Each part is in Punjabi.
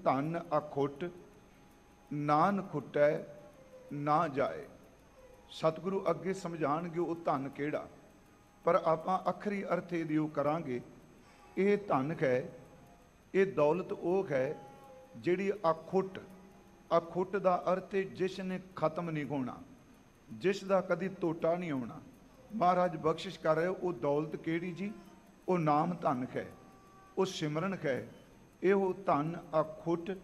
ਧਨ ਅਖੁੱਟ ਨਾਨ ਖੁੱਟੈ ਨਾ ਜਾਏ। ਸਤਿਗੁਰੂ ਅੱਗੇ ਸਮਝਾਣਗੇ ਉਹ ਧਨ ਕਿਹੜਾ, ਪਰ ਆਪਾਂ ਅਖਰੀ ਅਰਥ ਇਹਦੀ ਉਹ ਕਰਾਂਗੇ। ਇਹ ਧਨ ਹੈ, ਇਹ ਦੌਲਤ ਉਹ ਹੈ ਜਿਹੜੀ ਅਖੁੱਟ, ਅਖੁੱਟ ਦਾ ਅਰਥ ਹੈ ਜਿਸ ਨੇ ਖਤਮ ਨਹੀਂ ਹੋਣਾ, ਜਿਸ ਦਾ ਕਦੀ ਟੋਟਾ ਨਹੀਂ ਆਉਣਾ। ਮਹਾਰਾਜ ਬਖਸ਼ਿਸ਼ ਕਰ ਰਹੇ ਉਹ ਦੌਲਤ ਕਿਹੜੀ ਜੀ? ਉਹ ਨਾਮ ਧਨ ਹੈ, ਉਹ ਸਿਮਰਨ ਹੈ। ਇਹੋ ਧਨ ਅਖੁੱਟ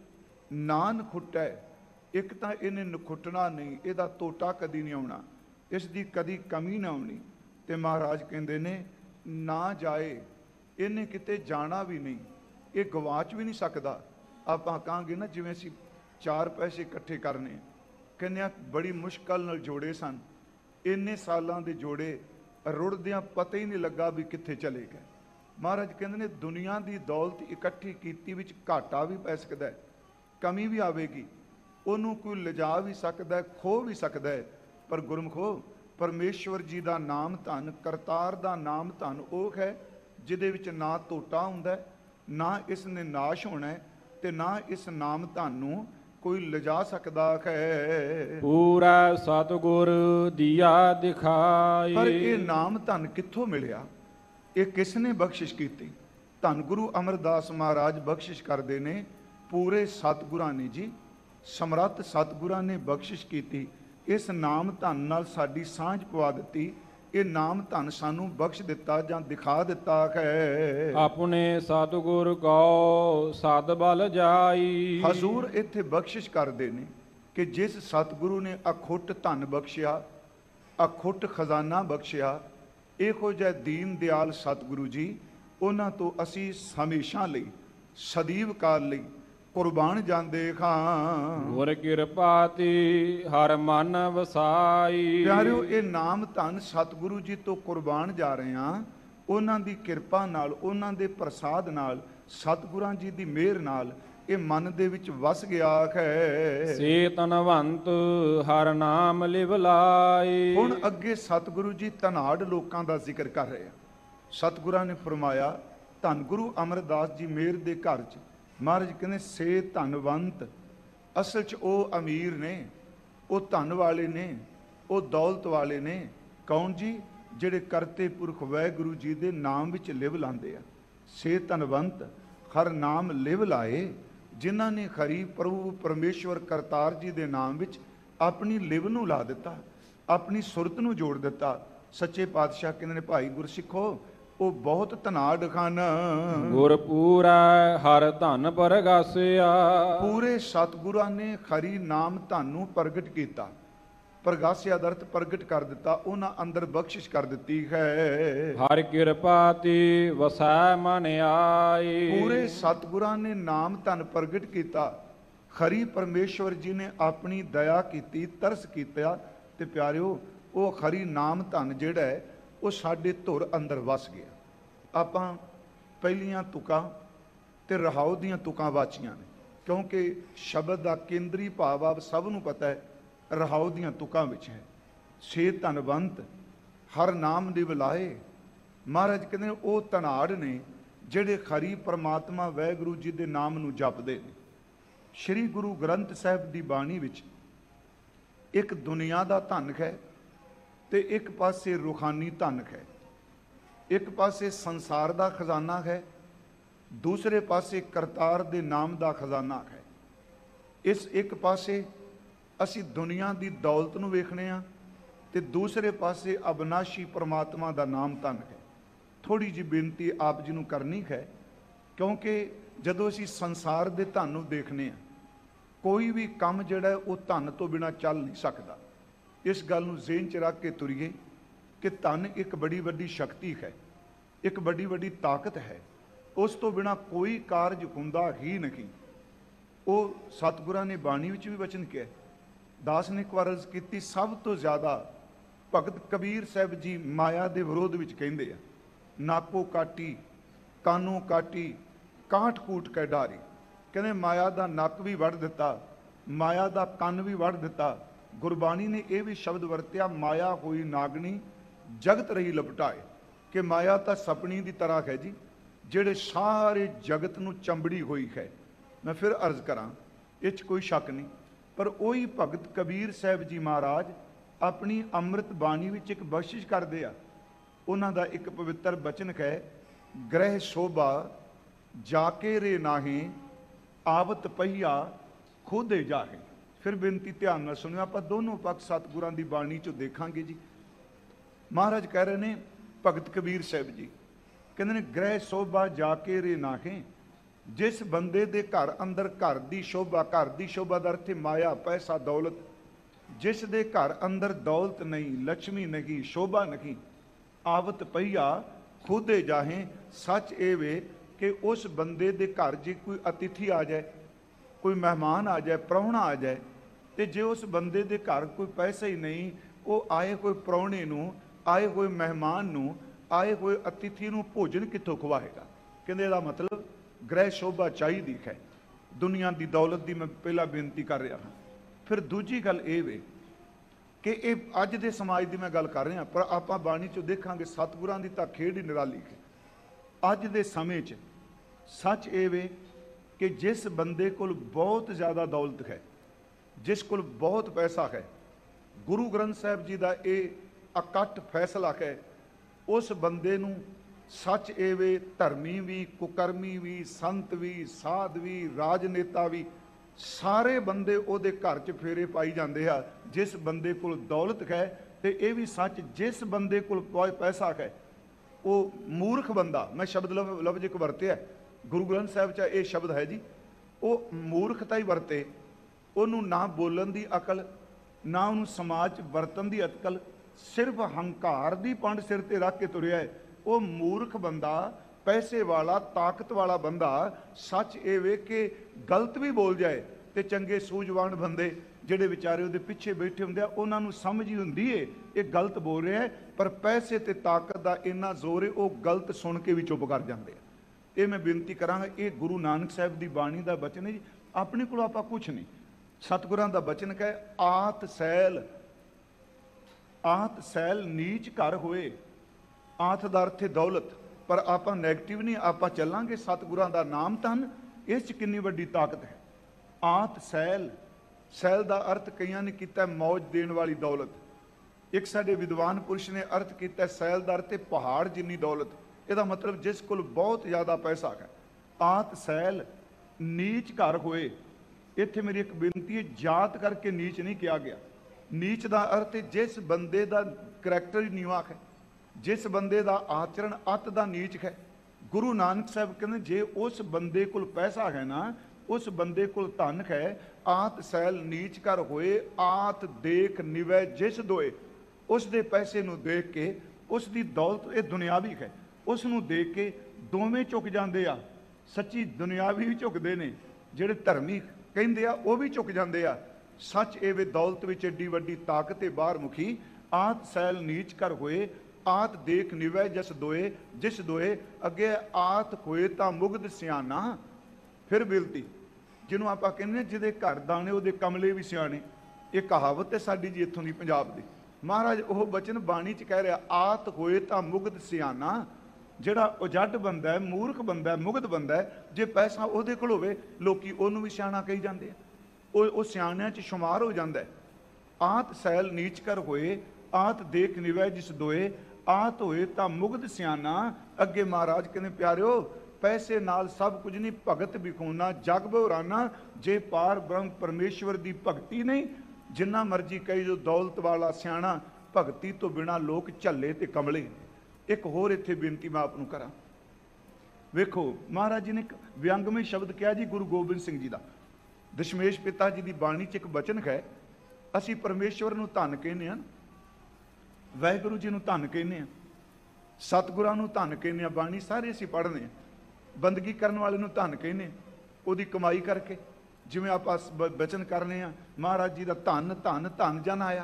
ਨਾਨ ਖੁੱਟੈ। ਇੱਕ ਤਾਂ ਇਹਨੇ ਨਖੁੱਟਣਾ ਨਹੀਂ, ਇਹਦਾ ਟੋਟਾ ਕਦੀ ਨਹੀਂ ਆਉਣਾ, ਇਸ ਦੀ ਕਦੀ ਕਮੀ ਨਾ ਆਉਣੀ। ਤੇ ਮਹਾਰਾਜ ਕਹਿੰਦੇ ਨੇ ਨਾ ਜਾਏ, ਇਹਨੇ ਕਿਤੇ ਜਾਣਾ ਵੀ ਨਹੀਂ, ਇਹ ਗਵਾਚ ਵੀ ਨਹੀਂ ਸਕਦਾ। ਆਪਾਂ ਕਹਾਂਗੇ ਨਾ ਜਿਵੇਂ ਅਸੀਂ 4 ਪੈਸੇ ਇਕੱਠੇ ਕਰਨੇ, ਕਹਿੰਦੇ ਆ ਬੜੀ ਮੁਸ਼ਕਲ ਨਾਲ ਜੋੜੇ ਸਨ, ਇੰਨੇ ਸਾਲਾਂ ਦੇ ਜੋੜੇ, ਰੁੜਦਿਆਂ ਪਤਾ ਹੀ ਨਹੀਂ ਲੱਗਾ ਵੀ ਕਿੱਥੇ ਚਲੇ ਗਏ। ਮਹਾਰਾਜ ਕਹਿੰਦੇ ਨੇ ਦੁਨੀਆ ਦੀ ਦੌਲਤ ਇਕੱਠੀ ਕੀਤੀ ਵਿੱਚ ਘਾਟਾ ਵੀ ਪੈ ਸਕਦਾ, ਕਮੀ ਵੀ ਆਵੇਗੀ, ਉਹਨੂੰ ਕੋਈ ਲਿਜਾ ਵੀ ਸਕਦਾ, ਖੋ ਵੀ ਸਕਦਾ ਹੈ। ਪਰ ਗੁਰਮਖੋ ਪਰਮੇਸ਼ਵਰ ਜੀ ਦਾ ਨਾਮ ਧਨ, ਕਰਤਾਰ ਦਾ ਨਾਮ ਧਨ ਉਹ ਹੈ ਜਿਹਦੇ ਵਿੱਚ ਨਾ ਟੋਟਾ ਹੁੰਦਾ, ਨਾ ਇਸ ਨੇ ਨਾਸ਼ ਹੋਣਾ, ਤੇ ਨਾ ਇਸ ਨਾਮ ਧਨ ਨੂੰ ਕੋਈ ਲਿਜਾ ਸਕਦਾ ਹੈ। ਪੂਰਾ ਸਤਿਗੁਰ ਦੀਆ ਦਿਖਾਈ। ਪਰ ਇਹ ਨਾਮ ਧਨ ਕਿੱਥੋਂ ਮਿਲਿਆ? ਇਹ ਕਿਸ ਨੇ ਬਖਸ਼ਿਸ਼ ਕੀਤੀ? ਧੰਨ ਗੁਰੂ ਅਮਰਦਾਸ ਮਹਾਰਾਜ ਬਖਸ਼ਿਸ਼ ਕਰਦੇ ਨੇ, ਪੂਰੇ ਸਤਿਗੁਰਾਂ ਨੇ ਜੀ, ਸਮਰੱਥ ਸਤਿਗੁਰਾਂ ਨੇ ਬਖਸ਼ਿਸ਼ ਕੀਤੀ। ਇਸ ਨਾਮ ਧਨ ਨਾਲ ਸਾਡੀ ਸਾਂਝ ਪਵਾ ਦਿੱਤੀ। ਇਹ ਨਾਮ ਧਨ ਸਾਨੂੰ ਬਖਸ਼ ਦਿੱਤਾ ਜਾਂ ਦਿਖਾ ਦਿੱਤਾ ਹੈ। ਆਪਣੇ ਸਤਿਗੁਰ ਕੋ ਸਦ ਬਲ ਜਾਈ। ਹਜ਼ੂਰ ਇੱਥੇ ਬਖਸ਼ਿਸ਼ ਕਰਦੇ ਨੇ ਕਿ ਜਿਸ ਸਤਿਗੁਰੂ ਨੇ ਅਖੁੱਟ ਧਨ ਬਖਸ਼ਿਆ, ਅਖੁੱਟ ਖਜ਼ਾਨਾ ਬਖਸ਼ਿਆ, ਇਹੋ ਜਿਹਾ ਦੀਨ ਦਿਆਲ ਸਤਿਗੁਰੂ ਜੀ, ਉਹਨਾਂ ਤੋਂ ਅਸੀਂ ਹਮੇਸ਼ਾ ਲਈ, ਸਦੀਵ ਕਾਲ ਲਈ ਕੁਰਬਾਨ ਜਾਂਦੇ ਖਾਂ। ਗੁਰ ਕਿਰਪਾ ਤੇ ਹਰ ਮਨ ਵਸਾਈ। ਪਿਆਰਿਓ ਇਹ ਨਾਮ ਧਨ ਸਤਿਗੁਰੂ ਜੀ ਤੋਂ ਕੁਰਬਾਨ ਜਾ ਰਹੇ ਹਾਂ। ਉਹਨਾਂ ਦੀ ਕਿਰਪਾ ਨਾਲ, ਉਹਨਾਂ ਦੇ ਪ੍ਰਸਾਦ ਨਾਲ, ਸਤਿਗੁਰਾਂ ਜੀ ਦੀ ਮਿਹਰ ਨਾਲ ਇਹ ਮਨ ਦੇ ਵਿੱਚ ਵਸ ਗਿਆ ਹੈ। ਸੇ ਤਨਵੰਤ ਹਰ ਨਾਮ ਲਿਵ ਲਾਈ। ਹੁਣ ਅੱਗੇ ਸਤਿਗੁਰੂ ਜੀ ਧਨਾੜ ਲੋਕਾਂ ਦਾ ਜ਼ਿਕਰ ਕਰ ਰਹੇ ਆ। ਸਤਿਗੁਰਾਂ ਨੇ ਫਰਮਾਇਆ ਧੰਨ ਗੁਰੂ ਅਮਰਦਾਸ ਜੀ ਮਿਹਰ ਦੇ ਘਰ 'ਚ ਮਹਾਰਾਜ ਕਹਿੰਦੇ ਸੇ ਧਨਵੰਤ, ਅਸਲ 'ਚ ਉਹ ਅਮੀਰ ਨੇ, ਉਹ ਧਨ ਵਾਲੇ ਨੇ, ਉਹ ਦੌਲਤ ਵਾਲੇ ਨੇ। ਕੌਣ ਜੀ? ਜਿਹੜੇ ਕਰਤੇ ਪੁਰਖ ਵਾਹਿਗੁਰੂ ਜੀ ਦੇ ਨਾਮ ਵਿੱਚ ਲਿਵ ਲਾਉਂਦੇ ਆ। ਸੇ ਧਨਵੰਤ ਹਰ ਨਾਮ ਲਿਵ ਲਾਏ, ਜਿਨ੍ਹਾਂ ਨੇ ਖਰੀ ਪ੍ਰਭੂ ਪਰਮੇਸ਼ਵਰ ਕਰਤਾਰ ਜੀ ਦੇ ਨਾਮ ਵਿੱਚ ਆਪਣੀ ਲਿਵ ਨੂੰ ਲਾ ਦਿੱਤਾ, ਆਪਣੀ ਸੁਰਤ ਨੂੰ ਜੋੜ ਦਿੱਤਾ। ਸੱਚੇ ਪਾਤਸ਼ਾਹ ਕਹਿੰਦੇ ਨੇ ਭਾਈ ਗੁਰਸਿੱਖੋ ਉਹ ਬਹੁਤ ਧਨਾੜ ਹਨ। ਗੁਰ ਪੂਰਾ ਹਰ ਧਨ ਪਰਗਾਸਿਆ। ਪੂਰੇ ਸਤਿਗੁਰਾਂ ਨੇ ਖਰੀ ਨਾਮ ਧਨ ਨੂੰ ਪ੍ਰਗਟ ਕੀਤਾ, ਪ੍ਰਗਾਸਿਆ ਦਾ ਅਰਥ ਪ੍ਰਗਟ ਕਰ ਦਿੱਤਾ, ਉਹਨਾਂ ਅੰਦਰ ਬਖਸ਼ਿਸ਼ ਕਰ ਦਿੱਤੀ ਹੈ। ਹਰ ਕਿਰਪਾ ਤੇ ਵਸੈ ਮਨ ਆਈ। ਪੂਰੇ ਸਤਿਗੁਰਾਂ ਨੇ ਨਾਮ ਧਨ ਪ੍ਰਗਟ ਕੀਤਾ, ਖਰੀ ਪਰਮੇਸ਼ਵਰ ਜੀ ਨੇ ਆਪਣੀ ਦਇਆ ਕੀਤੀ, ਤਰਸ ਕੀਤਾ, ਤੇ ਪਿਆਰਿਓ ਉਹ ਖਰੀ ਨਾਮ ਧਨ ਜਿਹੜਾ ਹੈ ਉਹ ਸਾਡੇ ਧੁਰ ਅੰਦਰ ਵਸ ਗਿਆ। ਆਪਾਂ ਪਹਿਲੀਆਂ ਤੁਕਾਂ ਤੇ ਰਹਾਉ ਦੀਆਂ ਤੁਕਾਂ ਵਾਚੀਆਂ ਨੇ, ਕਿਉਂਕਿ ਸ਼ਬਦ ਦਾ ਕੇਂਦਰੀ ਭਾਵ ਆਪ ਸਭ ਨੂੰ ਪਤਾ ਹੈ ਰਹਾਉ ਦੀਆਂ ਤੁਕਾਂ ਵਿੱਚ ਹੈ। ਸੇ ਧਨਵੰਤ ਹਰ ਨਾਮ ਲਿਵ ਲਾਏ। ਮਹਾਰਾਜ ਕਹਿੰਦੇ ਉਹ ਧਨਾੜ ਨੇ ਜਿਹੜੇ ਖਰੀ ਪਰਮਾਤਮਾ ਵਾਹਿਗੁਰੂ ਜੀ ਦੇ ਨਾਮ ਨੂੰ ਜਪਦੇ ਨੇ। ਸ਼੍ਰੀ ਗੁਰੂ ਗ੍ਰੰਥ ਸਾਹਿਬ ਦੀ ਬਾਣੀ ਵਿੱਚ ਇੱਕ ਦੁਨੀਆ ਦਾ ਧਨ ਹੈ ਤੇ ਇੱਕ ਪਾਸੇ ਰੂਹਾਨੀ ਧਨ ਹੈ। ਇੱਕ ਪਾਸੇ ਸੰਸਾਰ ਦਾ ਖਜ਼ਾਨਾ ਹੈ, ਦੂਸਰੇ ਪਾਸੇ ਕਰਤਾਰ ਦੇ ਨਾਮ ਦਾ ਖਜ਼ਾਨਾ ਹੈ। ਇਸ ਇੱਕ ਪਾਸੇ ਅਸੀਂ ਦੁਨੀਆ ਦੀ ਦੌਲਤ ਨੂੰ ਵੇਖਣੇ ਆ ਤੇ ਦੂਸਰੇ ਪਾਸੇ ਅਬਨਾਸ਼ੀ ਪਰਮਾਤਮਾ ਦਾ ਨਾਮ ਧਨ ਹੈ। ਥੋੜੀ ਜਿਹੀ ਬੇਨਤੀ ਆਪ ਜੀ ਨੂੰ ਕਰਨੀ ਹੈ, ਕਿਉਂਕਿ ਜਦੋਂ ਅਸੀਂ ਸੰਸਾਰ ਦੇ ਧਨ ਨੂੰ ਦੇਖਨੇ ਆ, ਕੋਈ ਵੀ ਕੰਮ ਜਿਹੜਾ ਉਹ ਧਨ ਤੋਂ ਬਿਨਾਂ ਚੱਲ ਨਹੀਂ ਸਕਦਾ। ਇਸ ਗੱਲ ਨੂੰ ਜ਼ਿਹਨ 'ਚ ਰੱਖ ਕੇ ਤੁਰੀਏ ਕਿ ਧਨ ਇੱਕ ਬੜੀ ਵੱਡੀ ਸ਼ਕਤੀ ਹੈ, ਇੱਕ ਵੱਡੀ ਵੱਡੀ ਤਾਕਤ ਹੈ। ਉਸ ਤੋਂ ਬਿਨਾਂ ਕੋਈ ਕਾਰਜ ਹੁੰਦਾ ਹੀ ਨਹੀਂ। ਉਹ ਸਤਿਗੁਰਾਂ ਨੇ ਬਾਣੀ ਵਿੱਚ ਵੀ ਵਚਨ ਕਿਹਾ। ਦਾਸ ਨੇ ਇੱਕ ਵਾਰ ਅਰਜ਼ ਕੀਤੀ, ਸਭ ਤੋਂ ਜ਼ਿਆਦਾ ਭਗਤ ਕਬੀਰ ਸਾਹਿਬ ਜੀ ਮਾਇਆ ਦੇ ਵਿਰੋਧ ਵਿੱਚ ਕਹਿੰਦੇ ਆ, ਨਾਕੋ ਕਾਟੀ ਕਾਨੋ ਕਾਟੀ ਕਾਟ ਕੂਟ ਕੈ ਡਾਰੀ। ਕਹਿੰਦੇ ਮਾਇਆ ਦਾ ਨੱਕ ਵੀ ਵੱਢ ਦਿੱਤਾ, ਮਾਇਆ ਦਾ ਕੰਨ ਵੀ ਵੱਢ ਦਿੱਤਾ। ਗੁਰਬਾਣੀ ਨੇ ਇਹ ਵੀ ਸ਼ਬਦ ਵਰਤਿਆ, ਮਾਇਆ ਹੋਈ ਨਾਗਣੀ ਜਗਤ ਰਹੀ ਲਪਟਾਏ, ਕਿ ਮਾਇਆ ਤਾਂ ਸਪਣੀ ਦੀ ਤਰ੍ਹਾਂ ਹੈ ਜੀ, ਜਿਹੜੇ ਸਾਰੇ ਜਗਤ ਨੂੰ ਚੰਬੜੀ ਹੋਈ ਹੈ। मैं फिर अर्ज करा, इस कोई शक नहीं, पर वही भगत कबीर साहब जी महाराज अपनी अमृत बाणी विच एक बख्शिश करते आ। उन्हां दा एक पवित्र बचन है, ग्रह शोभा जाके रे नाहे आवत पहिया खोदे जाहे। फिर बेनती ध्यान नाल सुनियो, आप दोनों पक्ष सतगुरां दी बाणी चो देखांगे जी। महाराज कह रहे ने, भगत कबीर साहब जी कहते ने, ग्रह शोभा जाके रे नाहे, जिस बंदे दे घर अंदर घर दी शोभा, घर दी शोभा दा अर्थ माया पैसा दौलत, जिस दे घर अंदर दौलत नहीं, लक्ष्मी नहीं, शोभा नहीं, आवत पहिया खोदे जाहे। सच ये वे कि उस बंदे दे घर जे कोई अतिथि आ जाए, कोई मेहमान आ जाए, प्राहुणा आ जाए, तो जे उस बंदे दे घर कोई पैसा ही नहीं, वो आए कोई प्राहुणे नूं, आए कोई मेहमान नूं, आए कोई अतिथि नूं भोजन कित्थों खवाएगा। कहते इहदा मतलब ग्रह शोभा चाहिदी है। दुनिया की दौलत की मैं पहला बेनती कर रहा हाँ। फिर दूजी गल ये वे कि ये अज दे समाज की मैं गल कर रहा, पर आपां बाणी चो देखांगे सतगुरां दी तां खेड ही निराली है। अज दे समय च सच ये वे कि जिस बंदे कोल बहुत ज़्यादा दौलत है, जिस कोल बहुत पैसा है, गुरु ग्रंथ साहब जी का ये अकट फैसला है, उस बंदे नूं सच ये वे धर्मी भी, कुकर्मी भी, संत भी, साध भी, राजनेता भी, सारे बंदे उहदे घर च फेरे पाई जाते हैं जिस बंदे कोल दौलत है। तो यह भी सच, जिस बंदे कोल पैसा है वो मूर्ख बंदा, मैं शब्द लफ्ज एक वरत्या गुरु ग्रंथ साहब च ये शब्द है जी, वो मूर्खता ही वरते, उन्होंने ना बोलन की अकल, ना उन्होंने समाज वरतन की अकल, सिर्फ हंकार की पंड सिर ते रख के तुरया है। वो मूर्ख बंदा, पैसे वाला, ताकत वाला बंदा, सच ये वे कि गलत भी बोल जाए तो चंगे सूझवान बंदे ਜਿਹੜੇ ਵਿਚਾਰੇ ਉਹਦੇ ਪਿੱਛੇ ਬੈਠੇ ਹੁੰਦੇ ਆ, ਉਹਨਾਂ ਨੂੰ ਸਮਝ ਹੀ ਹੁੰਦੀ ਏ ਇਹ ਗਲਤ ਬੋਲ ਰਿਹਾ ਹੈ, ਪਰ ਪੈਸੇ ਤੇ ਤਾਕਤ ਦਾ ਇੰਨਾ ਜ਼ੋਰ ਏ ਉਹ ਗਲਤ ਸੁਣ ਕੇ ਵੀ ਚੁੱਪ ਕਰ ਜਾਂਦੇ ਆ। ਇਹ ਮੈਂ ਬੇਨਤੀ ਕਰਾਂਗਾ, ਇਹ ਗੁਰੂ ਨਾਨਕ ਸਾਹਿਬ ਦੀ ਬਾਣੀ ਦਾ ਬਚਨ ਹੈ ਜੀ। ਆਪਣੇ ਕੋਲ ਆਪਾਂ ਕੁਛ ਨਹੀਂ, ਸਤਿਗੁਰਾਂ ਦਾ ਬਚਨ ਕਹੇ, ਆਤ ਸੈਲ ਨੀਚ ਘਰ ਹੋਏ। ਆਤ ਦਾ ਅਰਥ ਹੈ ਦੌਲਤ, ਪਰ ਆਪਾਂ ਨੈਗੇਟਿਵ ਨਹੀਂ, ਆਪਾਂ ਚੱਲਾਂਗੇ ਸਤਿਗੁਰਾਂ ਦਾ ਨਾਮ ਧਨ, ਇਸ 'ਚ ਕਿੰਨੀ ਵੱਡੀ ਤਾਕਤ ਹੈ। ਆਤ ਸੈਲ, सैल का अर्थ कई ने किया मौज देने वाली दौलत, एक साडे विद्वान पुरुष ने अर्थ किया सैल का अर्थ पहाड़ जिन्नी दौलत। यदा मतलब जिस कोल बहुत ज़्यादा पैसा है। आत सैल नीच घर होए, इत्थे मेरी एक बेनती है, जात करके नीच नहीं किया गया। नीच का अर्थ जिस बंदे का करैक्टर ही नीवा है, जिस बंदे का आचरण अत का नीच है। गुरु नानक साहब कहते जे उस बंदे कोल पैसा है ना, उस बंदे को धन है। आत सैल नीच कर होए, आत देख निवै जिस दोए। उस दे पैसे नूं देख के, उस दी दौलत ये दुनियावी है, उस नूं देख के दोवें झुक जाते आ। सच्ची दुनियावी भी झुकते हैं, जिहड़े धर्मी कहंदे आ वो भी झुक जाते आ। सच ये वे दौलत विच एडी वड्डी ताकत है बाहर मुखी। आत सैल नीच कर होए, आत देख निवै जिस दोए, जिस दोए। अगे आत होए तां मुग्ध सियाना। फिर बिलती जिन्हों आप कहने जिहदे घर दाने उहदे कमले भी सियाने, ये कहावत है साडी जी इत्थों दी पंजाब दी। महाराज वो बचन बाणी च कह रहा, आत होए तां मुग्ध सियाना। जिहड़ा उजड़ बंदा है, मूर्ख बंदा है, मुग्ध बंदा है, जे पैसा उहदे कोल होवे लोकी उहनूं भी सियाना कही जांदे आ, वो सियाणियां च शुमार हो जांदा है। आत सैल नीच कर होए, आत देख निवै जिस दोए। आत होए तां मुग्ध सियाना। अगे महाराज कहने प्यारिओ, पैसे नाल सब कुछ नहीं, भगत विखोना जग बहुराना। जे पार ब्रह्म परमेश्वर की भगती नहीं, जिन्ना मर्जी कही जो दौलत वाला सियाणा, भगती तो बिना लोग झल्ले ते कमले। एक होर इत्थे बेनती मैं आपनूं करां, वेखो महाराज जी ने एक व्यंगमय शब्द कहा जी गुरु गोबिंद सिंह जी का। दशमेश पिता जी की बाणी च एक बचन है, असी परमेश्वर नूं धन कहने हैं, वाहिगुरू जी नूं धन कहने हैं, सतगुरां नूं धन कहने हैं। बाणी सारे असीं पढ़ने हैं। बंदगी करने वाले नूं धन कहने, उहदी कमाई करके, जिवें आपां बचन करने हैं महाराज जी का धन धन धन जन आया।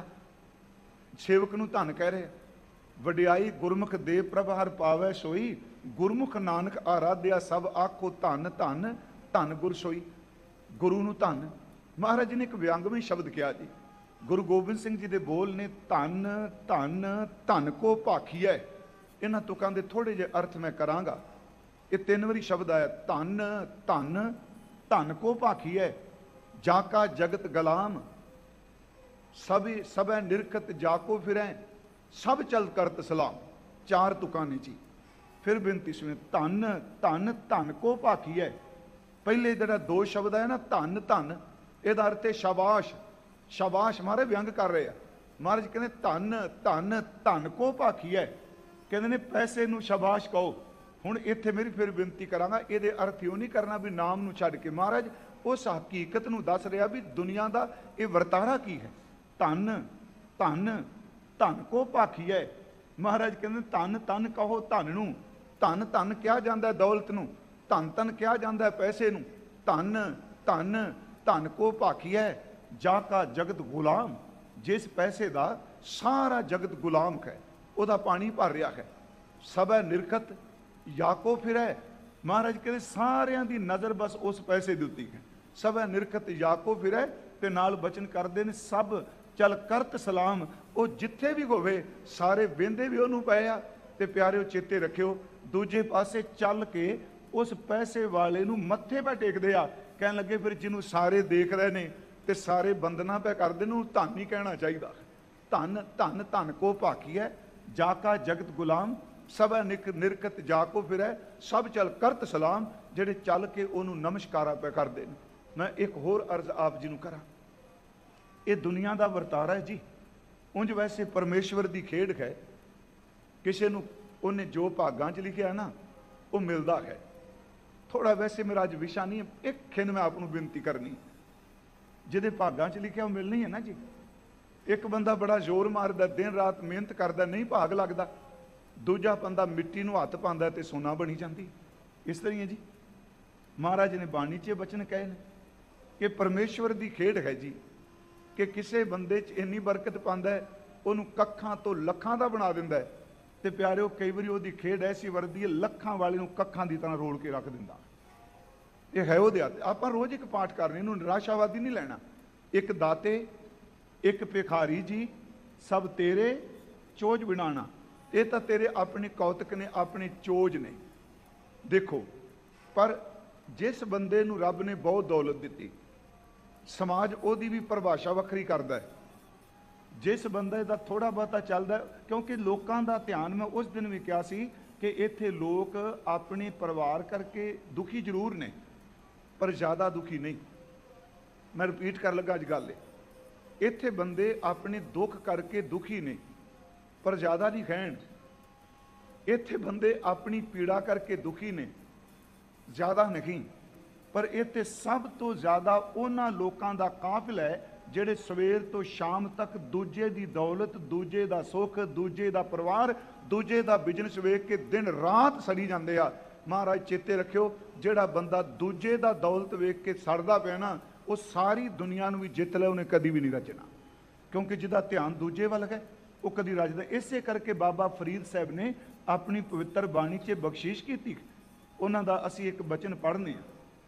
सेवक नूं धन कह रहे, वडियाई गुरमुख दे प्रभ हर पावै सोई। गुरमुख नानक आराध्या सब आखो धन धन धन गुर सोई। गुरु नूं धन। महाराज जी ने एक व्यंगमय शब्द कहा जी। गुरु गोबिंद सिंह जी के बोल ने धन धन धन को भाखीऐ। इन्हां तुकां दे थोड़े जे अर्थ मैं करांगा। ये 3 वारी शब्द आया, धन धन ਧਨ ਕੋ ਭਾਖੀਐ ਜਾ ਕਾ ਜਗਤ ਗੁਲਾਮ, ਸਭੈ ਨਿਰਖਤ ਜਾ ਕੋ ਫਿਰੈ ਸਭ ਚਲ ਕਰਤ ਸਲਾਮ। ਚਾਰ ਤੁਕਾਂ ਨੇ ਜੀ। ਫਿਰ ਬੇਨਤੀ ਸੁਣੇ, ਧਨ ਧਨ ਧਨ ਕੋ ਭਾਖੀਐ। ਪਹਿਲੇ ਜਿਹੜਾ ਦੋ ਸ਼ਬਦ ਹੈ ਨਾ, ਧਨ ਧਨ, ਇਹਦਾ ਅਰਥ ਹੈ ਸ਼ਾਬਾਸ਼। ਸ਼ਾਬਾਸ਼ ਮਹਾਰਾਜ ਵਿਅੰਗ ਕਰ ਰਹੇ ਆ। ਮਹਾਰਾਜ ਕਹਿੰਦੇ ਧਨ ਧਨ ਧਨ ਕੋ ਭਾਖੀਐ, ਕਹਿੰਦੇ ਨੇ ਪੈਸੇ ਨੂੰ ਸ਼ਾਬਾਸ਼ ਕਹੋ। ਹੁਣ ਇੱਥੇ ਮੇਰੀ ਫਿਰ ਬੇਨਤੀ ਕਰਾਂਗਾ, ਇਹਦੇ ਅਰਥ ਇਹ ਨਹੀਂ ਕਰਨਾ ਵੀ ਨਾਮ ਨੂੰ ਛੱਡ ਕੇ। ਮਹਾਰਾਜ ਉਸ ਹਕੀਕਤ ਨੂੰ ਦੱਸ ਰਿਹਾ ਵੀ ਦੁਨੀਆ ਦਾ ਇਹ ਵਰਤਾਰਾ ਕੀ ਹੈ। ਧਨ ਧਨ ਧਨ ਕੋ ਭਾਖੀਐ। ਮਹਾਰਾਜ ਕਹਿੰਦੇ ਧਨ ਧਨ ਕਹੋ ਧਨ ਨੂੰ। ਧਨ ਧਨ ਕਿਹਾ ਜਾਂਦਾ ਦੌਲਤ ਨੂੰ, ਧਨ ਧਨ ਕਿਹਾ ਜਾਂਦਾ ਪੈਸੇ ਨੂੰ। ਧਨ ਧਨ ਧਨ ਕੋ ਭਾਖੀਐ ਜਾ ਕਾ ਜਗਤ ਗੁਲਾਮ, ਜਿਸ ਪੈਸੇ ਦਾ ਸਾਰਾ ਜਗਤ ਗੁਲਾਮ ਹੈ, ਉਹਦਾ ਪਾਣੀ ਭਰ ਰਿਹਾ ਹੈ। ਸਭੈ ਨਿਰਖਤ ਯਾਕੋ ਫਿਰੈ। ਮਹਾਰਾਜ ਕਹਿੰਦੇ ਸਾਰਿਆਂ ਦੀ ਨਜ਼ਰ ਬਸ ਉਸ ਪੈਸੇ ਦੇ ਉੱਤੇ ਹੈ। ਸਭੈ ਨਿਰਖਤ ਯਾਕੋ ਫਿਰੈ, ਤੇ ਨਾਲ ਬਚਨ ਕਰਦੇ ਨੇ ਸਭ ਚਲ ਕਰਤ ਸਲਾਮ। ਉਹ ਜਿੱਥੇ ਵੀ ਹੋਵੇ ਸਾਰੇ ਵੇਂਦੇ ਵੀ ਉਹਨੂੰ ਪਏ ਆ। ਤੇ ਪਿਆਰਿਓ ਚੇਤੇ ਰੱਖਿਓ, ਦੂਜੇ ਪਾਸੇ ਚੱਲ ਕੇ ਉਸ ਪੈਸੇ ਵਾਲੇ ਨੂੰ ਮੱਥੇ 'ਤੇ ਟੇਕਦੇ ਆ। ਕਹਿਣ ਲੱਗੇ ਫਿਰ ਜਿਹਨੂੰ ਸਾਰੇ ਦੇਖ ਰਹੇ ਨੇ ਤੇ ਸਾਰੇ ਬੰਦਨਾ ਪੈ ਕਰਦੇ ਨੂੰ ਧਨ ਹੀ ਕਹਿਣਾ ਚਾਹੀਦਾ। ਧਨ ਧਨ ਧਨ ਕੋ ਭਾਖੀਐ ਜਾ ਕਾ ਜਗਤ ਗੁਲਾਮ, ਸਭੈ ਨਿਰਖਤ ਜਾ ਕੋ ਫਿਰੈ ਸਭ ਚਲ ਕਰਤ ਸਲਾਮ। ਜਿਹੜੇ ਚੱਲ ਕੇ ਉਹਨੂੰ ਨਮਸਕਾਰਾ ਪੈ ਕਰਦੇ ਨੇ। ਮੈਂ ਇੱਕ ਹੋਰ ਅਰਜ਼ ਆਪ ਜੀ ਨੂੰ ਕਰਾਂ, ਇਹ ਦੁਨੀਆ ਦਾ ਵਰਤਾਰਾ ਹੈ ਜੀ। ਉਂਝ ਵੈਸੇ ਪਰਮੇਸ਼ਵਰ ਦੀ ਖੇਡ ਹੈ। ਕਿਸੇ ਨੂੰ ਉਹਨੇ ਜੋ ਭਾਗਾਂ 'ਚ ਲਿਖਿਆ ਨਾ ਉਹ ਮਿਲਦਾ ਹੈ। ਥੋੜਾ ਵੈਸੇ ਮੇਰਾ ਅੱਜ ਵਿਸ਼ਾ ਨਹੀਂ, ਇੱਕ ਖਿੰਦ ਮੈਂ ਆਪ ਨੂੰ ਬੇਨਤੀ ਕਰਨੀ, ਜਿਹਦੇ ਭਾਗਾਂ 'ਚ ਲਿਖਿਆ ਉਹ ਮਿਲਣੀ ਹੈ ਨਾ ਜੀ। ਇੱਕ ਬੰਦਾ ਬੜਾ ਜ਼ੋਰ ਮਾਰਦਾ, ਦਿਨ ਰਾਤ ਮਿਹਨਤ ਕਰਦਾ, ਨਹੀਂ ਭਾਗ ਲੱਗਦਾ। ਦੂਜਾ ਬੰਦਾ ਮਿੱਟੀ ਨੂੰ ਹੱਥ ਪਾਉਂਦਾ ਤੇ ਸੋਨਾ ਬਣੀ ਜਾਂਦੀ। ਇਸ ਤਰ੍ਹਾਂ ਹੈ ਜੀ। ਮਹਾਰਾਜ ਨੇ ਬਾਣੀ 'ਚ ਬਚਨ ਕਹੇ ਨੇ ਕਿ ਪਰਮੇਸ਼ਵਰ ਦੀ ਖੇਡ ਹੈ ਜੀ, ਕਿ ਕਿਸੇ ਬੰਦੇ 'ਚ ਇੰਨੀ ਬਰਕਤ ਪਾਉਂਦਾ ਉਹਨੂੰ ਕੱਖਾਂ ਤੋਂ ਲੱਖਾਂ ਦਾ ਬਣਾ ਦਿੰਦਾ ਹੈ। ਤੇ ਪਿਆਰਿਓ ਕਈ ਵਾਰੀ ਉਹਦੀ ਖੇਡ ਐਸੀ ਵਰਦੀ ਹੈ, ਲੱਖਾਂ ਵਾਲੇ ਨੂੰ ਕੱਖਾਂ ਦੀ ਤਰ੍ਹਾਂ ਰੋਲ ਕੇ ਰੱਖ ਦਿੰਦਾ। ਇਹ ਹੈ ਉਹਦੇ ਹੱਥ। ਆਪਾਂ ਰੋਜ਼ ਇੱਕ ਪਾਠ ਕਰਨੇ, ਇਹਨੂੰ ਨਿਰਾਸ਼ਾਵਾਦੀ ਨਹੀਂ ਲੈਣਾ। ਇੱਕ ਦਾਤੇ ਇੱਕ ਭਿਖਾਰੀ ਜੀ ਸਭ ਤੇਰੇ ਚੋਜ ਬਣਾਣਾ। ਇਹ ਤਾਂ ਤੇਰੇ ਆਪਣੇ ਕੌਤਕ ਨੇ, ਆਪਣੇ ਚੋਜ ਨੇ। ਦੇਖੋ, ਪਰ ਜਿਸ ਬੰਦੇ ਨੂੰ ਰੱਬ ਨੇ ਬਹੁਤ ਦੌਲਤ ਦਿੱਤੀ, ਸਮਾਜ ਉਹਦੀ ਵੀ ਪਰਿਭਾਸ਼ਾ ਵੱਖਰੀ ਕਰਦਾ ਹੈ। ਜਿਸ ਬੰਦੇ ਦਾ ਥੋੜਾ ਬਹੁਤਾ ਚੱਲਦਾ, ਕਿਉਂਕਿ ਲੋਕਾਂ ਦਾ ਧਿਆਨ, ਮੈਂ ਉਸ ਦਿਨ ਵੀ ਕਿਹਾ ਸੀ ਕਿ ਇੱਥੇ ਲੋਕ ਆਪਣੇ ਪਰਿਵਾਰ ਕਰਕੇ ਦੁਖੀ ਜ਼ਰੂਰ ਨੇ ਪਰ ਜ਼ਿਆਦਾ ਦੁਖੀ ਨਹੀਂ। ਮੈਂ ਰਿਪੀਟ ਕਰਨ ਲੱਗਾ ਅੱਜ ਗੱਲ, ਇੱਥੇ ਬੰਦੇ ਆਪਣੇ ਦੁੱਖ ਕਰਕੇ ਦੁਖੀ ਨੇ ਪਰ ਜ਼ਿਆਦਾ ਨਹੀਂ ਖੈਣ। ਇੱਥੇ ਬੰਦੇ ਆਪਣੀ ਪੀੜਾ ਕਰਕੇ ਦੁਖੀ ਨੇ, ਜ਼ਿਆਦਾ ਨਹੀਂ। ਪਰ ਇੱਥੇ ਸਭ ਤੋਂ ਜ਼ਿਆਦਾ ਉਹਨਾਂ ਲੋਕਾਂ ਦਾ ਕਾਫਿਲਾ ਹੈ ਜਿਹੜੇ ਸਵੇਰ ਤੋਂ ਸ਼ਾਮ ਤੱਕ ਦੂਜੇ ਦੀ ਦੌਲਤ, ਦੂਜੇ ਦਾ ਸੁੱਖ, ਦੂਜੇ ਦਾ ਪਰਿਵਾਰ, ਦੂਜੇ ਦਾ ਬਿਜ਼ਨਸ ਵੇਖ ਕੇ ਦਿਨ ਰਾਤ ਸੜੀ ਜਾਂਦੇ ਆ। ਮਹਾਰਾਜ ਚੇਤੇ ਰੱਖਿਓ, ਜਿਹੜਾ ਬੰਦਾ ਦੂਜੇ ਦਾ ਦੌਲਤ ਵੇਖ ਕੇ ਸੜਦਾ ਪਿਆ ਨਾ, ਉਹ ਸਾਰੀ ਦੁਨੀਆ ਨੂੰ ਵੀ ਜਿੱਤ ਲੈ, ਉਹਨੇ ਕਦੀ ਵੀ ਨਹੀਂ ਰਚਣਾ। ਕਿਉਂਕਿ ਜਿਹਦਾ ਧਿਆਨ ਦੂਜੇ ਵੱਲ ਹੈ ਉਹ ਕਦੀ ਰਚਦਾ। ਇਸੇ ਕਰਕੇ ਬਾਬਾ ਫਰੀਦ ਸਾਹਿਬ ਨੇ ਆਪਣੀ ਪਵਿੱਤਰ ਬਾਣੀ 'ਚ ਬਖਸ਼ਿਸ਼ ਕੀਤੀ। ਉਹਨਾਂ ਦਾ ਅਸੀਂ ਇੱਕ ਬਚਨ ਪੜ੍ਹਨੇ ਆ,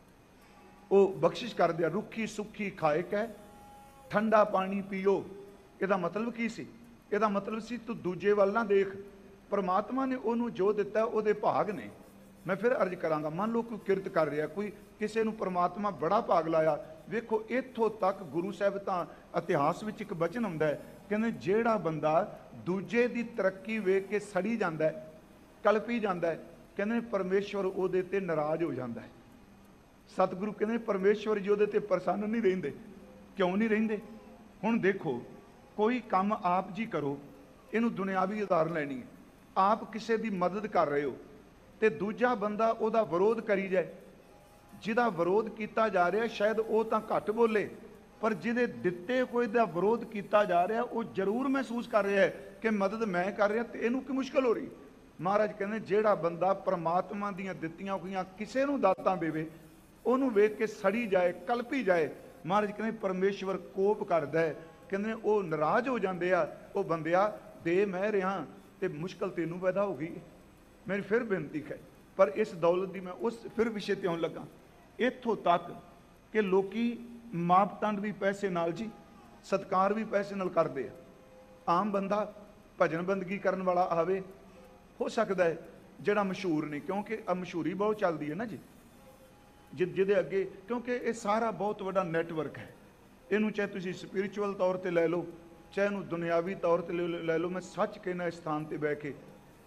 ਉਹ ਬਖਸ਼ਿਸ਼ ਕਰਦੇ ਆ, ਰੁੱਖੀ ਸੁੱਖੀ ਖਾਏ ਕੈ ਠੰਡਾ ਪਾਣੀ ਪੀਓ। ਇਹਦਾ ਮਤਲਬ ਕੀ ਸੀ? ਇਹਦਾ ਮਤਲਬ ਸੀ ਤੂੰ ਦੂਜੇ ਵੱਲ ਨਾ ਦੇਖ, ਪਰਮਾਤਮਾ ਨੇ ਉਹਨੂੰ ਜੋ ਦਿੱਤਾ ਉਹਦੇ ਭਾਗ ਨੇ। ਮੈਂ ਫਿਰ ਅਰਜ਼ ਕਰਾਂਗਾ, ਮੰਨ ਲਓ ਕੋਈ ਕਿਰਤ ਕਰ ਰਿਹਾ, ਕੋਈ ਕਿਸੇ ਨੂੰ ਪਰਮਾਤਮਾ ਬੜਾ ਭਾਗ ਲਾਇਆ। ਵੇਖੋ ਇੱਥੋਂ ਤੱਕ ਗੁਰੂ ਸਾਹਿਬ ਤਾਂ ਇਤਿਹਾਸ ਵਿੱਚ ਇੱਕ ਬਚਨ ਹੁੰਦਾ ਹੈ, ਕਹਿੰਦੇ ਜਿਹੜਾ ਬੰਦਾ ਦੂਜੇ ਦੀ ਤਰੱਕੀ ਵੇਖ ਕੇ ਸੜੀ ਜਾਂਦਾ, ਕਲਪੀ ਜਾਂਦਾ, ਕਹਿੰਦੇ ਪਰਮੇਸ਼ਵਰ ਉਹਦੇ ਤੇ ਨਾਰਾਜ਼ ਹੋ ਜਾਂਦਾ ਹੈ। ਸਤਿਗੁਰੂ ਕਹਿੰਦੇ ਪਰਮੇਸ਼ਵਰ ਜੀ ਉਹਦੇ ਤੇ ਪ੍ਰਸੰਨ ਨਹੀਂ ਰਹਿੰਦੇ। ਕਿਉਂ ਨਹੀਂ ਰਹਿੰਦੇ? ਹੁਣ ਦੇਖੋ, ਕੋਈ ਕੰਮ ਆਪ ਜੀ ਕਰੋ, ਇਹਨੂੰ ਦੁਨਿਆਵੀ ਉਦਾਹਰਨ ਲੈਣੀ ਹੈ। ਆਪ ਕਿਸੇ ਦੀ ਮਦਦ ਕਰ ਰਹੇ ਹੋ ਤੇ ਦੂਜਾ ਬੰਦਾ ਉਹਦਾ ਵਿਰੋਧ ਕਰੀ ਜਾਏ। ਜਿਹਦਾ ਵਿਰੋਧ ਕੀਤਾ ਜਾ ਰਿਹਾ ਸ਼ਾਇਦ ਉਹ ਤਾਂ ਘੱਟ ਬੋਲੇ, ਪਰ ਜਿਹਦੇ ਦਿੱਤੇ ਹੋਏ ਦਾ ਵਿਰੋਧ ਕੀਤਾ ਜਾ ਰਿਹਾ ਉਹ ਜ਼ਰੂਰ ਮਹਿਸੂਸ ਕਰ ਰਿਹਾ ਹੈ ਕਿ ਮਦਦ ਮੈਂ ਕਰ ਰਿਹਾ ਤੇ ਇਹਨੂੰ ਕੀ ਮੁਸ਼ਕਲ ਹੋ ਰਹੀ। ਮਹਾਰਾਜ ਕਹਿੰਦੇ ਜਿਹੜਾ ਬੰਦਾ ਪ੍ਰਮਾਤਮਾ ਦੀਆਂ ਦਿੱਤੀਆਂ ਹੋਈਆਂ ਕਿਸੇ ਨੂੰ ਦਾਤਾਂ ਦੇਵੇ, ਉਹਨੂੰ ਵੇਖ ਕੇ ਸੜੀ ਜਾਏ, ਕਲਪੀ ਜਾਏ, ਮਹਾਰਾਜ ਕਹਿੰਦੇ ਪਰਮੇਸ਼ਵਰ ਕੋਪ ਕਰਦਾ ਹੈ। ਕਹਿੰਦੇ ਉਹ ਨਾਰਾਜ਼ ਹੋ ਜਾਂਦੇ ਆ, ਉਹ ਬੰਦਿਆ ਦੇ ਮੈਂ ਰਿਹਾ ਤੇ ਮੁਸ਼ਕਲ ਤੈਨੂੰ ਪੈਦਾ ਹੋ ਗਈ। ਮੇਰੀ ਫਿਰ ਬੇਨਤੀ ਹੈ, ਪਰ ਇਸ ਦੌਲਤ ਦੀ ਮੈਂ ਉਸ ਫਿਰ ਵਿਸ਼ੇ ਤੇ ਆਉਣ ਲੱਗਾ। ਇੱਥੋਂ ਤੱਕ ਕਿ ਲੋਕੀ ਮਾਪਦੰਡ ਵੀ ਪੈਸੇ ਨਾਲ ਜੀ, ਸਤਕਾਰ ਵੀ ਪੈਸੇ ਨਾਲ ਕਰਦੇ ਆ। ਆਮ ਬੰਦਾ ਭਜਨ ਬੰਦਗੀ ਕਰਨ ਵਾਲਾ ਆਵੇ, ਹੋ ਸਕਦਾ ਹੈ ਜਿਹੜਾ ਮਸ਼ਹੂਰ ਨੇ, ਕਿਉਂਕਿ ਮਸ਼ਹੂਰੀ ਬਹੁਤ ਚੱਲਦੀ ਹੈ ਨਾ ਜੀ। ਜਿਹਦੇ ਅੱਗੇ, ਕਿਉਂਕਿ ਇਹ ਸਾਰਾ ਬਹੁਤ ਵੱਡਾ ਨੈਟਵਰਕ ਹੈ। ਇਹਨੂੰ ਚਾਹੇ ਤੁਸੀਂ ਸਪਿਰਿਚੁਅਲ ਤੌਰ ਤੇ ਲੈ ਲਓ, ਚਾਹੇ ਇਹਨੂੰ ਦੁਨਿਆਵੀ ਤੌਰ ਤੇ ਲੈ ਲਓ। ਮੈਂ ਸੱਚ ਕਹਿਣਾ, ਇਸ ਸਥਾਨ ਤੇ ਬਹਿ ਕੇ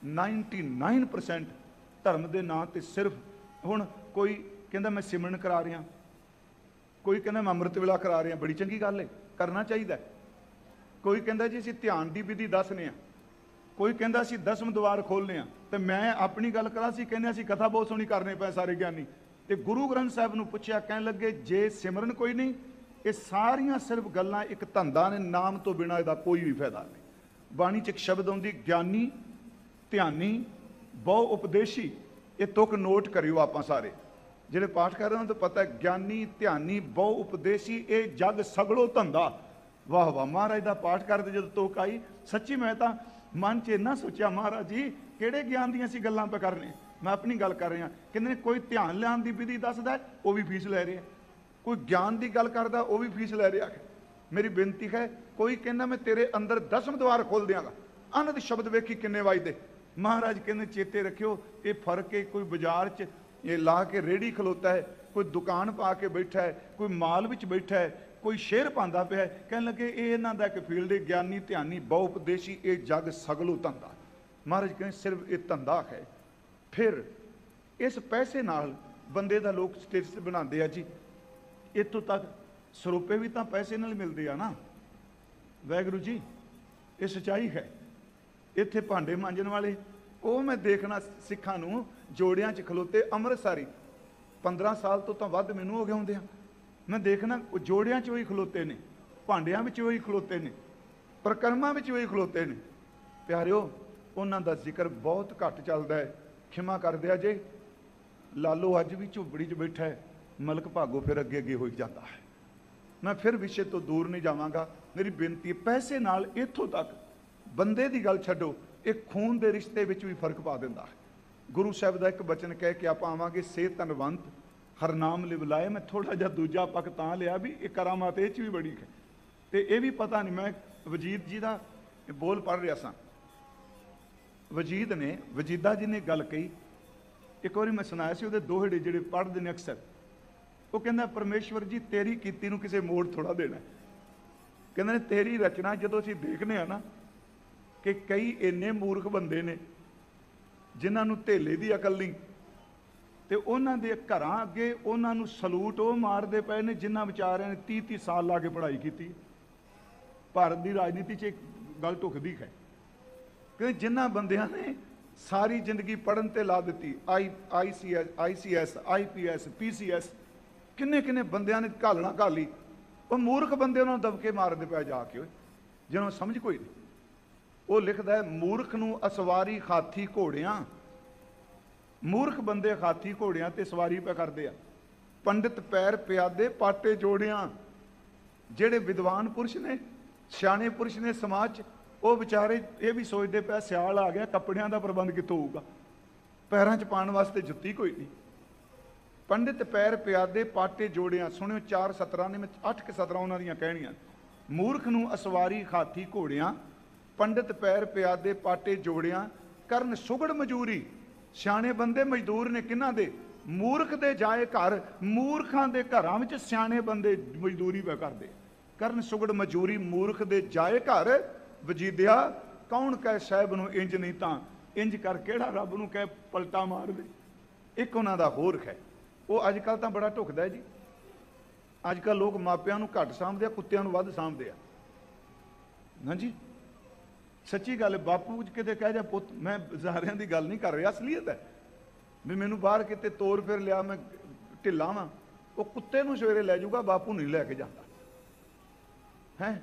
99% ਧਰਮ ਦੇ ਨਾਂ ਤੇ ਸਿਰਫ, ਹੁਣ ਕੋਈ ਕਹਿੰਦਾ ਮੈਂ ਸਿਮਰਨ ਕਰਾ ਰਿਹਾ, ਕੋਈ ਕਹਿੰਦਾ ਮੈਂ ਅੰਮ੍ਰਿਤ ਵੇਲਾ ਕਰਾ ਰਿਹਾ, ਬੜੀ ਚੰਗੀ ਗੱਲ ਹੈ, ਕਰਨਾ ਚਾਹੀਦਾ। ਕੋਈ ਕਹਿੰਦਾ ਜੀ ਅਸੀਂ ਧਿਆਨ ਦੀ ਵਿਧੀ ਦੱਸਨੇ ਆ, ਕੋਈ ਕਹਿੰਦਾ ਅਸੀਂ 10ਵੇਂ ਦੁਆਰ ਖੋਲ੍ਹਨੇ ਆ। ਤੇ ਮੈਂ ਆਪਣੀ ਗੱਲ ਕਰਾਂ, ਅਸੀਂ ਕਹਿੰਦੇ ਅਸੀਂ ਕਥਾ ਬਹੁਤ ਸੋਹਣੀ ਕਰਨੇ ਪਏ ਸਾਰੇ ਗਿਆਨੀ। ਤੇ ਗੁਰੂ ਗ੍ਰੰਥ ਸਾਹਿਬ ਨੂੰ ਪੁੱਛਿਆ, ਕਹਿਣ ਲੱਗੇ ਜੇ ਸਿਮਰਨ ਕੋਈ ਨਹੀਂ, ਇਹ ਸਾਰੀਆਂ ਸਿਰਫ ਗੱਲਾਂ ਇੱਕ ਧੰਦਾ ਨੇ, ਨਾਮ ਤੋਂ ਬਿਨਾਂ ਇਹਦਾ ਕੋਈ ਵੀ ਫਾਇਦਾ ਨਹੀਂ। ਬਾਣੀ 'ਚ ਇੱਕ ਸ਼ਬਦ ਆਉਂਦੀ, ਗਿਆਨੀ, ਧਿਆਨੀ, ਬਹੁ ਉਪਦੇਸ਼ੀ। ਇਹ ਤੁਕ ਨੋਟ ਕਰਿਓ ਆਪਾਂ ਸਾਰੇ ਜਿਹੜੇ ਪਾਠ ਕਰ ਰਹੇ ਹੋ, ਤਾਂ ਪਤਾ ਹੈ ਗਿਆਨੀ, ਧਿਆਨੀ, ਬਹੁ ਉਪਦੇਸ਼ੀ, ਇਹ ਜਗ ਸਗਲੋ ਧੰਦਾ। ਵਾਹ ਵਾਹ, ਮਹਾਰਾਜ ਦਾ ਪਾਠ ਕਰਦੇ ਜਦੋਂ ਤੁਕ ਆਈ, ਸੱਚੀ ਮੈਂ ਤਾਂ ਮਨ 'ਚ ਇੰਨਾ ਸੋਚਿਆ, ਮਹਾਰਾਜ ਜੀ ਕਿਹੜੇ ਗਿਆਨ ਦੀਆਂ ਅਸੀਂ ਗੱਲਾਂ ਪਾ ਕਰਨੇ। ਮੈਂ ਆਪਣੀ ਗੱਲ ਕਰ ਰਿਹਾ, ਕਹਿੰਦੇ ਕੋਈ ਧਿਆਨ ਲਿਆਉਣ ਦੀ ਵਿਧੀ ਦੱਸਦਾ, ਉਹ ਵੀ ਫੀਸ ਲੈ ਰਿਹਾ। ਕੋਈ ਗਿਆਨ ਦੀ ਗੱਲ ਕਰਦਾ, ਉਹ ਵੀ ਫੀਸ ਲੈ ਰਿਹਾ। ਮੇਰੀ ਬੇਨਤੀ ਹੈ, ਕੋਈ ਕਹਿੰਦਾ ਮੈਂ ਤੇਰੇ ਅੰਦਰ 10ਵੇਂ ਦੁਆਰ ਖੋਲ ਦਿਆਂਗਾ, ਅਨੰਦ ਸ਼ਬਦ ਵੇਖੀ ਕਿੰਨੇ ਵੱਜਦੇ। ਮਹਾਰਾਜ ਕਹਿੰਦੇ ਚੇਤੇ ਰੱਖਿਓ, ਇਹ ਫਰਕ ਹੈ, ਕੋਈ ਬਾਜ਼ਾਰ 'ਚ ਇਹ ਲਾ ਕੇ ਰੇੜੀ ਖਲੋਤਾ ਹੈ, ਕੋਈ ਦੁਕਾਨ ਪਾ ਕੇ ਬੈਠਾ ਹੈ, ਕੋਈ ਮਾਲ ਵਿੱਚ ਬੈਠਾ ਹੈ, ਕੋਈ ਸ਼ੇਰ ਪਾਉਂਦਾ ਪਿਆ। ਕਹਿਣ ਲੱਗੇ ਇਹ ਇਹਨਾਂ ਦਾ ਇੱਕ ਫੀਲਡ ਹੈ, ਗਿਆਨੀ, ਧਿਆਨੀ, ਬਹੁ ਉਪਦੇਸ਼ੀ, ਇਹ ਜਗ ਸਗਲੋ ਧੰਦਾ। ਮਹਾਰਾਜ ਕਹਿੰਦੇ ਸਿਰਫ ਇਹ ਧੰਦਾ ਹੈ। ਫਿਰ ਇਸ ਪੈਸੇ ਨਾਲ ਬੰਦੇ ਦਾ ਲੋਕ ਸਟੇਟਸ ਬਣਾਉਂਦੇ ਆ ਜੀ। ਇੱਥੋਂ ਤੱਕ ਸਰੂਪੇ ਵੀ ਤਾਂ ਪੈਸੇ ਨਾਲ ਮਿਲਦੇ ਆ ਨਾ। ਵਾਹਿਗੁਰੂ ਜੀ, ਇਹ ਸੱਚਾਈ ਹੈ। ਇੱਥੇ ਭਾਂਡੇ ਮਾਂਜਣ ਵਾਲੇ, ਉਹ ਮੈਂ ਦੇਖਣਾ ਸਿੱਖਾਂ ਨੂੰ ਜੋੜਿਆਂ 'ਚ ਖਲੋਤੇ, ਅੰਮ੍ਰਿਤਸਰੀ 15 ਸਾਲ ਤੋਂ ਤਾਂ ਵੱਧ ਮੈਨੂੰ ਹੋ ਗਏ ਹੁੰਦੇ ਆ। ਮੈਂ ਦੇਖਣਾ ਉਹ ਜੋੜਿਆਂ 'ਚ ਉਹੀ ਖਲੋਤੇ ਨੇ, ਭਾਂਡਿਆਂ ਵਿੱਚ ਉਹੀ ਖਲੋਤੇ ਨੇ, ਪ੍ਰਕਰਮਾਂ ਵਿੱਚ ਉਹੀ ਖਲੋਤੇ ਨੇ। ਪਿਆਰਿਓ, ਉਹਨਾਂ ਦਾ ਜ਼ਿਕਰ ਬਹੁਤ ਘੱਟ ਚੱਲਦਾ ਹੈ। ਖਿਮਾ ਕਰ ਦਿਆ ਜੇ, ਲਾਲੋ ਅੱਜ ਵੀ ਝੁੱਪੜੀ 'ਚ ਬੈਠਾ ਹੈ, ਮਲਕ ਭਾਗੋ ਫਿਰ ਅੱਗੇ ਅੱਗੇ ਹੋਈ ਜਾਂਦਾ ਹੈ। ਮੈਂ ਫਿਰ ਵਿਸ਼ੇ ਤੋਂ ਦੂਰ ਨਹੀਂ ਜਾਵਾਂਗਾ। ਮੇਰੀ ਬੇਨਤੀ ਹੈ, ਪੈਸੇ ਨਾਲ ਇੱਥੋਂ ਤੱਕ, ਬੰਦੇ ਦੀ ਗੱਲ ਛੱਡੋ, ਇਹ ਖੂਨ ਦੇ ਰਿਸ਼ਤੇ ਵਿੱਚ ਵੀ ਫਰਕ ਪਾ ਦਿੰਦਾ ਹੈ। ਗੁਰੂ ਸਾਹਿਬ ਦਾ ਇੱਕ ਬਚਨ ਕਹਿ ਕੇ ਆਪਾਂ ਆਵਾਂਗੇ, ਸੇ ਧਨਵੰਤ ਹਰ ਨਾਮ ਲਿਵ ਲਾਏ। ਮੈਂ ਥੋੜਾ ਜਿਹਾ ਦੂਜਾ ਪੱਖ ਤਾਂ ਲਿਆ ਵੀ ਇਹ ਕਰਾਮਾਤ ਇਹ 'ਚ ਵੀ ਬੜੀ ਹੈ। ਤੇ ਇਹ ਵੀ ਪਤਾ ਨਹੀਂ, ਮੈਂ ਵਜੀਦ ਜੀ ਦਾ ਬੋਲ ਪੜ੍ਹ ਰਿਹਾ ਸਾਂ। ਵਜੀਦ ਨੇ, ਵਜੀਦਾ ਜੀ ਨੇ ਗੱਲ ਕਹੀ, ਇੱਕ ਵਾਰੀ ਮੈਂ ਸੁਣਾਇਆ ਸੀ, ਉਹਦੇ ਦੋਹੜੇ ਜਿਹੜੇ ਪੜ੍ਹਦੇ ਨੇ ਅਕਸਰ, ਉਹ ਕਹਿੰਦਾ ਪਰਮੇਸ਼ਵਰ ਜੀ ਤੇਰੀ ਕੀਤੀ ਨੂੰ ਕਿਸੇ ਮੋੜ ਥੋੜਾ ਦੇਣਾ। ਕਹਿੰਦੇ ਨੇ ਤੇਰੀ ਰਚਨਾ ਜਦੋਂ ਅਸੀਂ ਦੇਖਦੇ ਆ ਨਾ, ਕਿ ਕਈ ਇੰਨੇ ਮੂਰਖ ਬੰਦੇ ਨੇ ਜਿਨ੍ਹਾਂ ਨੂੰ ਧੇਲੇ ਦੀ ਅਕਲ ਨਹੀਂ, ਤੇ ਉਹਨਾਂ ਦੇ ਘਰਾਂ ਅੱਗੇ ਉਹਨਾਂ ਨੂੰ ਸਲੂਟ ਉਹ ਮਾਰਦੇ ਪਏ ਨੇ ਜਿਨ੍ਹਾਂ ਵਿਚਾਰਿਆਂ ਨੇ 30-30 ਸਾਲ ਲਾ ਕੇ ਪੜ੍ਹਾਈ ਕੀਤੀ। ਭਾਰਤ ਦੀ ਰਾਜਨੀਤੀ 'ਚ ਇੱਕ ਗੱਲ ਢੁਕਦੀ ਹੈ ਕਿ ਜਿਨ੍ਹਾਂ ਬੰਦਿਆਂ ਨੇ ਸਾਰੀ ਜ਼ਿੰਦਗੀ ਪੜ੍ਹਨ ਤੇ ਲਾ ਦਿੱਤੀ, ICS, IPS, PCS, ਕਿੰਨੇ ਬੰਦਿਆਂ ਨੇ ਘਾਲਣਾ ਘਾਲੀ, ਉਹ ਮੂਰਖ ਬੰਦੇ ਉਹਨਾਂ ਨੂੰ ਦਬਕੇ ਮਾਰਦੇ ਪਿਆ ਜਾ ਕੇ, ਜਿਹਨਾਂ ਨੂੰ ਸਮਝ ਕੋਈ ਨਹੀਂ। ਉਹ ਲਿਖਦਾ ਹੈ, ਮੂਰਖ ਨੂੰ ਅਸਵਾਰੀ ਹਾਥੀ ਘੋੜਿਆਂ। ਮੂਰਖ ਬੰਦੇ ਹਾਥੀ ਘੋੜਿਆਂ ਤੇ ਸਵਾਰੀ ਪਾ ਕਰਦੇ ਆ। ਪੰਡਿਤ ਪੈਰ ਪਿਆਦੇ ਪਾਟੇ ਜੋੜਿਆਂ। ਜਿਹੜੇ ਵਿਦਵਾਨ ਪੁਰਸ਼ ਨੇ, ਸਿਆਣੇ ਪੁਰਸ਼ ਨੇ ਸਮਾਜ 'ਚ, ਉਹ ਵਿਚਾਰੇ ਇਹ ਵੀ ਸੋਚਦੇ ਪਿਆ ਸਿਆਲ ਆ ਗਿਆ, ਕੱਪੜਿਆਂ ਦਾ ਪ੍ਰਬੰਧ ਕਿੱਥੋਂ ਹੋਊਗਾ, ਪੈਰਾਂ 'ਚ ਪਾਉਣ ਵਾਸਤੇ ਜੁੱਤੀ ਕੋਈ ਨਹੀਂ। ਪੰਡਿਤ ਪੈਰ ਪਿਆਦੇ ਪਾਟੇ ਜੋੜਿਆਂ। ਸੁਣਿਓ 4 ਸਤਰਾਂ ਨੇ, ਮੈਂ 8 ਕੁ ਸਤਰਾਂ ਉਹਨਾਂ ਦੀਆਂ ਕਹਿਣੀਆਂ। ਮੂਰਖ ਨੂੰ ਅਸਵਾਰੀ ਹਾਥੀ ਘੋੜਿਆਂ, ਪੰਡਿਤ ਪੈਰ ਪਿਆਦੇ ਪਾਟੇ ਜੋੜਿਆਂ, ਕਰਨ ਸੁਗੜ ਮਜ਼ਦੂਰੀ। ਸਿਆਣੇ ਬੰਦੇ ਮਜ਼ਦੂਰ ਨੇ ਕਿਹਨਾਂ ਦੇ? ਮੂਰਖ ਦੇ ਜਾਏ ਘਰ। ਮੂਰਖਾਂ ਦੇ ਘਰਾਂ ਵਿੱਚ ਸਿਆਣੇ ਬੰਦੇ ਮਜ਼ਦੂਰੀ ਪੈ ਕਰਦੇ। ਕਰਨ ਸੁਗੜ ਮਜ਼ਦੂਰੀ ਮੂਰਖ ਦੇ ਜਾਏ ਘਰ। ਵਜੀਦਿਆ ਕੌਣ ਕਹਿ ਸਾਹਿਬ ਨੂੰ ਇੰਜ ਨਹੀਂ ਤਾਂ ਇੰਜ ਕਰ, ਕਿਹੜਾ ਰੱਬ ਨੂੰ ਕਹਿ ਪਲਟਾ ਮਾਰ ਦੇ। ਇੱਕ ਉਹਨਾਂ ਦਾ ਹੋਰ ਹੈ, ਉਹ ਅੱਜ ਕੱਲ੍ਹ ਤਾਂ ਬੜਾ ਢੁਕਦਾ ਜੀ। ਅੱਜ ਕੱਲ੍ਹ ਲੋਕ ਮਾਪਿਆਂ ਨੂੰ ਘੱਟ ਸਾਂਭਦੇ ਆ, ਕੁੱਤਿਆਂ ਨੂੰ ਵੱਧ ਸਾਂਭਦੇ ਆ। ਹਾਂਜੀ, ਸੱਚੀ ਗੱਲ ਹੈ। ਬਾਪੂ ਕਿਤੇ ਕਹਿ ਜਾ ਪੁੱਤ, ਮੈਂ ਜ਼ਾਰਿਆਂ ਦੀ ਗੱਲ ਨਹੀਂ ਕਰ ਰਿਹਾ, ਅਸਲੀਅਤ ਹੈ। ਵੀ ਮੈਨੂੰ ਬਾਹਰ ਕਿਤੇ ਤੋਰ ਫਿਰ ਲਿਆ, ਮੈਂ ਢਿੱਲਾ ਵਾਂ, ਉਹ ਕੁੱਤੇ ਨੂੰ ਸਵੇਰੇ ਲੈ ਜਾਊਗਾ, ਬਾਪੂ ਨਹੀਂ ਲੈ ਕੇ ਜਾਂਦਾ ਹੈ।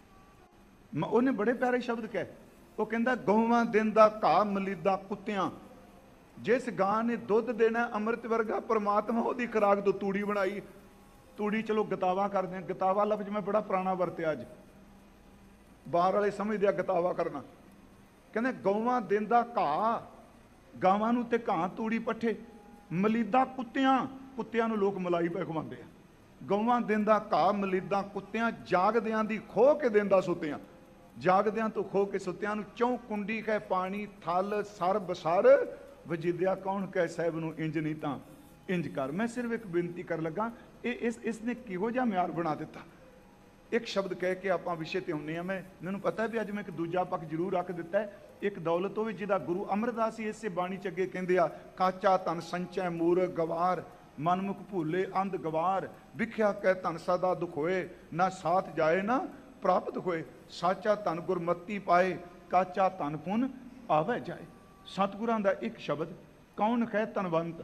ਉਹਨੇ ਬੜੇ ਪਿਆਰੇ ਸ਼ਬਦ ਕਹੇ। ਉਹ ਕਹਿੰਦਾ, ਗਊਆਂ ਦਿੰਦਾ ਘਾਹ ਮਲੀਦਾ ਕੁੱਤਿਆਂ। ਜਿਸ ਗਾਂ ਨੇ ਦੁੱਧ ਦੇਣਾ ਅੰਮ੍ਰਿਤ ਵਰਗਾ, ਪਰਮਾਤਮਾ ਉਹਦੀ ਖੁਰਾਕ ਤੋਂ ਤੂੜੀ ਬਣਾਈ। ਤੂੜੀ ਚਲੋ ਗਤਾਵਾ ਕਰਦੇ ਆ, ਗਤਾਵਾ ਲਫ਼ਜ਼ ਮੈਂ ਬੜਾ ਪੁਰਾਣਾ ਵਰਤਿਆ ਅੱਜ, ਬਾਹਰ ਵਾਲੇ ਸਮਝਦੇ ਆ ਗਤਾਵਾ ਕਰਨਾ। ਕਹਿੰਦੇ ਗਊਆਂ ਦਿੰਦਾ ਘਾਹ, ਗਾਵਾਂ ਨੂੰ ਤੇ ਘਾਹ ਤੂੜੀ ਪੱਠੇ। ਮਲੀਦਾ ਕੁੱਤਿਆਂ, ਕੁੱਤਿਆਂ ਨੂੰ ਲੋਕ ਮਲਾਈ ਪੈ ਖਵਾਉਂਦੇ ਆ। ਗਊਆਂ ਦਿੰਦਾ ਘਾਹ ਮਲੀਦਾ ਕੁੱਤਿਆਂ, ਜਾਗਦਿਆਂ ਦੀ ਖੋਹ ਕੇ ਦਿੰਦਾ ਸੁੱਤਿਆਂ। ਜਾਗਦਿਆਂ ਤੋਂ ਖੋਹ ਕੇ ਸੁੱਤਿਆਂ ਨੂੰ। ਚੌਂ ਕੁੰਡੀ ਕਹਿ ਪਾਣੀ ਥਲ ਸਰ ਬਸਰ। ਵਜੀਦਿਆ ਕੌਣ ਕਹਿ ਸਾਹਿਬ ਨੂੰ ਇੰਜ ਨਹੀਂ ਤਾਂ ਇੰਜ ਕਰ। ਮੈਂ ਸਿਰਫ ਇੱਕ ਬੇਨਤੀ ਕਰਨ ਲੱਗਾ, ਇਸਨੇ ਕਿਹੋ ਜਿਹਾ ਮਿਆਰ ਬਣਾ ਦਿੱਤਾ। ਇੱਕ ਸ਼ਬਦ ਕਹਿ ਕੇ ਆਪਾਂ ਵਿਸ਼ੇ ਤੇ ਆਉਂਦੇ ਹਾਂ। ਮੈਨੂੰ ਪਤਾ ਵੀ ਅੱਜ ਮੈਂ ਇੱਕ ਦੂਜਾ ਪੱਖ ਜ਼ਰੂਰ ਰੱਖ ਦਿੱਤਾ ਹੈ। ਇੱਕ ਦੌਲਤ ਹੋਵੇ ਜਿਹਦਾ ਗੁਰੂ ਅਮਰਦਾਸ ਹੀ ਇਸੇ ਬਾਣੀ ਚ ਅੱਗੇ ਕਹਿੰਦੇ ਆ, ਕਾਚਾ ਧਨ ਸੰਚੈ ਮੂਰਖ ਗਵਾਰ, ਮਨਮੁਖ ਭੂਲੇ ਅੰਧ ਗਵਾਰ, ਵਿਖਿਆ ਕਹਿ ਧਨ ਸਦਾ ਦੁਖ ਹੋਏ, ਨਾ ਸਾਥ ਜਾਏ ਨਾ ਪ੍ਰਾਪਤ ਹੋਏ, ਸਾਚਾ ਧਨ ਗੁਰਮਤੀ ਪਾਏ, ਕਾਚਾ ਧਨ ਪੁਨ ਆਵੇ ਜਾਏ। ਸਤਿਗੁਰਾਂ ਦਾ ਇੱਕ ਸ਼ਬਦ, ਕੌਣ ਹੈ ਧਨਵੰਤ,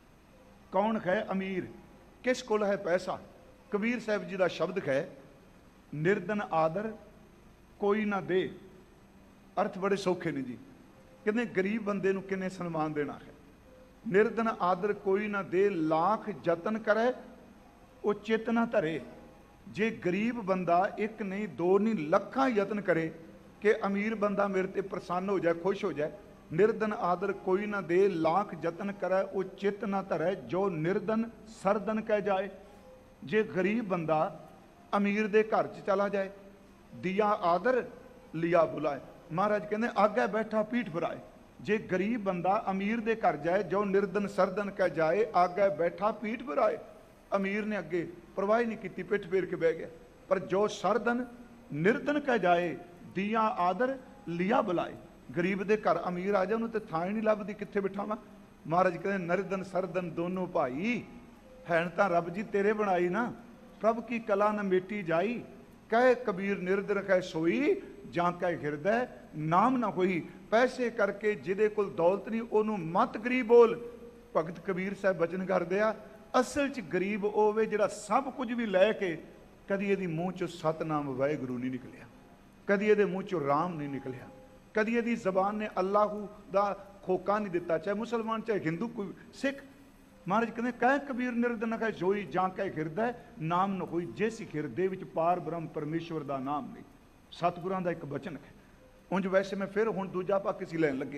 ਕੌਣ ਹੈ ਅਮੀਰ, ਕਿਸ ਕੋਲ ਹੈ ਪੈਸਾ। ਕਬੀਰ ਸਾਹਿਬ ਜੀ ਦਾ ਸ਼ਬਦ ਹੈ, ਨਿਰਧਨ ਆਦਰ ਕੋਈ ਨਾ ਦੇ। ਅਰਥ ਬੜੇ ਸੌਖੇ ਨੇ ਜੀ। ਕਹਿੰਦੇ ਗਰੀਬ ਬੰਦੇ ਨੂੰ ਕਿੰਨੇ ਸਨਮਾਨ ਦੇਣਾ ਹੈ। ਨਿਰਧਨ ਆਦਰ ਕੋਈ ਨਾ ਦੇ, ਲੱਖ ਯਤਨ ਕਰੇ ਉਹ ਚਿਤ ਨਾ ਧਰੇ। ਜੇ ਗਰੀਬ ਬੰਦਾ ਇੱਕ ਨਹੀਂ ਦੋ ਨਹੀਂ ਲੱਖਾਂ ਯਤਨ ਕਰੇ ਕਿ ਅਮੀਰ ਬੰਦਾ ਮੇਰੇ ਤੇ ਪ੍ਰਸੰਨ ਹੋ ਜਾਏ, ਖੁਸ਼ ਹੋ ਜਾਏ, ਨਿਰਧਨ ਆਦਰ ਕੋਈ ਨਾ ਦੇ, ਲੱਖ ਯਤਨ ਕਰੇ ਉਹ ਚਿਤ ਨਾ ਧਰੇ, ਜੋ ਨਿਰਧਨ ਸਰਦਨ ਕਹਿ ਜਾਏ। ਜੇ ਗਰੀਬ ਬੰਦਾ ਅਮੀਰ ਦੇ ਘਰ 'ਚ ਚਲਾ ਜਾਏ, ਦਿਆ ਆਦਰ ਲਿਆ ਬੁਲਾਏ। ਮਹਾਰਾਜ ਕਹਿੰਦੇ ਆਗੇ ਬੈਠਾ ਪੀਠ ਫਰਾਏ। ਜੇ ਗਰੀਬ ਬੰਦਾ ਅਮੀਰ ਦੇ ਘਰ ਜਾਏ, ਜੋ ਨਿਰਧਨ ਸਰਦਨ ਕਹਿ ਜਾਏ, ਆਗੇ ਬੈਠਾ ਪੀਠ ਫਰਾਏ। ਅਮੀਰ ਨੇ ਅੱਗੇ ਪਰਵਾਹ ਨਹੀਂ ਕੀਤੀ, ਪਿੱਠ ਫੇਰ ਕੇ ਬਹਿ ਗਿਆ। ਪਰ ਜੋ ਸਰਦਨ ਨਿਰਧਨ ਕਹਿ ਜਾਏ, ਦਿਆ ਆਦਰ ਲਿਆ ਬੁਲਾਏ। ਗਰੀਬ ਦੇ ਘਰ ਅਮੀਰ ਆ ਜਾਏ, ਉਹਨੂੰ ਤੇ ਥਾਂ ਹੀ ਨਹੀਂ ਲੱਭਦੀ, ਕਿੱਥੇ ਬਿਠਾਵਾਂ। ਮਹਾਰਾਜ ਕਹਿੰਦੇ ਨਿਰਧਨ ਸਰਦਨ ਦੋਨੋਂ ਭਾਈ, ਹੈਣ ਤਾਂ ਰੱਬ ਜੀ ਤੇਰੇ ਬਣਾਈ ਨਾ, ਪ੍ਰਭ ਕੀ ਕਲਾ ਨ ਮੇਟੀ ਜਾਈ। ਕਹੇ ਕਬੀਰ ਨਿਰਧਨ ਕਹਿ ਸੋਈ, ਜਾਂ ਕਹਿ ਹਿਰਦੈ ਨਾਮ ਨਾ ਹੋਈ। ਪੈਸੇ ਕਰਕੇ ਜਿਹਦੇ ਕੋਲ ਦੌਲਤ ਨਹੀਂ, ਉਹਨੂੰ ਮਤ ਗਰੀਬ ਬੋਲ। ਭਗਤ ਕਬੀਰ ਸਾਹਿਬ ਬਚਨ ਕਰਦੇ ਆ, ਅਸਲ 'ਚ ਗਰੀਬ ਉਹ ਹੋਵੇ ਜਿਹੜਾ ਸਭ ਕੁਝ ਵੀ ਲੈ ਕੇ ਕਦੀ ਇਹਦੀ ਮੂੰਹ 'ਚੋਂ ਸਤਨਾਮ ਵਾਹਿਗੁਰੂ ਨਹੀਂ ਨਿਕਲਿਆ, ਕਦੀ ਇਹਦੇ ਮੂੰਹ 'ਚੋਂ ਰਾਮ ਨਹੀਂ ਨਿਕਲਿਆ, ਕਦੀ ਇਹਦੀ ਜ਼ਬਾਨ ਨੇ ਅੱਲਾਹੂ ਦਾ ਖੋਕਾ ਨਹੀਂ ਦਿੱਤਾ, ਚਾਹੇ ਮੁਸਲਮਾਨ ਚਾਹੇ ਹਿੰਦੂ ਕੋਈ ਸਿੱਖ। ਮਹਾਰਾਜ ਕਹਿੰਦੇ ਕਹਿ ਕਬੀਰ ਨਿਰਧਨ ਕਹਿ ਜੋਈ, ਜਾਂ ਕਹਿ ਹਿਰਦੈ ਨਾਮ ਨ ਹੋਈ। ਜਿਸ ਹਿਰਦੇ ਵਿੱਚ ਪਾਰ ਬ੍ਰਹਮ ਪਰਮੇਸ਼ਵਰ ਦਾ ਨਾਮ ਨਹੀਂ। ਸਤਿਗੁਰਾਂ ਦਾ ਇੱਕ ਬਚਨ ਹੈ। ਉਂਝ ਵੈਸੇ ਮੈਂ ਫਿਰ ਹੁਣ ਦੂਜਾ ਪੱਖ ਅਸੀਂ ਲੈਣ ਲੱਗੇ।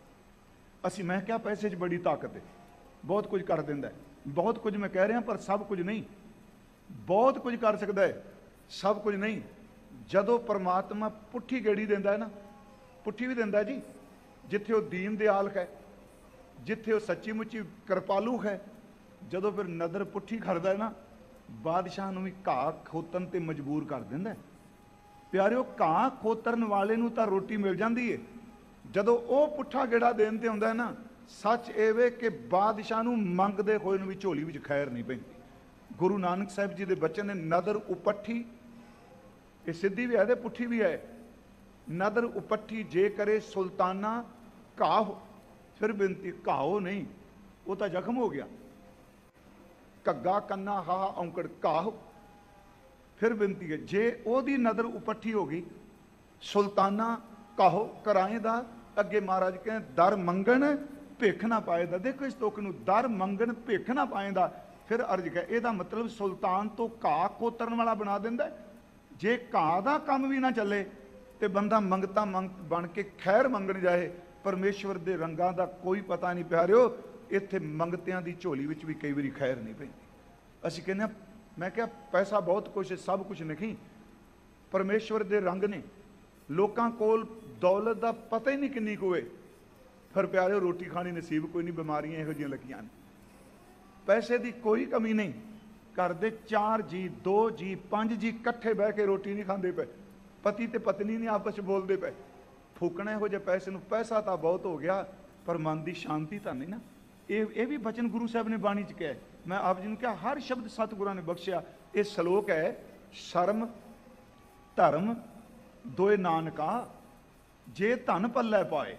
ਮੈਂ ਕਿਹਾ ਪੈਸੇ 'ਚ ਬੜੀ ਤਾਕਤ ਹੈ, ਬਹੁਤ ਕੁਝ ਕਰ ਦਿੰਦਾ ਹੈ। ਬਹੁਤ ਕੁਝ ਮੈਂ ਕਹਿ ਰਿਹਾ, ਪਰ ਸਭ ਕੁਝ ਨਹੀਂ। ਬਹੁਤ ਕੁਝ ਕਰ ਸਕਦਾ ਹੈ, ਸਭ ਕੁਝ ਨਹੀਂ। ਜਦੋਂ ਪਰਮਾਤਮਾ ਪੁੱਠੀ ਗੇੜੀ ਦਿੰਦਾ ਹੈ ਨਾ, ਪੁੱਠੀ ਵੀ ਦਿੰਦਾ ਜੀ। ਜਿੱਥੇ ਉਹ ਦੀਨ ਦਿਆਲ ਹੈ, ਜਿੱਥੇ ਉਹ ਸੱਚੀ ਮੁੱਚੀ ਕਿਰਪਾਲੂ ਹੈ, ਜਦੋਂ ਫਿਰ ਨਜ਼ਰ ਪੁੱਠੀ ਕਰਦਾ ਹੈ ਨਾ, ਬਾਦਸ਼ਾਹ ਨੂੰ ਵੀ ਘਾਹ ਖੋਤਨ ਤੇ ਮਜਬੂਰ ਕਰ ਦਿੰਦਾ ਹੈ। ਪਿਆਰਿਓ, ਘਾਹ ਖੋਤਰਨ ਵਾਲੇ ਨੂੰ ਤਾਂ ਰੋਟੀ ਮਿਲ ਜਾਂਦੀ ਹੈ, ਜਦੋਂ ਉਹ ਪੁੱਠਾ ਗੇੜਾ ਦੇਣ ਤੇ ਹੁੰਦਾ ਹੈ ਨਾ, ਸੱਚ ਇਹ ਵੇ ਕਿ ਬਾਦਸ਼ਾਹ ਨੂੰ ਮੰਗਦੇ ਹੋਏ ਨੂੰ ਵੀ ਝੋਲੀ ਵਿੱਚ ਖੈਰ ਨਹੀਂ ਪੈਂਦੀ। ਗੁਰੂ ਨਾਨਕ ਸਾਹਿਬ ਜੀ ਦੇ ਬਚਨ ਨੇ, ਨਦਰ ਉਪੱਠੀ, ਇਹ ਸਿੱਧੀ ਵੀ ਹੈ ਤੇ ਪੁੱਠੀ ਵੀ ਹੈ। ਨਦਰ ਉਪੱਠੀ ਜੇ ਕਰੇ ਸੁਲਤਾਨਾ ਘਾਹ। ਫਿਰ ਬੇਨਤੀ, ਘਾਓ ਨਹੀਂ, ਉਹ ਤਾਂ ਜ਼ਖਮ ਹੋ ਗਿਆ। ਘੱਗਾ ਕੰਨਾ ਹਾ ਔਂਕੜ ਘਾਹ। ਫਿਰ ਬੇਨਤੀ ਹੈ, ਜੇ ਉਹਦੀ ਨਜ਼ਰ ਉਪੱਠੀ ਹੋ ਗਈ, ਸੁਲਤਾਨਾ ਕਾਹੋ ਕਰਾਏ ਦਾ। ਅੱਗੇ ਮਹਾਰਾਜ ਕਹਿੰਦੇ ਦਰ ਮੰਗਣ ਭਿੱਖ ਨਾ ਪਾਏਦਾ। ਦੇਖੋ ਇਸ ਤੁਕ ਨੂੰ, ਦਰ ਮੰਗਣ ਭਿੱਖ ਨਾ ਪਾਏਦਾ। ਫਿਰ ਅਰਜ ਹੈ, ਇਹਦਾ ਮਤਲਬ ਸੁਲਤਾਨ ਤੋਂ ਘਾਹ ਕੋਤਰਨ ਵਾਲਾ ਬਣਾ ਦਿੰਦਾ। ਜੇ ਘਾਹ ਦਾ ਕੰਮ ਵੀ ਨਾ ਚੱਲੇ ਤੇ ਬੰਦਾ ਮੰਗਤਾ ਬਣ ਕੇ ਖੈਰ ਮੰਗਣ ਜਾਏ, ਪਰਮੇਸ਼ਵਰ ਦੇ ਰੰਗਾਂ ਦਾ ਕੋਈ ਪਤਾ ਨਹੀਂ। ਪਿਆਰਿਓ, ਇੱਥੇ ਮੰਗਤਿਆਂ ਦੀ ਝੋਲੀ ਵਿੱਚ ਵੀ ਕਈ ਵਾਰੀ ਖੈਰ ਨਹੀਂ ਪੈਂਦੀ। ਅਸੀਂ ਕਹਿੰਦੇ ਹਾਂ, ਮੈਂ ਕਿਹਾ ਪੈਸਾ ਬਹੁਤ ਕੁਛ ਹੈ, ਸਭ ਕੁਛ ਨਹੀਂ। ਪਰਮੇਸ਼ਵਰ ਦੇ ਰੰਗ ਨੇ। ਲੋਕਾਂ ਕੋਲ ਦੌਲਤ ਦਾ ਪਤਾ ਹੀ ਨਹੀਂ ਕਿੰਨੀ ਕੁ ਹੋਏ, ਫਿਰ ਪਿਆਰਿਓ ਰੋਟੀ ਖਾਣੀ ਨਸੀਬ ਕੋਈ ਨਹੀਂ। ਬਿਮਾਰੀਆਂ ਇਹੋ ਜਿਹੀਆਂ ਲੱਗੀਆਂ ਨੇ। ਪੈਸੇ ਦੀ ਕੋਈ ਕਮੀ ਨਹੀਂ। ਘਰ ਦੇ 4 ਜੀ 2 ਜੀ 5 ਜੀ ਇਕੱਠੇ ਬਹਿ ਕੇ ਰੋਟੀ ਨਹੀਂ ਖਾਂਦੇ ਪਏ। ਪਤੀ ਤੇ ਪਤਨੀ ਨਹੀਂ ਆਪਸ 'ਚ ਬੋਲਦੇ ਪਏ। ਫੂਕਣਾ ਇਹੋ ਜਿਹੇ ਪੈਸੇ ਨੂੰ। ਪੈਸਾ ਤਾਂ ਬਹੁਤ ਹੋ ਗਿਆ, ਪਰ ਮਨ ਦੀ ਸ਼ਾਂਤੀ ਤਾਂ ਨਹੀਂ ਨਾ। ਇਹ ਵੀ ਬਚਨ ਗੁਰੂ ਸਾਹਿਬ ਨੇ ਬਾਣੀ 'ਚ ਕਿਹਾ। ਮੈਂ ਆਪ ਜੀ ਨੂੰ ਕਿਹਾ, ਹਰ ਸ਼ਬਦ ਸਤਿਗੁਰਾਂ ਨੇ ਬਖਸ਼ਿਆ। ਇਹ ਸ਼ਲੋਕ ਹੈ, ਸ਼ਰਮ ਧਰਮ ਦੋਏ ਨਾਨਕਾ, ਜੇ ਧਨ ਪੱਲੇ ਪਾਏ,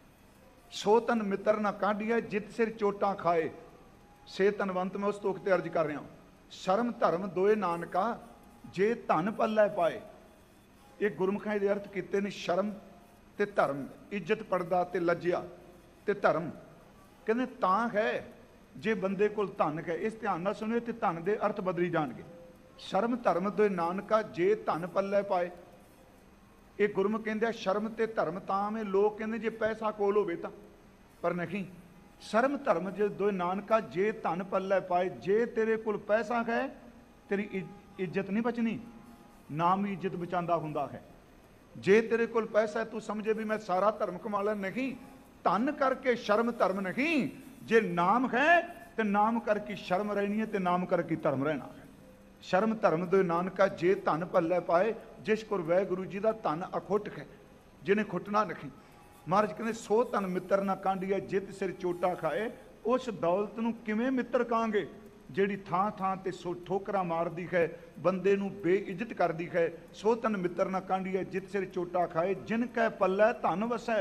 ਸੋ ਤਨ ਮਿੱਤਰ ਨਾ ਕਾਢੀਏ, ਜਿਤ ਸਿਰ ਚੋਟਾਂ ਖਾਏ, ਸੇ ਧਨਵੰਤ। ਮੈਂ ਉਸ ਤੁਕ ਤੇ ਅਰਜ ਕਰ ਰਿਹਾ। ਸ਼ਰਮ ਧਰਮ ਦੋਏ ਨਾਨਕਾ, ਜੇ ਧਨ ਪੱਲੇ ਪਾਏ। ਇਹ ਗੁਰਮੁਖਾਂ ਦੇ ਅਰਥ ਕੀਤੇ ਨੇ, ਸ਼ਰਮ ਤੇ ਧਰਮ, ਇੱਜ਼ਤ ਪਰਦਾ ਤੇ ਲੱਜਿਆ ਤੇ ਧਰਮ। ਕਹਿੰਦੇ ਤਾਂ ਹੈ ਜੇ ਬੰਦੇ ਕੋਲ ਧਨ ਹੈ। ਇਸ ਧਿਆਨ ਨਾਲ ਸੁਣਿਓ, ਤੇ ਧਨ ਦੇ ਅਰਥ ਬਦਲੀ ਜਾਣਗੇ। ਸ਼ਰਮ ਧਰਮ ਦੋਏ ਨਾਨਕਾ, ਜੇ ਧਨ ਪੱਲੇ ਪਾਏ। ਇਹ ਗੁਰਮੁਖ ਕਹਿੰਦੇ ਆ ਸ਼ਰਮ ਤੇ ਧਰਮ ਤਾਂ ਮੈਂ। ਲੋਕ ਕਹਿੰਦੇ ਜੇ ਪੈਸਾ ਕੋਲ ਹੋਵੇ ਤਾਂ, ਪਰ ਨਹੀਂ। ਸ਼ਰਮ ਧਰਮ ਜੇ ਦੋਏ ਨਾਨਕਾ, ਜੇ ਧਨ ਪੱਲੇ ਪਾਏ। ਜੇ ਤੇਰੇ ਕੋਲ ਪੈਸਾ ਹੈ, ਤੇਰੀ ਇੱਜ਼ਤ ਨਹੀਂ ਬਚਣੀ, ਨਾਮ ਹੀ ਇੱਜ਼ਤ ਬਚਾਉਂਦਾ ਹੁੰਦਾ ਹੈ। ਜੇ ਤੇਰੇ ਕੋਲ ਪੈਸਾ ਹੈ, ਤੂੰ ਸਮਝੇ ਵੀ ਮੈਂ ਸਾਰਾ ਧਰਮ ਕਮਾ ਲੈ, ਨਹੀਂ। ਧਨ ਕਰਕੇ ਸ਼ਰਮ ਧਰਮ ਨਹੀਂ। ਜੇ ਨਾਮ ਹੈ ਤੇ ਨਾਮ ਕਰਕੇ ਸ਼ਰਮ ਰਹਿਣੀ ਹੈ ਤੇ ਨਾਮ ਕਰਕੇ ਧਰਮ ਰਹਿਣਾ ਹੈ। ਸ਼ਰਮ ਧਰਮ ਦੇ ਨਾਨਕਾ ਜੇ ਧਨ ਪੱਲੇ ਪਾਏ, ਜਿਸ ਕੋਲ ਵਾਹਿਗੁਰੂ ਜੀ ਦਾ ਧਨ ਅਖੁੱਟ ਹੈ, ਜਿਹਨੇ ਖੁੱਟਣਾ ਨਖੀ। ਮਹਾਰਾਜ ਕਹਿੰਦੇ ਸੋ ਧਨ ਮਿੱਤਰ ਨਾ ਕਾਂਡੀਏ, ਜਿਤ ਸਿਰ ਚੋਟਾ ਖਾਏ। ਉਸ ਦੌਲਤ ਨੂੰ ਕਿਵੇਂ ਮਿੱਤਰ ਕਹਾਂਗੇ ਜਿਹੜੀ ਥਾਂ ਥਾਂ ਤੇ ਸੋ ਠੋਕਰਾਂ ਮਾਰਦੀ ਹੈ, ਬੰਦੇ ਨੂੰ ਬੇਇੱਜ਼ਤ ਕਰਦੀ ਹੈ। ਸੋ ਧਨ ਮਿੱਤਰ ਨਾ ਕਾਂਡੀਏ, ਜਿਤ ਸਿਰ ਚੋਟਾ ਖਾਏ, ਜਿਨ ਕੈ ਪੱਲੇ ਧਨ ਵਸੈ।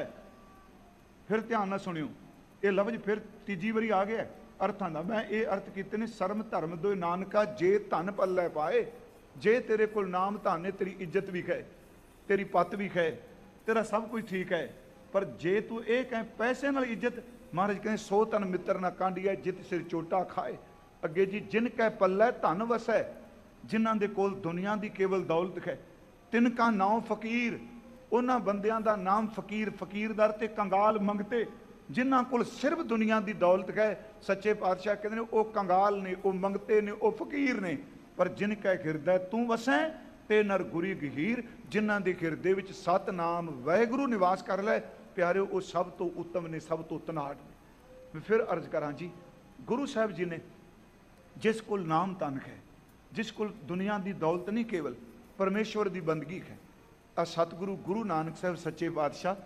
ਫਿਰ ਧਿਆਨ ਨਾਲ ਸੁਣਿਓ, ਇਹ ਲਫ਼ਜ਼ ਫਿਰ ਤੀਜੀ ਵਾਰੀ ਆ ਗਿਆ ਅਰਥਾਂ ਦਾ। ਮੈਂ ਇਹ ਅਰਥ ਕੀਤੇ ਨੇ, ਸ਼ਰਮ ਧਰਮ ਦੋਇ ਨਾਨਕਾ ਜੇ ਧਨ ਪੱਲੇ ਪਾਏ। ਜੇ ਤੇਰੇ ਕੋਲ ਨਾਮ ਧਨ ਹੈ, ਤੇਰੀ ਇੱਜ਼ਤ ਵੀ ਹੈ, ਤੇਰੀ ਪੱਤ ਵੀ ਹੈ, ਤੇਰਾ ਸਭ ਕੁਝ ਠੀਕ ਹੈ, ਪਰ ਜੇ ਤੂੰ ਇਹ ਕਹੇ ਪੈਸੇ ਨਾਲ ਇੱਜ਼ਤ, ਮਹਾਰਾਜ ਕਹਿੰਦੇ ਸੋ ਧਨ ਮਿੱਤਰ ਨਾ ਕਾਂਡੀਏ, ਜਿਤ ਸਿਰ ਚੋਟਾ ਖਾਏ। ਅੱਗੇ ਜੀ, ਜਿਨ ਕੈ ਪੱਲੇ ਧਨ ਵਸੈ, ਜਿਨ੍ਹਾਂ ਦੇ ਕੋਲ ਦੁਨੀਆ ਦੀ ਕੇਵਲ ਦੌਲਤ ਹੈ। ਤਿਨ ਕਾ ਨਾਮ ਫਕੀਰ, ਉਹਨਾਂ ਬੰਦਿਆਂ ਦਾ ਨਾਮ ਫਕੀਰ, ਫਕੀਰਦਾਰ ਤੇ ਕੰਗਾਲ ਮੰਗਤੇ, ਜਿਨ੍ਹਾਂ ਕੋਲ ਸਿਰਫ ਦੁਨੀਆ ਦੀ ਦੌਲਤ ਹੈ। ਸੱਚੇ ਪਾਤਸ਼ਾਹ ਕਹਿੰਦੇ ਨੇ ਉਹ ਕੰਗਾਲ ਨੇ, ਉਹ ਮੰਗਤੇ ਨੇ, ਉਹ ਫਕੀਰ ਨੇ। ਪਰ ਜਿਨ ਕੈ ਹਿਰਦੈ ਤੂੰ ਵਸੈ ਤੇ ਨਰ ਗੁਰੀ ਗਹੀਰ, ਜਿਨ੍ਹਾਂ ਦੇ ਹਿਰਦੇ ਵਿੱਚ ਸਤਨਾਮ ਵਾਹਿਗੁਰੂ ਨਿਵਾਸ ਕਰ ਲੈ, ਪਿਆਰਿਓ ਉਹ ਸਭ ਤੋਂ ਉੱਤਮ ਨੇ, ਸਭ ਤੋਂ ਧਨਾਢ ਨੇ। ਮੈਂ ਫਿਰ ਅਰਜ਼ ਕਰਾਂ ਜੀ, ਗੁਰੂ ਸਾਹਿਬ ਜੀ ਨੇ ਜਿਸ ਕੋਲ ਨਾਮ ਧਨ ਹੈ, ਜਿਸ ਕੋਲ ਦੁਨੀਆ ਦੀ ਦੌਲਤ ਨਹੀਂ, ਕੇਵਲ ਪਰਮੇਸ਼ਵਰ ਦੀ ਬੰਦਗੀ ਹੈ। ਆ ਸਤਿਗੁਰੂ ਗੁਰੂ ਨਾਨਕ ਸਾਹਿਬ ਸੱਚੇ ਪਾਤਸ਼ਾਹ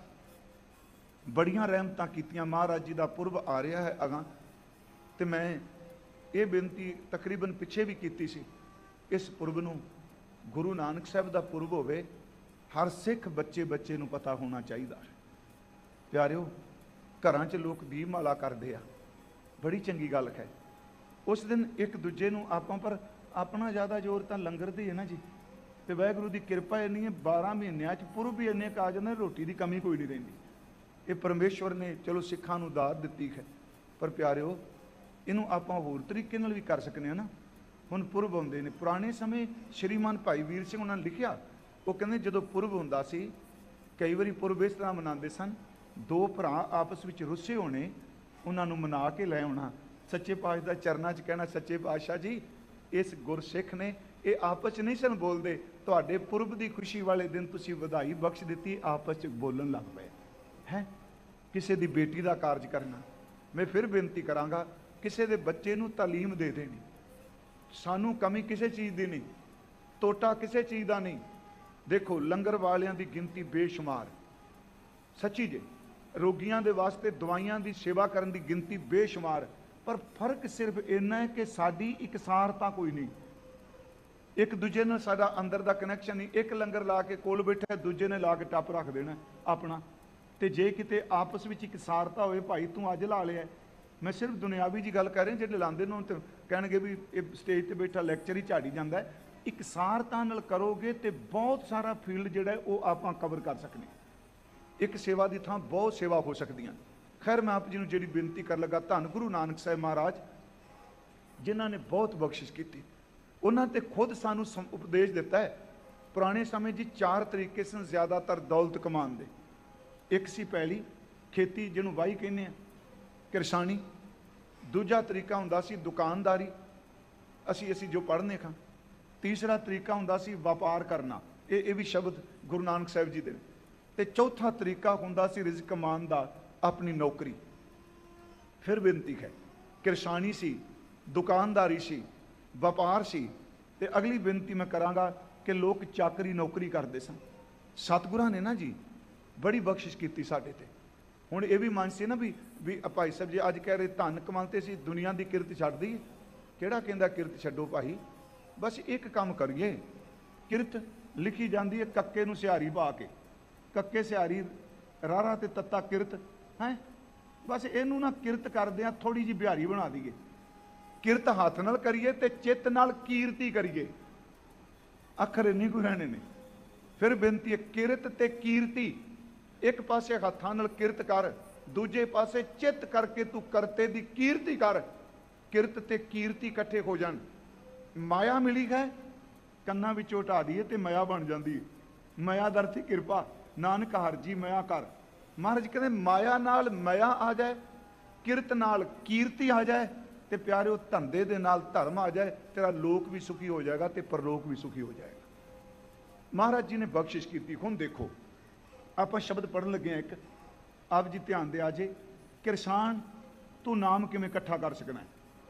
ਬੜੀਆਂ ਰਹਿਮਤਾਂ ਕੀਤੀਆਂ। ਮਹਾਰਾਜ ਜੀ ਦਾ ਪੁਰਬ ਆ ਰਿਹਾ ਹੈ ਅਗਾਂ, ਤੇ ਮੈਂ ਇਹ ਬੇਨਤੀ ਤਕਰੀਬਨ ਪਿੱਛੇ ਵੀ ਕੀਤੀ ਸੀ, ਇਸ ਪੁਰਬ ਨੂੰ ਗੁਰੂ ਨਾਨਕ ਸਾਹਿਬ ਦਾ ਪੁਰਬ ਹੋਵੇ, ਹਰ ਸਿੱਖ ਬੱਚੇ ਨੂੰ ਪਤਾ ਹੋਣਾ ਚਾਹੀਦਾ ਹੈ। ਪਿਆਰਿਓ, ਘਰਾਂ 'ਚ ਲੋਕ ਦੀਪਮਾਲਾ ਕਰਦੇ ਆ, ਬੜੀ ਚੰਗੀ ਗੱਲ ਹੈ। ਉਸ ਦਿਨ ਇੱਕ ਦੂਜੇ ਨੂੰ ਆਪਾਂ, ਪਰ ਆਪਣਾ ਜ਼ਿਆਦਾ ਜ਼ੋਰ ਤਾਂ ਲੰਗਰ ਦੀ ਹੈ ਨਾ ਜੀ। ਤੇ ਵਾਹਿਗੁਰੂ ਦੀ ਕਿਰਪਾ ਇੰਨੀ ਹੈ, 12 ਮਹੀਨਿਆਂ 'ਚ ਪੁਰਬ ਵੀ ਇੰਨੇ ਕੁ ਆ ਜਾਂਦੇ, ਰੋਟੀ ਦੀ ਕਮੀ ਕੋਈ ਨਹੀਂ ਰਹਿੰਦੀ। ਇਹ ਪਰਮੇਸ਼ਵਰ ਨੇ ਚਲੋ ਸਿੱਖਾਂ ਨੂੰ ਦਾਤ ਦਿੱਤੀ ਹੈ, ਪਰ ਪਿਆਰਿਓ ਇਹਨੂੰ ਆਪਾਂ ਹੋਰ ਤਰੀਕੇ ਨਾਲ ਵੀ ਕਰ ਸਕਨੇ ਆ ਨਾ। ਹੁਣ ਪੁਰਬ ਆਉਂਦੇ ਨੇ, ਪੁਰਾਣੇ ਸਮੇਂ ਸ਼੍ਰੀਮਾਨ ਭਾਈ ਵੀਰ ਸਿੰਘ ਉਹਨਾਂ ਨੇ ਲਿਖਿਆ, ਉਹ ਕਹਿੰਦੇ ਜਦੋਂ ਪੁਰਬ ਹੁੰਦਾ ਸੀ, ਕਈ ਵਾਰੀ ਪੁਰਬ ਇਸ ਤਰ੍ਹਾਂ ਮਨਾਉਂਦੇ ਸਨ, ਦੋ ਭਰਾ ਆਪਸ ਵਿੱਚ ਰੁੱਸੇ ਹੋਣੇ, ਉਹਨਾਂ ਨੂੰ ਮਨਾ ਕੇ ਲੈ ਆਉਣਾ, ਸੱਚੇ ਪਾਤਸ਼ਾਹ ਦਾ ਚਰਨਾਂ 'ਚ ਕਹਿਣਾ, ਸੱਚੇ ਪਾਤਸ਼ਾਹ ਜੀ ਇਸ ਗੁਰਸਿੱਖ ਨੇ ਇਹ ਆਪਸ 'ਚ ਨਹੀਂ ਸਨ ਬੋਲਦੇ, ਤੁਹਾਡੇ ਪੁਰਬ ਦੀ ਖੁਸ਼ੀ ਵਾਲੇ ਦਿਨ ਤੁਸੀਂ ਵਧਾਈ ਬਖਸ਼ ਦਿੱਤੀ, ਆਪਸ 'ਚ ਬੋਲਣ ਲੱਗ ਪਏ ਹੈ। ਕਿਸੇ ਦੀ ਬੇਟੀ ਦਾ ਕਾਰਜ ਕਰਨਾ, ਮੈਂ ਫਿਰ ਬੇਨਤੀ ਕਰਾਂਗਾ, ਕਿਸੇ ਦੇ ਬੱਚੇ ਨੂੰ ਤਾਲੀਮ ਦੇ ਦੇਣੀ। ਸਾਨੂੰ ਕਮੀ ਕਿਸੇ ਚੀਜ਼ ਦੀ ਨਹੀਂ, ਤੋਟਾ ਕਿਸੇ ਚੀਜ਼ ਦਾ ਨਹੀਂ। ਦੇਖੋ ਲੰਗਰ ਵਾਲਿਆਂ ਦੀ ਗਿਣਤੀ ਬੇਸ਼ੁਮਾਰ, ਸੱਚੀ ਜੇ, ਰੋਗੀਆਂ ਦੇ ਵਾਸਤੇ ਦਵਾਈਆਂ ਦੀ ਸੇਵਾ ਕਰਨ ਦੀ ਗਿਣਤੀ ਬੇਸ਼ੁਮਾਰ, ਪਰ ਫਰਕ ਸਿਰਫ ਇੰਨਾ ਹੈ ਕਿ ਸਾਡੀ ਇਕਸਾਰਤਾ ਕੋਈ ਨਹੀਂ, ਇੱਕ ਦੂਜੇ ਨਾਲ ਸਾਡਾ ਅੰਦਰ ਦਾ ਕਨੈਕਸ਼ਨ ਨਹੀਂ। ਇੱਕ ਲੰਗਰ ਲਾ ਕੇ ਕੋਲ ਬੈਠਾ, ਦੂਜੇ ਨੇ ਲਾ ਕੇ ਟੱਪ ਰੱਖ ਦੇਣਾ ਆਪਣਾ। ਤੇ ਜੇ ਕਿਤੇ ਆਪਸ ਵਿੱਚ ਇਕਸਾਰਤਾ ਹੋਵੇ, ਭਾਈ ਤੂੰ ਅੱਜ ਲਾ ਲਿਆ, ਮੈਂ ਸਿਰਫ ਦੁਨਿਆਵੀ ਜੀ ਗੱਲ ਕਰ ਰਿਹਾ, ਜਿਹੜੇ ਲਾਉਂਦੇ ਨੇ ਤੇ ਕਹਿਣਗੇ ਵੀ ਇਹ ਸਟੇਜ ਤੇ ਬੈਠਾ ਲੈਕਚਰ ਹੀ ਝਾੜੀ ਜਾਂਦਾ। ਇਕਸਾਰਤਾ ਨਾਲ ਕਰੋਗੇ ਤੇ ਬਹੁਤ ਸਾਰਾ ਫੀਲਡ ਜਿਹੜਾ ਉਹ ਆਪਾਂ ਕਵਰ ਕਰ ਸਕਦੇ। ਇੱਕ ਸੇਵਾ ਦੀ ਥਾਂ ਬਹੁਤ ਸੇਵਾ ਹੋ ਸਕਦੀਆਂ। ਖੈਰ ਮੈਂ ਆਪ ਜੀ ਨੂੰ ਜਿਹੜੀ ਬੇਨਤੀ ਕਰਨ ਲੱਗਾ, ਧੰਨ ਗੁਰੂ ਨਾਨਕ ਸਾਹਿਬ ਮਹਾਰਾਜ ਜਿਨ੍ਹਾਂ ਨੇ ਬਹੁਤ ਬਖਸ਼ਿਸ਼ ਕੀਤੀ, ਉਹਨਾਂ ਤੇ ਖੁਦ ਸਾਨੂੰ ਉਪਦੇਸ਼ ਦਿੱਤਾ ਹੈ। ਪੁਰਾਣੇ ਸਮੇਂ 'ਚ 4 ਤਰੀਕੇ ਸਨ ਜ਼ਿਆਦਾਤਰ ਦੌਲਤ ਕਮਾਉਣ ਦੇ। ਇੱਕ ਸੀ ਪੈਲੀ, ਖੇਤੀ ਜਿਹਨੂੰ ਵਾਹੀ ਕਹਿੰਦੇ ਆ, ਕਿਰਸਾਨੀ। ਦੂਜਾ ਤਰੀਕਾ ਹੁੰਦਾ ਸੀ ਦੁਕਾਨਦਾਰੀ, ਅਸੀਂ ਜੋ ਪੜ੍ਹਨੇ ਖਾਂ। ਤੀਸਰਾ ਤਰੀਕਾ ਹੁੰਦਾ ਸੀ ਵਪਾਰ ਕਰਨਾ, ਇਹ ਵੀ ਸ਼ਬਦ ਗੁਰੂ ਨਾਨਕ ਸਾਹਿਬ ਜੀ ਦੇ। ਤੇ ਚੌਥਾ ਤਰੀਕਾ ਹੁੰਦਾ ਸੀ ਰਿਜ਼ਕ ਕਮਾਉਣ ਦਾ, ਆਪਣੀ ਨੌਕਰੀ। ਫਿਰ ਬੇਨਤੀ ਹੈ, ਕਿਰਸਾਨੀ ਸੀ, ਦੁਕਾਨਦਾਰੀ ਸੀ, ਵਪਾਰ ਸੀ। ਤੇ ਅਗਲੀ ਬੇਨਤੀ ਮੈਂ ਕਰਾਂਗਾ ਕਿ ਲੋਕ ਚਾਕਰੀ ਨੌਕਰੀ ਕਰਦੇ ਸਨ। ਸਤਿਗੁਰਾਂ ਨੇ ਨਾ ਜੀ ਬੜੀ ਬਖਸ਼ਿਸ਼ ਕੀਤੀ ਸਾਡੇ ਤੇ। ਹੁਣ ਇਹ ਵੀ ਮਨ ਸੀ ਨਾ ਵੀ ਭਾਈ ਸਾਹਿਬ ਜੀ ਅੱਜ ਕਹਿ ਰਹੇ ਧਨ ਕਮਾਉਂਦੇ ਸੀ, ਦੁਨੀਆ ਦੀ ਕਿਰਤ ਛੱਡ ਦਈਏ। ਕਿਹੜਾ ਕਹਿੰਦਾ ਕਿਰਤ ਛੱਡੋ ਭਾਈ, ਬਸ ਇੱਕ ਕੰਮ ਕਰੀਏ। ਕਿਰਤ ਲਿਖੀ ਜਾਂਦੀ ਹੈ ਕੱਕੇ ਨੂੰ ਸਿਹਾਰੀ ਪਾ ਕੇ, ਕੱਕੇ ਸਿਹਾਰੀ ਰਾਰਾ ਤੇ ਤੱਤਾ ਕਿਰਤ ਹੈ। ਬਸ ਇਹਨੂੰ ਨਾ ਕਿਰਤ ਕਰਦੇ ਆ ਥੋੜੀ ਜਿਹੀ ਬਿਹਾਰੀ ਬਣਾ ਦਈਏ। ਕਿਰਤ ਹੱਥ ਨਾਲ ਕਰੀਏ ਤੇ ਚਿੱਤ ਨਾਲ ਕੀਰਤੀ ਕਰੀਏ, ਅੱਖਰ ਇੰਨੀ ਕੁ ਰਹਿਣੇ ਨੇ। ਫਿਰ ਬੇਨਤੀ ਹੈ ਕਿਰਤ ਤੇ ਕੀਰਤੀ, ਇੱਕ ਪਾਸੇ ਹੱਥਾਂ ਨਾਲ ਕਿਰਤ ਕਰ, ਦੂਜੇ ਪਾਸੇ ਚਿੱਤ ਕਰਕੇ ਤੂੰ ਕਰਤੇ ਦੀ ਕੀਰਤੀ ਕਰ। ਕਿਰਤ ਤੇ ਕੀਰਤੀ ਇਕੱਠੇ ਹੋ ਜਾਣ। ਮਾਇਆ ਮਿਲੀ ਹੈ, ਕੰਨਾਂ ਵਿੱਚੋਂ ਢਾ ਦਈਏ ਤੇ ਮਾਇਆ ਬਣ ਜਾਂਦੀ ਹੈ। ਮਾਇਆ ਦਰ ਤੇ ਕਿਰਪਾ, ਨਾਨਕ ਹਰ ਜੀ ਮਾਇਆ ਕਰ। ਮਹਾਰਾਜ ਕਹਿੰਦੇ ਮਾਇਆ ਨਾਲ ਮਾਇਆ ਆ ਜਾਏ, ਕਿਰਤ ਨਾਲ ਕੀਰਤੀ ਆ ਜਾਏ, ਤੇ ਪਿਆਰਿਓ ਧੰਦੇ ਦੇ ਨਾਲ ਧਰਮ ਆ ਜਾਏ, ਤੇਰਾ ਲੋਕ ਵੀ ਸੁਖੀ ਹੋ ਜਾਏਗਾ ਤੇ ਪਰਲੋਕ ਵੀ ਸੁਖੀ ਹੋ ਜਾਏਗਾ। ਮਹਾਰਾਜ ਜੀ ਨੇ ਬਖਸ਼ਿਸ਼ ਕੀਤੀ। ਹੁਣ ਦੇਖੋ ਆਪਾਂ ਸ਼ਬਦ ਪੜ੍ਹਨ ਲੱਗੇ ਹਾਂ ਇੱਕ, ਆਪ ਜੀ ਧਿਆਨ ਦੇ ਆ ਜੇ। ਕਿਰਸਾਨ ਤੂੰ ਨਾਮ ਕਿਵੇਂ ਇਕੱਠਾ ਕਰ ਸਕਣਾ ਹੈ?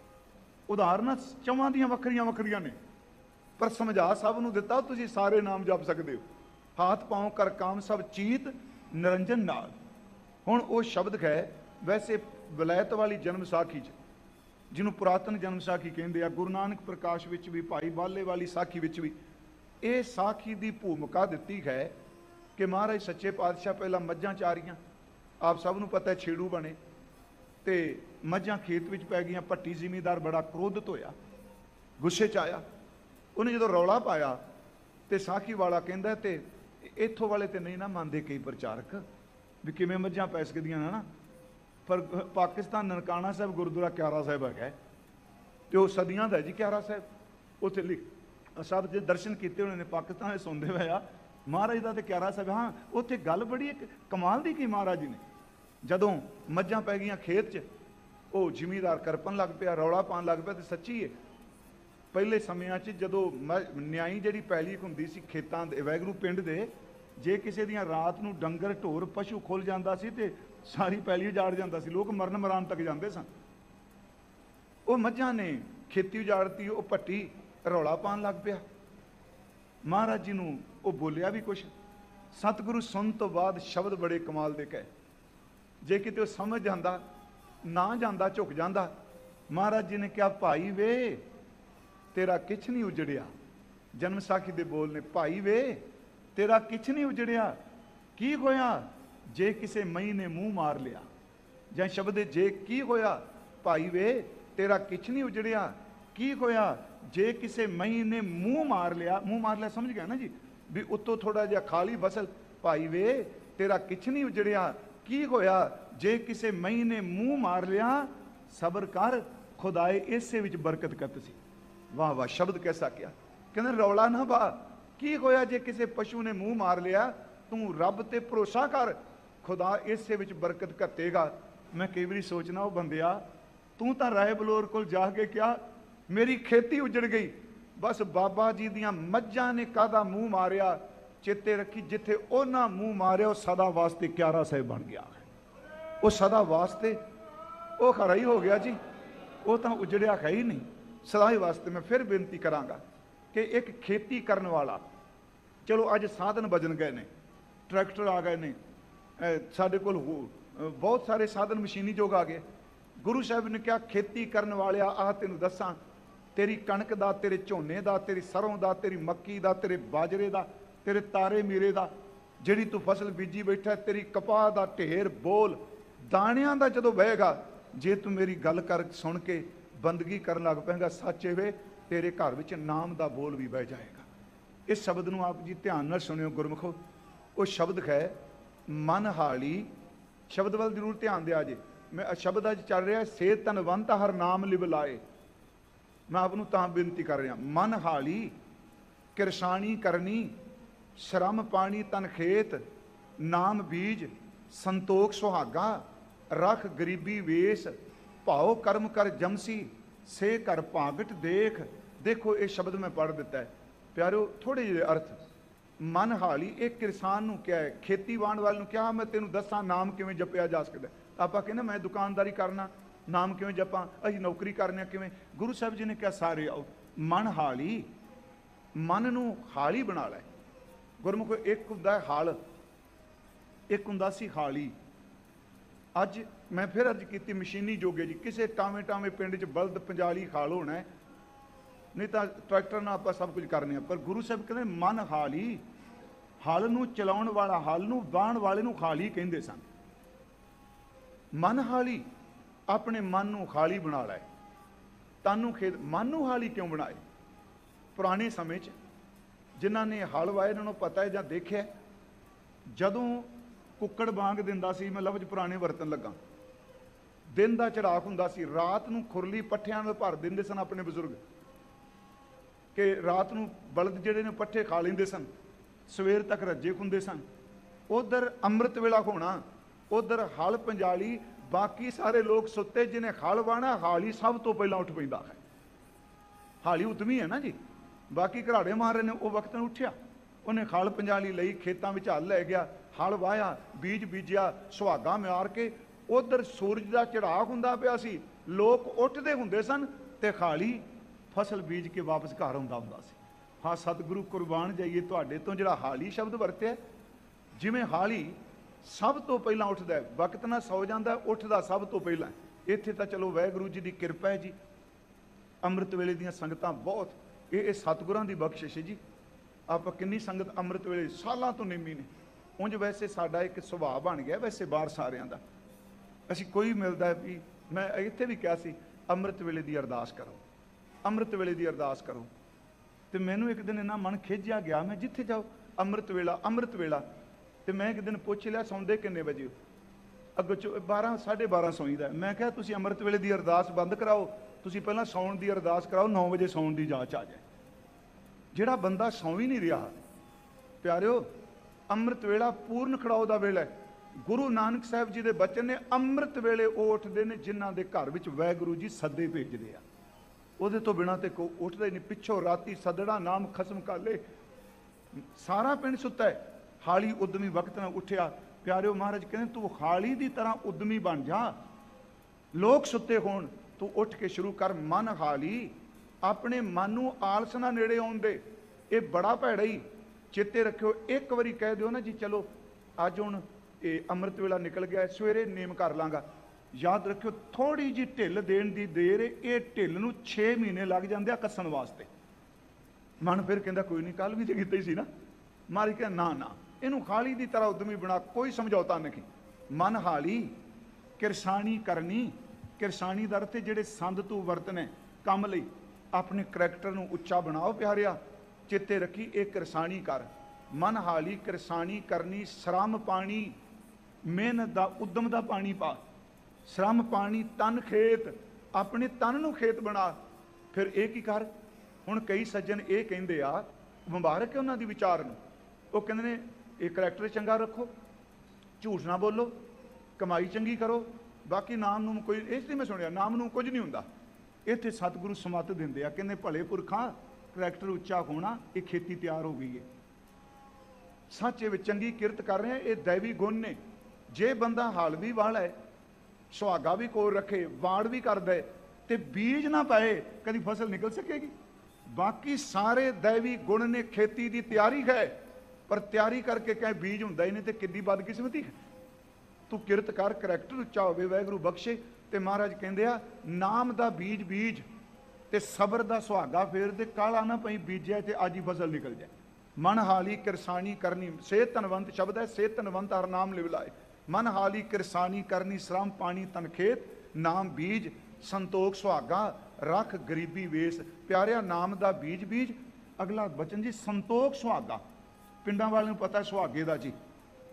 ਉਦਾਹਰਨਾਂ ਚਵਾਂ ਦੀਆਂ ਵੱਖਰੀਆਂ ਵੱਖਰੀਆਂ ਨੇ, ਪਰ ਸਮਝਾ ਸਭ ਨੂੰ ਦਿੱਤਾ। ਤੁਸੀਂ ਸਾਰੇ ਨਾਮ ਜਪ ਸਕਦੇ ਹੋ। ਹਾਥ ਪਾਉ ਕਰ ਕਾਮ ਸਭ ਚੀਤ ਨਿਰੰਜਨ ਨਾਲ। ਹੁਣ ਉਹ ਸ਼ਬਦ ਹੈ ਵੈਸੇ ਵਲੈਤ ਵਾਲੀ ਜਨਮ ਸਾਖੀ 'ਚ, ਜਿਹਨੂੰ ਪੁਰਾਤਨ ਜਨਮ ਸਾਖੀ ਕਹਿੰਦੇ ਆ, ਗੁਰੂ ਨਾਨਕ ਪ੍ਰਕਾਸ਼ ਵਿੱਚ ਵੀ, ਭਾਈ ਬਾਲੇ ਵਾਲੀ ਸਾਖੀ ਵਿੱਚ ਵੀ ਇਹ ਸਾਖੀ ਦੀ ਭੂਮਿਕਾ ਦਿੱਤੀ ਹੈ ਕਿ ਮਹਾਰਾਜ ਸੱਚੇ ਪਾਤਸ਼ਾਹ ਪਹਿਲਾਂ ਮੱਝਾਂ ਚਾਰੀਆਂ, ਆਪ ਸਭ ਨੂੰ ਪਤਾ ਛੇੜੂ ਬਣੇ ਤੇ ਮੱਝਾਂ ਖੇਤ ਵਿੱਚ ਪੈ ਗਈਆਂ। ਭੱਟੀ ਜ਼ਿਮੀਂਦਾਰ ਬੜਾ ਕ੍ਰੋਧਿਤ ਹੋਇਆ, ਗੁੱਸੇ 'ਚ ਆਇਆ। ਉਹਨੇ ਜਦੋਂ ਰੌਲਾ ਪਾਇਆ ਤੇ ਸਾਖੀ ਵਾਲਾ ਕਹਿੰਦਾ ਤੇ ਇੱਥੋਂ ਵਾਲੇ ਤੇ ਨਹੀਂ ਨਾ ਮੰਨਦੇ ਕਈ ਪ੍ਰਚਾਰਕ ਵੀ ਕਿਵੇਂ ਮੱਝਾਂ ਪੈ ਸਕਦੀਆਂ ਨੇ ਨਾ, ਪਰ ਪਾਕਿਸਤਾਨ ਨਨਕਾਣਾ ਸਾਹਿਬ ਗੁਰਦੁਆਰਾ ਕਿਆਰਾ ਸਾਹਿਬ ਹੈਗਾ ਤੇ ਉਹ ਸਦੀਆਂ ਦਾ ਜੀ ਕਿਆਰਾ ਸਾਹਿਬ, ਉੱਥੇ ਲਿਖ ਸਭ ਦੇ ਦਰਸ਼ਨ ਕੀਤੇ ਉਹਨਾਂ ਨੇ, ਪਾਕਿਸਤਾਨ ਦੇ ਸੁਣਦੇ ਹੋਏ ਆ ਮਹਾਰਾਜ ਦਾ ਤੇ ਕਿਆਰਾ ਸਾਹਿਬ। ਹਾਂ, ਉੱਥੇ ਗੱਲ ਬੜੀ ਇੱਕ ਕਮਾਲ ਦੀ ਕੀ ਮਹਾਰਾਜ ਜੀ ਨੇ, ਜਦੋਂ ਮੱਝਾਂ ਪੈ ਗਈਆਂ ਖੇਤ 'ਚ, ਉਹ ਜ਼ਿਮੀਂਦਾਰ ਕਰਪਣ ਲੱਗ ਪਿਆ, ਰੌਲਾ ਪਾਉਣ ਲੱਗ ਪਿਆ। ਤੇ ਸੱਚੀ ਹੈ, ਪਹਿਲੇ ਸਮਿਆਂ 'ਚ ਜਦੋਂ ਨਿਆਈ ਜਿਹੜੀ ਪੈਲੀ ਹੁੰਦੀ ਸੀ ਖੇਤਾਂ ਦੇ, ਵੈਗਰੂ ਪਿੰਡ ਦੇ, ਜੇ ਕਿਸੇ ਦੀਆਂ ਰਾਤ ਨੂੰ ਡੰਗਰ ਢੋਰ ਪਸ਼ੂ ਖੁੱਲ ਜਾਂਦਾ ਸੀ ਤੇ ਸਾਰੀ ਪੈਲੀ ਉਜਾੜ ਜਾਂਦਾ ਸੀ, ਲੋਕ ਮਰਨ ਮਰਾਨ ਤੱਕ ਜਾਂਦੇ ਸਨ। ਉਹ ਮੱਝਾਂ ਨੇ ਖੇਤੀ ਉਜਾੜਤੀ, ਉਹ ਭੱਟੀ ਰੌਲਾ ਪਾਉਣ ਲੱਗ ਪਿਆ। ਮਹਾਰਾਜ ਜੀ ਨੂੰ ਉਹ ਬੋਲਿਆ ਵੀ ਕੁਛ। ਸਤਿਗੁਰੂ ਸੁਣ ਤੋਂ ਬਾਅਦ ਸ਼ਬਦ ਬੜੇ ਕਮਾਲ ਦੇ ਕਹੇ, ਜੇ ਕਿਤੇ ਉਹ ਸਮਝ ਜਾਂਦਾ ਨਾ ਜਾਂਦਾ ਝੁਕ ਜਾਂਦਾ। ਮਹਾਰਾਜ ਜੀ ਨੇ ਕਿਹਾ, ਭਾਈ ਵੇ ਤੇਰਾ ਕਿਛ ਨਹੀਂ ਉਜੜਿਆ। ਜਨਮ ਸਾਖੀ ਦੇ ਬੋਲ ਨੇ, ਭਾਈ ਵੇ ਤੇਰਾ ਕਿਛ ਨਹੀਂ ਉਜੜਿਆ। ਕੀ ਹੋਇਆ ਜੇ ਕਿਸੇ ਮਈ ਨੇ ਮੂੰਹ ਮਾਰ ਲਿਆ, ਜਾਂ ਸ਼ਬਦ ਜੇ ਕੀ ਹੋਇਆ, ਭਾਈ ਵੇ ਤੇਰਾ ਕਿਛ ਨਹੀਂ ਉਜੜਿਆ। ਕੀ ਹੋਇਆ ਜੇ ਕਿਸੇ ਮਈ ਨੇ ਮੂੰਹ ਮਾਰ ਲਿਆ। ਮੂੰਹ ਮਾਰ ਲਿਆ ਸਮਝ ਗਿਆ ਨਾ ਜੀ, ਵੀ ਉੱਤੋਂ ਥੋੜਾ ਜਿਹਾ ਖਾਲੀ ਫਸਲ। ਭਾਈ ਵੇ ਤੇਰਾ ਕਿਛ ਨਹੀਂ ਉਜੜਿਆ। ਕੀ ਹੋਇਆ ਜੇ ਕਿਸੇ ਮਈ ਨੇ ਮੂੰਹ ਮਾਰ ਲਿਆ। ਸਬਰ ਕਰ ਖੁਦਾਏ ਇਸੇ ਵਿੱਚ ਬਰਕਤ ਕਰਤ ਸੀ। ਵਾਹ ਵਾਹ, ਸ਼ਬਦ ਕੈਸਾ ਕਿਹਾ। ਕਹਿੰਦੇ ਰੌਲਾ ਨਾ ਪਾ। ਕੀ ਹੋਇਆ ਜੇ ਕਿਸੇ ਪਸ਼ੂ ਨੇ ਮੂੰਹ ਮਾਰ ਲਿਆ, ਤੂੰ ਰੱਬ ਤੇ ਭਰੋਸਾ ਕਰ, ਖੁਦਾ ਇਸੇ ਵਿੱਚ ਬਰਕਤ ਘੱਤੇਗਾ। ਮੈਂ ਕਈ ਵਾਰੀ ਸੋਚਣਾ, ਉਹ ਬੰਦਿਆ ਤੂੰ ਤਾਂ ਰਾਏ ਬਲੋਰ ਕੋਲ ਜਾ ਕੇ ਕਿਹਾ ਮੇਰੀ ਖੇਤੀ ਉਜੜ ਗਈ, ਬਸ ਬਾਬਾ ਜੀ ਦੀਆਂ ਮੱਝਾਂ ਨੇ ਕਾਹਦਾ ਮੂੰਹ ਮਾਰਿਆ। ਚੇਤੇ ਰੱਖੀ, ਜਿੱਥੇ ਉਹਨਾਂ ਮੂੰਹ ਮਾਰਿਆ ਉਹ ਸਦਾ ਵਾਸਤੇ ਕਿਆਰਾ ਸਾਹਿਬ ਬਣ ਗਿਆ। ਉਹ ਸਦਾ ਵਾਸਤੇ ਉਹ ਖਰਾ ਹੀ ਹੋ ਗਿਆ ਜੀ, ਉਹ ਤਾਂ ਉਜੜਿਆ ਹੈ ਹੀ ਨਹੀਂ, ਸਦਾ ਹੀ ਵਾਸਤੇ। ਮੈਂ ਫਿਰ ਬੇਨਤੀ ਕਰਾਂਗਾ ਕਿ ਇੱਕ ਖੇਤੀ ਕਰਨ ਵਾਲਾ, ਚਲੋ ਅੱਜ ਸਾਧਨ ਬਦਲ ਗਏ ਨੇ, ਟਰੈਕਟਰ ਆ ਗਏ ਨੇ, ਸਾਡੇ ਕੋਲ ਬਹੁਤ ਸਾਰੇ ਸਾਧਨ ਮਸ਼ੀਨੀ ਯੁੱਗ ਆ ਗਏ। ਗੁਰੂ ਸਾਹਿਬ ਨੇ ਕਿਹਾ, ਖੇਤੀ ਕਰਨ ਵਾਲਿਆ ਆਹ ਤੈਨੂੰ ਦੱਸਾਂ, ਤੇਰੀ ਕਣਕ ਦਾ, ਤੇਰੇ ਝੋਨੇ ਦਾ, ਤੇਰੀ ਸਰੋਂ ਦਾ, ਤੇਰੀ ਮੱਕੀ ਦਾ, ਤੇਰੇ ਬਾਜਰੇ ਦਾ, ਤੇਰੇ ਤਾਰੇ ਮੀਰੇ ਦਾ, ਜਿਹੜੀ ਤੂੰ ਫਸਲ ਬੀਜੀ ਬੈਠਾ, ਤੇਰੀ ਕਪਾਹ ਦਾ ਢੇਰ ਬੋਲ ਦਾਣਿਆਂ ਦਾ ਜਦੋਂ ਵਹੇਗਾ, ਜੇ ਤੂੰ ਮੇਰੀ ਗੱਲ ਕਰ ਸੁਣ ਕੇ ਬੰਦਗੀ ਕਰਨ ਲੱਗ ਪਏਗਾ, ਸੱਚੇ ਵੇ ਤੇਰੇ ਘਰ ਵਿੱਚ ਨਾਮ ਦਾ ਬੋਲ ਵੀ ਬਹਿ ਜਾਏਗਾ। ਇਸ ਸ਼ਬਦ ਨੂੰ ਆਪ ਜੀ ਧਿਆਨ ਨਾਲ ਸੁਣਿਓ ਗੁਰਮੁਖੋ। ਉਹ ਸ਼ਬਦ ਹੈ ਮਨ ਹਾਲੀ। ਸ਼ਬਦ ਵੱਲ ਜ਼ਰੂਰ ਧਿਆਨ ਦਿਆ ਜੇ। ਮੈਂ ਸ਼ਬਦ ਅੱਜ ਚੱਲ ਰਿਹਾ, ਸੇ ਧਨਵੰਤ ਹਰ ਨਾਮ ਲਿਵ ਲਾਏ। ਮੈਂ ਆਪ ਨੂੰ ਤਾਂ ਬੇਨਤੀ ਕਰ ਰਿਹਾ, ਮਨ ਹਾਲੀ ਕਿਰਸਾਨੀ ਕਰਨੀ, ਸ਼ਰਮ ਪਾਣੀ ਤਨ ਖੇਤ, ਨਾਮ ਬੀਜ ਸੰਤੋਖ ਸੁਹਾਗਾ, ਰਖ ਗਰੀਬੀ ਵੇਸ, ਭਾਉ ਕਰਮ ਕਰ ਜਮਸੀ, ਸੇ ਘਰ ਭਾਗਟ ਦੇਖ। ਦੇਖੋ ਇਹ ਸ਼ਬਦ ਮੈਂ ਪੜ੍ਹ ਦਿੱਤਾ ਹੈ ਪਿਆਰਿਓ, ਥੋੜੇ ਜਿਹੇ ਅਰਥ। ਮਨ ਹਾਲੀ ਇਹ ਕਿਸਾਨ ਨੂੰ ਕਿਹਾ ਹੈ, ਖੇਤੀਬਾੜੀ ਵਾਲੇ ਨੂੰ ਕਿਹਾ ਮੈਂ ਤੈਨੂੰ ਦੱਸਾਂ ਨਾਮ ਕਿਵੇਂ ਜਪਿਆ ਜਾ ਸਕਦਾ। ਆਪਾਂ ਕਹਿੰਦੇ ਮੈਂ ਦੁਕਾਨਦਾਰੀ ਕਰਨਾ, ਨਾਮ ਕਿਵੇਂ ਜਪਾਂ, ਅਸੀਂ ਨੌਕਰੀ ਕਰਨੇ ਕਿਵੇਂ। ਗੁਰੂ ਸਾਹਿਬ ਜੀ ਨੇ ਕਿਹਾ ਸਾਰੇ ਆਓ, ਮਨ ਹਾਲੀ, ਮਨ ਨੂੰ ਹਾਲੀ ਬਣਾ ਲੈ। ਗੁਰਮੁਖੋ ਇੱਕ ਹੁੰਦਾ ਹਲ, ਇੱਕ ਹੁੰਦਾ ਸੀ ਹਾਲੀ। ਅੱਜ ਮੈਂ ਫਿਰ ਅਰਜ਼ ਕੀਤੀ ਮਸ਼ੀਨੀ ਜੋਗੇ ਜੀ, ਕਿਸੇ ਟਾਵੇਂ ਟਾਵੇਂ ਪਿੰਡ 'ਚ ਬਲਦ ਪੰਜਾਲੀ ਹਾਲ ਹੋਣਾ ਹੈ, ਨਹੀਂ ਤਾਂ ਟਰੈਕਟਰ ਨਾਲ ਆਪਾਂ ਸਭ ਕੁਝ ਕਰਨੇ ਆ। ਪਰ ਗੁਰੂ ਸਾਹਿਬ ਕਹਿੰਦੇ ਮਨ ਹਾਲੀ, ਹਲ ਨੂੰ ਚਲਾਉਣ ਵਾਲਾ, ਹਲ ਨੂੰ ਵਾਹਣ ਵਾਲੇ ਨੂੰ ਹਾਲੀ ਕਹਿੰਦੇ ਸਨ। ਮਨ ਹਾਲੀ, ਆਪਣੇ ਮਨ ਨੂੰ ਹਾਲੀ ਬਣਾ ਲੈ। ਤਾਨੂੰ ਖੇਤ, ਮਨ ਨੂੰ ਹਾਲੀ ਕਿਉਂ ਬਣਾਏ? ਪੁਰਾਣੇ ਸਮੇਂ 'ਚ ਜਿਨ੍ਹਾਂ ਨੇ ਹਲ ਵਾਏ ਇਹਨਾਂ ਨੂੰ ਪਤਾ ਹੈ ਜਾਂ ਦੇਖਿਆ, ਜਦੋਂ ਕੁੱਕੜ ਵਾਂਗ ਦਿੰਦਾ ਸੀ, ਮੈਂ ਲਫ਼ਜ਼ ਪੁਰਾਣੇ ਵਰਤਣ ਲੱਗਾ, ਦਿਨ ਦਾ ਚੜਾਕ ਹੁੰਦਾ ਸੀ, ਰਾਤ ਨੂੰ ਖੁਰਲੀ ਪੱਠਿਆਂ ਨਾਲ ਭਰ ਦਿੰਦੇ ਸਨ ਆਪਣੇ ਬਜ਼ੁਰਗ, ਕਿ ਰਾਤ ਨੂੰ ਬਲਦ ਜਿਹੜੇ ਨੇ ਪੱਠੇ ਖਾ ਲੈਂਦੇ ਸਨ, ਸਵੇਰ ਤੱਕ ਰੱਜੇ ਹੁੰਦੇ ਸਨ। ਉਧਰ ਅੰਮ੍ਰਿਤ ਵੇਲਾ ਹੋਣਾ, ਉਧਰ ਹਲ ਪੰਜਾਲੀ, ਬਾਕੀ ਸਾਰੇ ਲੋਕ ਸੁੱਤੇ। ਜਿਹਨੇ ਹਲ ਵਾਣਾ, ਹਾਲੀ ਸਭ ਤੋਂ ਪਹਿਲਾਂ ਉੱਠ ਪੈਂਦਾ ਹੈ। ਹਾਲੀ ਉਤਮੀ ਹੈ ਨਾ ਜੀ, ਬਾਕੀ ਘਰਾੜੇ ਮਾਰ ਰਹੇ ਨੇ, ਉਹ ਵਕਤ ਨੂੰ ਉੱਠਿਆ, ਉਹਨੇ ਹਲ ਪੰਜਾਲੀ ਲਈ, ਖੇਤਾਂ ਵਿੱਚ ਹਲ ਲੈ ਗਿਆ, ਹਲ ਵਾਹਿਆ, ਬੀਜ ਬੀਜਿਆ, ਸੁਹਾਗਾ ਮਾਰ ਕੇ। ਉਧਰ ਸੂਰਜ ਦਾ ਚੜਾਕ ਹੁੰਦਾ ਪਿਆ ਸੀ, ਲੋਕ ਉੱਠਦੇ ਹੁੰਦੇ ਸਨ, ਤੇ ਖਾਲੀ ਫਸਲ ਬੀਜ ਕੇ ਵਾਪਸ ਘਰ ਆਉਂਦਾ ਹੁੰਦਾ ਸੀ। ਹਾਂ ਸਤਿਗੁਰੂ ਕੁਰਬਾਨ ਜਾਈਏ ਤੁਹਾਡੇ ਤੋਂ ਜਿਹੜਾ ਹਾਲੀ ਸ਼ਬਦ ਵਰਤਿਆ, ਜਿਵੇਂ ਹਾਲੀ ਸਭ ਤੋਂ ਪਹਿਲਾਂ ਉੱਠਦਾ ਹੈ, ਵਕਤ ਨਾਲ ਸੌ ਜਾਂਦਾ, ਉੱਠਦਾ ਸਭ ਤੋਂ ਪਹਿਲਾਂ। ਇੱਥੇ ਤਾਂ ਚਲੋ ਵਾਹਿਗੁਰੂ ਜੀ ਦੀ ਕਿਰਪਾ ਹੈ ਜੀ, ਅੰਮ੍ਰਿਤ ਵੇਲੇ ਦੀਆਂ ਸੰਗਤਾਂ ਬਹੁਤ, ਇਹ ਸਤਿਗੁਰਾਂ ਦੀ ਬਖਸ਼ਿਸ਼ ਹੈ ਜੀ। ਆਪਾਂ ਕਿੰਨੀ ਸੰਗਤ ਅੰਮ੍ਰਿਤ ਵੇਲੇ ਸਾਲਾਂ ਤੋਂ ਨਿੰਮੀ ਨੇ। ਉਂਝ ਵੈਸੇ ਸਾਡਾ ਇੱਕ ਸੁਭਾਅ ਬਣ ਗਿਆ ਵੈਸੇ ਬਾਹਰ ਸਾਰਿਆਂ ਦਾ, ਅਸੀਂ ਕੋਈ ਮਿਲਦਾ ਵੀ, ਮੈਂ ਇੱਥੇ ਵੀ ਕਿਹਾ ਸੀ ਅੰਮ੍ਰਿਤ ਵੇਲੇ ਦੀ ਅਰਦਾਸ ਕਰੋ, ਅੰਮ੍ਰਿਤ ਵੇਲੇ ਦੀ ਅਰਦਾਸ ਕਰੋ। ਤੇ ਮੈਨੂੰ ਇੱਕ ਦਿਨ ਇੰਨਾ ਮਨ ਖਿੱਚਿਆ ਗਿਆ, ਮੈਂ ਜਿੱਥੇ ਜਾਓ ਅੰਮ੍ਰਿਤ ਵੇਲਾ ਅੰਮ੍ਰਿਤ ਵੇਲਾ। ਤੇ ਮੈਂ ਇੱਕ ਦਿਨ ਪੁੱਛ ਲਿਆ ਸੌਂਦੇ ਕਿੰਨੇ ਵਜੇ ਹੋ? ਅੱਗੋਂ 12 12:30 ਸੌਂਈਦਾ। ਮੈਂ ਕਿਹਾ ਤੁਸੀਂ ਅੰਮ੍ਰਿਤ ਵੇਲੇ ਦੀ ਅਰਦਾਸ ਬੰਦ ਕਰਾਓ, ਤੁਸੀਂ ਪਹਿਲਾਂ ਸੌਣ ਦੀ ਅਰਦਾਸ ਕਰਾਓ, 9 ਵਜੇ ਸੌਣ ਦੀ ਜਾਂਚ ਆ ਜਾਏ। ਜਿਹੜਾ ਬੰਦਾ ਸੌਂ ਹੀ ਨਹੀਂ ਰਿਹਾ ਪਿਆਰਿਓ, ਅੰਮ੍ਰਿਤ ਵੇਲਾ ਪੂਰਨ ਖੜਾਓ ਦਾ ਵੇਲਾ ਹੈ। ਗੁਰੂ ਨਾਨਕ ਸਾਹਿਬ ਜੀ ਦੇ ਬਚਨ ਨੇ, ਅੰਮ੍ਰਿਤ ਵੇਲੇ ਉਹ ਉੱਠਦੇ ਨੇ ਜਿਨ੍ਹਾਂ ਦੇ ਘਰ ਵਿੱਚ ਵਾਹਿਗੁਰੂ ਜੀ ਸੱਦੇ ਭੇਜਦੇ ਆ, ਉਹਦੇ ਤੋਂ ਬਿਨਾਂ ਤੇ ਕੋਈ ਉੱਠਦਾ ਹੀ ਨਹੀਂ। ਪਿੱਛੋਂ ਰਾਤੀ ਸੱਦੜਾ ਨਾਮ ਖਸਮ ਕਾਲੇ, ਸਾਰਾ ਪਿੰਡ ਸੁੱਤਾ ਹੈ, ਹਾਲੀ ਉਦਮੀ ਵਕਤ ਨਾਲ ਉੱਠਿਆ। ਪਿਆਰਿਓ ਮਹਾਰਾਜ ਕਹਿੰਦੇ ਤੂੰ ਹਾਲੀ ਦੀ ਤਰ੍ਹਾਂ ਉਦਮੀ ਬਣ ਜਾ, ਲੋਕ ਸੁੱਤੇ ਹੋਣ ਤੂੰ ਉੱਠ ਕੇ ਸ਼ੁਰੂ ਕਰ। ਮਨ ਹਾਲੀ, ਆਪਣੇ ਮਨ ਨੂੰ ਆਲਸ ਨਾ ਨੇੜੇ ਆਉਣ ਦੇ, ਇਹ ਬੜਾ ਭੈੜਾ ਹੀ। ਚੇਤੇ ਰੱਖਿਓ, ਇੱਕ ਵਾਰੀ ਕਹਿ ਦਿਓ ਨਾ ਜੀ ਚਲੋ ਅੱਜ ਹੁਣ ਇਹ ਅੰਮ੍ਰਿਤ ਵੇਲਾ ਨਿਕਲ ਗਿਆ, ਸਵੇਰੇ ਨੇਮ ਕਰ ਲਾਂਗਾ, ਯਾਦ ਰੱਖਿਓ ਥੋੜੀ ਜਿਹੀ ਢਿੱਲ ਦੇਣ ਦੀ ਦੇਰ, ਇਹ ਢਿੱਲ ਨੂੰ 6 ਮਹੀਨੇ ਲੱਗ ਜਾਂਦੇ ਆ ਕੱਸਣ ਵਾਸਤੇ। ਮਨ ਫਿਰ ਕਹਿੰਦਾ ਕੋਈ ਨਹੀਂ, ਕੱਲ ਵੀ ਤੇ ਕੀਤਾ ਹੀ ਸੀ ਨਾ। ਮਾਰੀ ਕਹਿੰਦਾ ਨਾ ਨਾ, ਇਹਨੂੰ ਹਾਲੀ ਦੀ ਤਰ੍ਹਾਂ ਉਦਮੀ ਬਣਾ, ਕੋਈ ਸਮਝੌਤਾ ਨਹੀਂ। ਮਨ ਹਾਲੀ ਕਿਰਸਾਣੀ ਕਰਨੀ, ਕਿਰਸਾਣੀ ਦਾ ਅਰਥ ਜਿਹੜੇ ਸੰਦ ਤੂੰ ਵਰਤਨੇ ਕੰਮ ਲਈ, ਆਪਣੇ ਕਰੈਕਟਰ ਨੂੰ ਉੱਚਾ ਬਣਾਓ ਪਿਆਰਿਆ। ਚੇਤੇ ਰੱਖੀ ਇਹ ਕਿਰਸਾਣੀ ਕਰ, ਮਨ ਹਾਲੀ ਕਿਰਸਾਣੀ ਕਰਨੀ, ਸ਼ਰਮ ਪਾਣੀ ਮਿਹਨਤ ਦਾ ਉਦਮ ਦਾ ਪਾਣੀ ਪਾ, ਸ਼ਰਮ ਪਾਣੀ ਤਨ ਖੇਤ, ਆਪਣੇ ਤਨ ਨੂੰ ਖੇਤ ਬਣਾ। ਫਿਰ ਇਹ ਕੀ ਕਰ, ਹੁਣ ਕਈ ਸੱਜਣ ਇਹ ਕਹਿੰਦੇ ਆ, ਮੁਬਾਰਕ ਹੈ ਉਹਨਾਂ ਦੀ ਵਿਚਾਰ ਨੂੰ, ਉਹ ਕਹਿੰਦੇ ਨੇ ਇਹ ਕਰੈਕਟਰ ਚੰਗਾ ਰੱਖੋ, ਝੂਠ ਨਾ ਬੋਲੋ, ਕਮਾਈ ਚੰਗੀ ਕਰੋ, ਬਾਕੀ ਨਾਮ ਨੂੰ ਕੋਈ, ਇਸ ਲਈ ਮੈਂ ਸੁਣਿਆ ਨਾਮ ਨੂੰ ਕੁਝ ਨਹੀਂ ਹੁੰਦਾ। ਇੱਥੇ ਸਤਿਗੁਰੂ ਸਮੱਤ ਦਿੰਦੇ ਆ, ਕਹਿੰਦੇ ਭਲੇ ਪੁਰਖਾਂ ਕਰੈਕਟਰ ਉੱਚਾ ਹੋਣਾ, ਇਹ ਖੇਤੀ ਤਿਆਰ ਹੋ ਗਈ ਹੈ। ਸੱਚ ਵਿੱਚ ਚੰਗੀ ਕਿਰਤ ਕਰ ਰਹੇ ਆ, ਇਹ ਦੈਵੀ ਗੁਣ ਨੇ। ਜੇ ਬੰਦਾ ਹਾਲ ਵੀ ਵਾਲਾ ਹੈ, ਸੁਹਾਗਾ ਵੀ ਕੋਲ ਰੱਖੇ, ਵਾੜ ਵੀ ਕਰਦਾ ਹੈ, ਤੇ ਬੀਜ ਨਾ ਪਾਏ, ਕਦੀ ਫਸਲ ਨਿਕਲ ਸਕੇਗੀ? ਬਾਕੀ ਸਾਰੇ ਦੈਵੀ ਗੁਣ ਨੇ, ਖੇਤੀ ਦੀ ਤਿਆਰੀ ਹੈ, ਪਰ ਤਿਆਰੀ ਕਰਕੇ ਕਹੇ ਬੀਜ ਹੁੰਦਾ ਹੀ ਨਹੀਂ, ਤੇ ਕਿੱਡੀ ਬਦਕਿਸਮਤੀ ਹੈ। ਤੂੰ ਕਿਰਤ ਕਰ, ਕਰੈਕਟਰ ਉੱਚਾ ਹੋਵੇ, ਵਾਹਿਗੁਰੂ ਬਖਸ਼ੇ। ਤੇ ਮਹਾਰਾਜ ਕਹਿੰਦੇ ਆ ਨਾਮ ਦਾ ਬੀਜ ਬੀਜ ਤੇ ਸਬਰ ਦਾ ਸੁਹਾਗਾ ਫੇਰ, ਤੇ ਕਾਲਾ ਨਾ ਪਈ ਬੀਜਿਆ ਤੇ ਅੱਜ ਹੀ ਫਸਲ ਨਿਕਲ ਜਾਏ। ਮਨ ਹਾਲੀ ਕਿਰਸਾਣੀ ਕਰਨੀ, ਸਿਹਤ ਧਨਵੰਤ ਸ਼ਬਦ ਹੈ, ਸਿਹਤ ਧਨਵੰਤ ਹਰ ਨਾਮ ਲਿਵ ਲਾਏ। ਮਨ ਹਾਲੀ ਕਿਰਸਾਣੀ ਕਰਨੀ, ਸ਼ਰਮ ਪਾਣੀ ਤਨ ਖੇਤ, ਨਾਮ ਬੀਜ ਸੰਤੋਖ ਸੁਹਾਗਾ, ਰੱਖ ਗਰੀਬੀ ਵੇਸ। ਪਿਆਰਿਆ ਨਾਮ ਦਾ ਬੀਜ ਬੀਜ, ਅਗਲਾ ਬਚਨ ਜੀ ਸੰਤੋਖ ਸੁਹਾਗਾ। ਪਿੰਡਾਂ ਵਾਲਿਆਂ ਨੂੰ ਪਤਾ ਸੁਹਾਗੇ ਦਾ ਜੀ,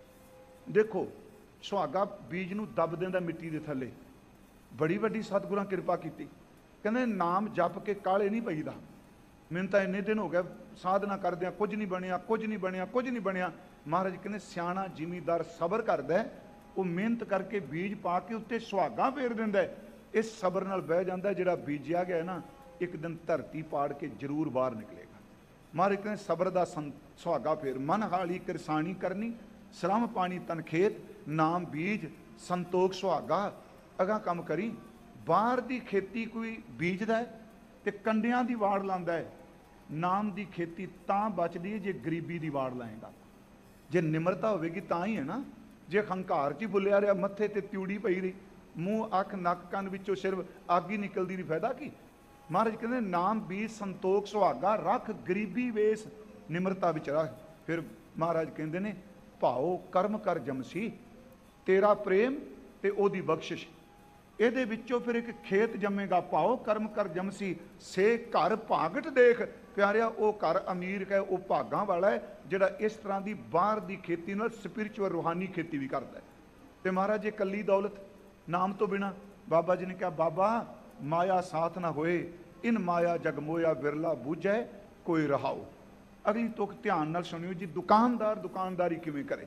ਦੇਖੋ ਸੁਹਾਗਾ ਬੀਜ ਨੂੰ ਦੱਬ ਦਿੰਦਾ ਮਿੱਟੀ ਦੇ ਥੱਲੇ। ਬੜੀ ਵੱਡੀ ਸਤਿਗੁਰਾਂ ਕਿਰਪਾ ਕੀਤੀ, ਕਹਿੰਦੇ ਨਾਮ ਜਪ ਕੇ ਕਾਲੇ ਨਹੀਂ ਪਈਦਾ। ਮੈਨੂੰ ਤਾਂ ਇੰਨੇ ਦਿਨ ਹੋ ਗਏ ਸਾਧਨਾ ਕਰਦਿਆਂ, ਕੁਝ ਨਹੀਂ ਬਣਿਆ, ਕੁਝ ਨਹੀਂ ਬਣਿਆ, ਕੁਝ ਨਹੀਂ ਬਣਿਆ। ਮਹਾਰਾਜ ਕਹਿੰਦੇ ਸਿਆਣਾ ਜ਼ਿਮੀਦਾਰ ਸਬਰ ਕਰਦਾ, ਉਹ ਮਿਹਨਤ ਕਰਕੇ ਬੀਜ ਪਾ ਕੇ ਉੱਤੇ ਸੁਹਾਗਾ ਫੇਰ ਦਿੰਦਾ। ਇਸ ਸਬਰ ਨਾਲ ਬਹਿ ਜਾਂਦਾ, ਜਿਹੜਾ ਬੀਜਿਆ ਗਿਆ ਨਾ ਇੱਕ ਦਿਨ ਧਰਤੀ ਪਾੜ ਕੇ ਜ਼ਰੂਰ ਬਾਹਰ ਨਿਕਲੇਗਾ। ਮਹਾਰਾਜ ਕਹਿੰਦੇ ਸਬਰ ਦਾ ਸੁਹਾਗਾ ਫੇਰ। ਮਨ ਹਾਲੀ ਕਿਰਸਾਣੀ ਕਰਨੀ, ਸ਼ਰਮ ਪਾਣੀ ਤਨ ਖੇਤ, ਨਾਮ ਬੀਜ ਸੰਤੋਖ ਸੁਹਾਗਾ। ਅਗਾਂ ਕੰਮ ਕਰੀ, ਬਾਹਰ ਦੀ ਖੇਤੀ ਕੋਈ ਬੀਜਦਾ ਤੇ ਕੰਡਿਆਂ ਦੀ ਵਾੜ ਲਾਉਂਦਾ ਹੈ, ਨਾਮ ਦੀ ਖੇਤੀ ਤਾਂ ਬਚਦੀ ਹੈ ਜੇ ਗਰੀਬੀ ਦੀ ਵਾੜ ਲਾਏਗਾ। ਜੇ ਨਿਮਰਤਾ ਹੋਵੇਗੀ ਤਾਂ ਹੀ ਹੈ ਨਾ। ਜੇ ਹੰਕਾਰ 'ਚ ਹੀ ਬੁੱਲਿਆ ਰਿਹਾ, ਮੱਥੇ ਤੇ ਤਿਉੜੀ ਪਈ ਰਹੀ, ਮੂੰਹ ਅੱਖ ਨੱਕ ਕੰਨ ਵਿੱਚੋਂ ਸਿਰਫ ਅੱਗ ਹੀ ਨਿਕਲਦੀ ਨਹੀਂ, ਫਾਇਦਾ ਕੀ? ਮਹਾਰਾਜ ਕਹਿੰਦੇ ਨਾਮ ਬੀਜ ਸੰਤੋਖ ਸੁਹਾਗਾ, ਰੱਖ ਗਰੀਬੀ ਵੇਸ, ਨਿਮਰਤਾ ਵਿੱਚ ਰੱਖ। ਫਿਰ ਮਹਾਰਾਜ ਕਹਿੰਦੇ ਨੇ ਭਾਓ ਕਰਮ ਕਰ ਜਮਸੀ, ਤੇਰਾ ਪ੍ਰੇਮ ਤੇ ਉਹਦੀ ਬਖਸ਼ਿਸ਼। ਇਹਦੇ ਵਿੱਚੋਂ ਫਿਰ ਇੱਕ ਖੇਤ ਜੰਮੇਗਾ, ਭਾਓ ਕਰਮ ਕਰ ਜਮਸੀ, ਸੇ ਘਰ ਭਾਗਟ ਦੇਖ। ਪਿਆਰਿਆ ਉਹ ਘਰ ਅਮੀਰ ਹੈ, ਉਹ ਭਾਗਾਂ ਵਾਲਾ ਹੈ ਜਿਹੜਾ ਇਸ ਤਰ੍ਹਾਂ ਦੀ ਬਾਹਰ ਦੀ ਖੇਤੀ ਨਾਲ ਸਪਿਰਿਚੁਅਲ ਰੂਹਾਨੀ ਖੇਤੀ ਵੀ ਕਰਦਾ ਹੈ। ਤੇ ਮਹਾਰਾਜ ਇਹ ਇਕੱਲੀ ਦੌਲਤ ਨਾਮ ਤੋਂ ਬਿਨਾ, ਬਾਬਾ ਜੀ ਨੇ ਕਿਹਾ ਬਾਬਾ ਮਾਇਆ ਸਾਥ ਨਾ ਹੋਏ, ਇਨ ਮਾਇਆ ਜਗ ਮੋਇਆ ਵਿਰਲਾ ਬੂਝੈ ਕੋਈ ਰਹਾਓ। ਅਗਲੀ ਤੁਕ ਧਿਆਨ ਨਾਲ ਸੁਣਿਓ ਜੀ, ਦੁਕਾਨਦਾਰ ਦੁਕਾਨਦਾਰੀ ਕਿਵੇਂ ਕਰੇ।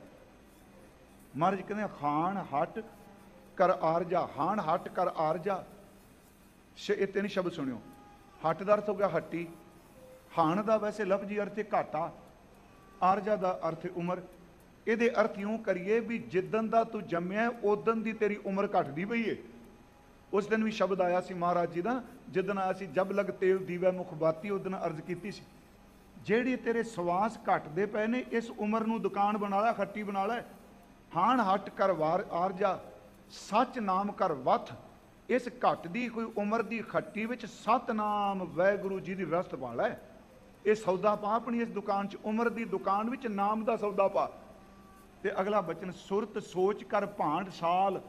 ਮਹਾਰਾਜ ਕਹਿੰਦੇ ਹਾਣ ਹਟ ਕਰ ਆਰਜਾ, ਹਾਣ ਹਟ ਕਰ ਆਰਜਾ। ਇਹ ਤਿੰਨ ਸ਼ਬਦ ਸੁਣਿਓ। ਹਟ ਦਾ ਅਰਥ ਹੋ ਗਿਆ ਹੱਟੀ, ਹਾਣ ਦਾ ਵੈਸੇ ਲਫ਼ਜ਼ੀ ਅਰਥ ਹੈ ਘਾਟਾ, ਆਰਜਾ ਦਾ ਅਰਥ ਉਮਰ। ਇਹਦੇ ਅਰਥ ਇਉਂ ਕਰੀਏ ਵੀ ਜਿੱਦਣ ਦਾ ਤੂੰ ਜੰਮਿਆ ਉਦਣ ਦੀ ਤੇਰੀ ਉਮਰ ਘਟਦੀ ਪਈ ਏ। ਉਸ ਦਿਨ ਵੀ ਸ਼ਬਦ ਆਇਆ ਸੀ ਮਹਾਰਾਜ ਜੀ ਦਾ, ਜਿੱਦਣ ਆਇਆ ਸੀ ਜਬ ਲਗ ਤੇਲ ਦੀਵੈ ਮੁਖ ਬਾਤੀ, ਉਸ ਦਿਨ ਅਰਜ਼ ਕੀਤੀ ਸੀ ਜਿਹੜੀ ਤੇਰੇ ਸਵਾਸ ਘਟਦੇ ਪਏ ਨੇ, ਇਸ ਉਮਰ ਨੂੰ ਦੁਕਾਨ ਬਣਾ ਲੈ, ਖੱਟੀ ਬਣਾ ਲੈ। ਹਾਣ ਹੱਟ ਕਰ ਵਾਰ ਆਰਜਾ, ਸੱਚ ਨਾਮ ਕਰ ਵਥ। ਇਸ ਘਟਦੀ ਕੋਈ ਉਮਰ ਦੀ ਖੱਟੀ ਵਿੱਚ ਸਤਨਾਮ ਵਾਹਿਗੁਰੂ ਜੀ ਦੀ ਰਸਤ ਪਾ ਲੈ। ਇਹ ਸੌਦਾ ਪਾ ਆਪਣੀ ਇਸ ਦੁਕਾਨ 'ਚ, ਉਮਰ ਦੀ ਦੁਕਾਨ ਵਿੱਚ ਨਾਮ ਦਾ ਸੌਦਾ ਪਾ। ਤੇ ਅਗਲਾ ਬਚਨ, ਸੁਰਤ ਸੋਚ ਕਰ ਭਾਂਡ ਸਾਲ।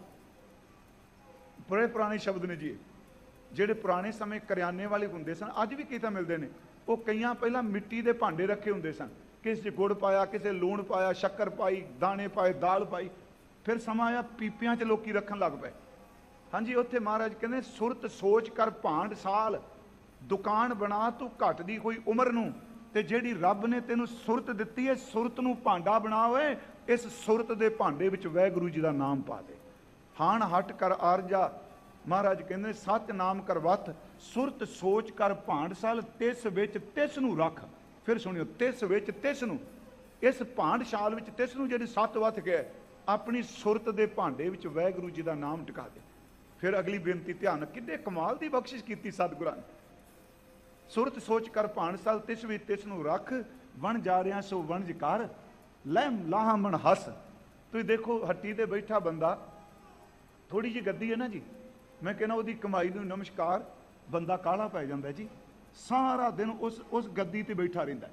ਬੜੇ ਪੁਰਾਣੇ ਸ਼ਬਦ ਨੇ ਜੀ, ਜਿਹੜੇ ਪੁਰਾਣੇ ਸਮੇਂ ਕਰਿਆਨੇ ਵਾਲੇ ਹੁੰਦੇ ਸਨ, ਅੱਜ ਵੀ ਕਿਤੇ ਮਿਲਦੇ ਨੇ। ਉਹ ਕਈਆਂ ਪਹਿਲਾਂ ਮਿੱਟੀ ਦੇ ਭਾਂਡੇ ਰੱਖੇ ਹੁੰਦੇ ਸਨ, ਕਿਸੇ 'ਚ ਗੁੜ ਪਾਇਆ, ਕਿਸੇ ਲੂਣ ਪਾਇਆ, ਸ਼ੱਕਰ ਪਾਈ, ਦਾਣੇ ਪਾਏ, ਦਾਲ ਪਾਈ। ਫਿਰ ਸਮਾਂ ਆਇਆ ਪੀਪਿਆਂ 'ਚ ਲੋਕੀ ਰੱਖਣ ਲੱਗ ਪਏ। ਹਾਂਜੀ, ਉੱਥੇ ਮਹਾਰਾਜ ਕਹਿੰਦੇ ਸੁਰਤ ਸੋਚ ਕਰ ਭਾਂਡ ਸਾਲ। ਦੁਕਾਨ ਬਣਾ ਤੂੰ ਘਟਦੀ ਕੋਈ ਉਮਰ ਨੂੰ, ਤੇ ਜਿਹੜੀ ਰੱਬ ਨੇ ਤੈਨੂੰ ਸੁਰਤ ਦਿੱਤੀ ਹੈ, ਸੁਰਤ ਨੂੰ ਭਾਂਡਾ ਬਣਾ ਓਏ। ਇਸ ਸੁਰਤ ਦੇ ਭਾਂਡੇ ਵਿੱਚ ਵਾਹਿਗੁਰੂ ਜੀ ਦਾ ਨਾਮ ਪਾ ਦੇ। ਹਾਣ ਹੱਟ ਕਰ ਆਰਜਾ, ਮਹਾਰਾਜ ਕਹਿੰਦੇ ਸਤ ਨਾਮ ਕਰ ਵਥ। ਸੁਰਤ ਸੋਚ ਕਰ ਭਾਂਡ ਸਾਲ, ਤਿਸ ਵਿੱਚ ਤਿਸ ਨੂੰ ਰੱਖ। ਫਿਰ ਸੁਣਿਓ, ਤਿਸ ਵਿੱਚ ਤਿਸ ਨੂੰ, ਇਸ ਭਾਂਡ ਸ਼ਾਲ ਵਿੱਚ ਤਿਸ ਨੂੰ, ਜਿਹੜੀ ਸੱਤ ਵਥ ਕੇ ਆਪਣੀ ਸੁਰਤ ਦੇ ਭਾਂਡੇ ਵਿੱਚ ਵਾਹਿਗੁਰੂ ਜੀ ਦਾ ਨਾਮ ਟਿਕਾ ਦੇ। ਫਿਰ ਅਗਲੀ ਬੇਨਤੀ ਧਿਆਨ, ਕਿੱਡੇ ਕਮਾਲ ਦੀ ਬਖਸ਼ਿਸ਼ ਕੀਤੀ ਸਤਿਗੁਰਾਂ ਨੇ। ਸੁਰਤ ਸੋਚ ਕਰ ਭਾਂਡ ਸਾਲ, ਤਿਸ ਵਿੱਚ ਤਿਸ ਨੂੰ ਰੱਖ। ਵਣ ਜਾ ਰਿਹਾ ਸੋ ਵਣਜ ਕਰ, ਲੈ ਲਾਹ ਮਨ ਹੱਸ। ਤੁਸੀਂ ਦੇਖੋ ਹੱਟੀ ਤੇ ਬੈਠਾ ਬੰਦਾ, ਥੋੜੀ ਜਿਹੀ ਗੱਦੀ ਹੈ ਨਾ ਜੀ, ਮੈਂ ਕਹਿੰਦਾ ਉਹਦੀ ਕਮਾਈ ਨੂੰ ਨਮਸਕਾਰ, ਬੰਦਾ ਕਾਹਲਾ ਪੈ ਜਾਂਦਾ ਜੀ। ਸਾਰਾ ਦਿਨ ਉਸ ਗੱਦੀ ਤੇ ਬੈਠਾ ਰਹਿੰਦਾ।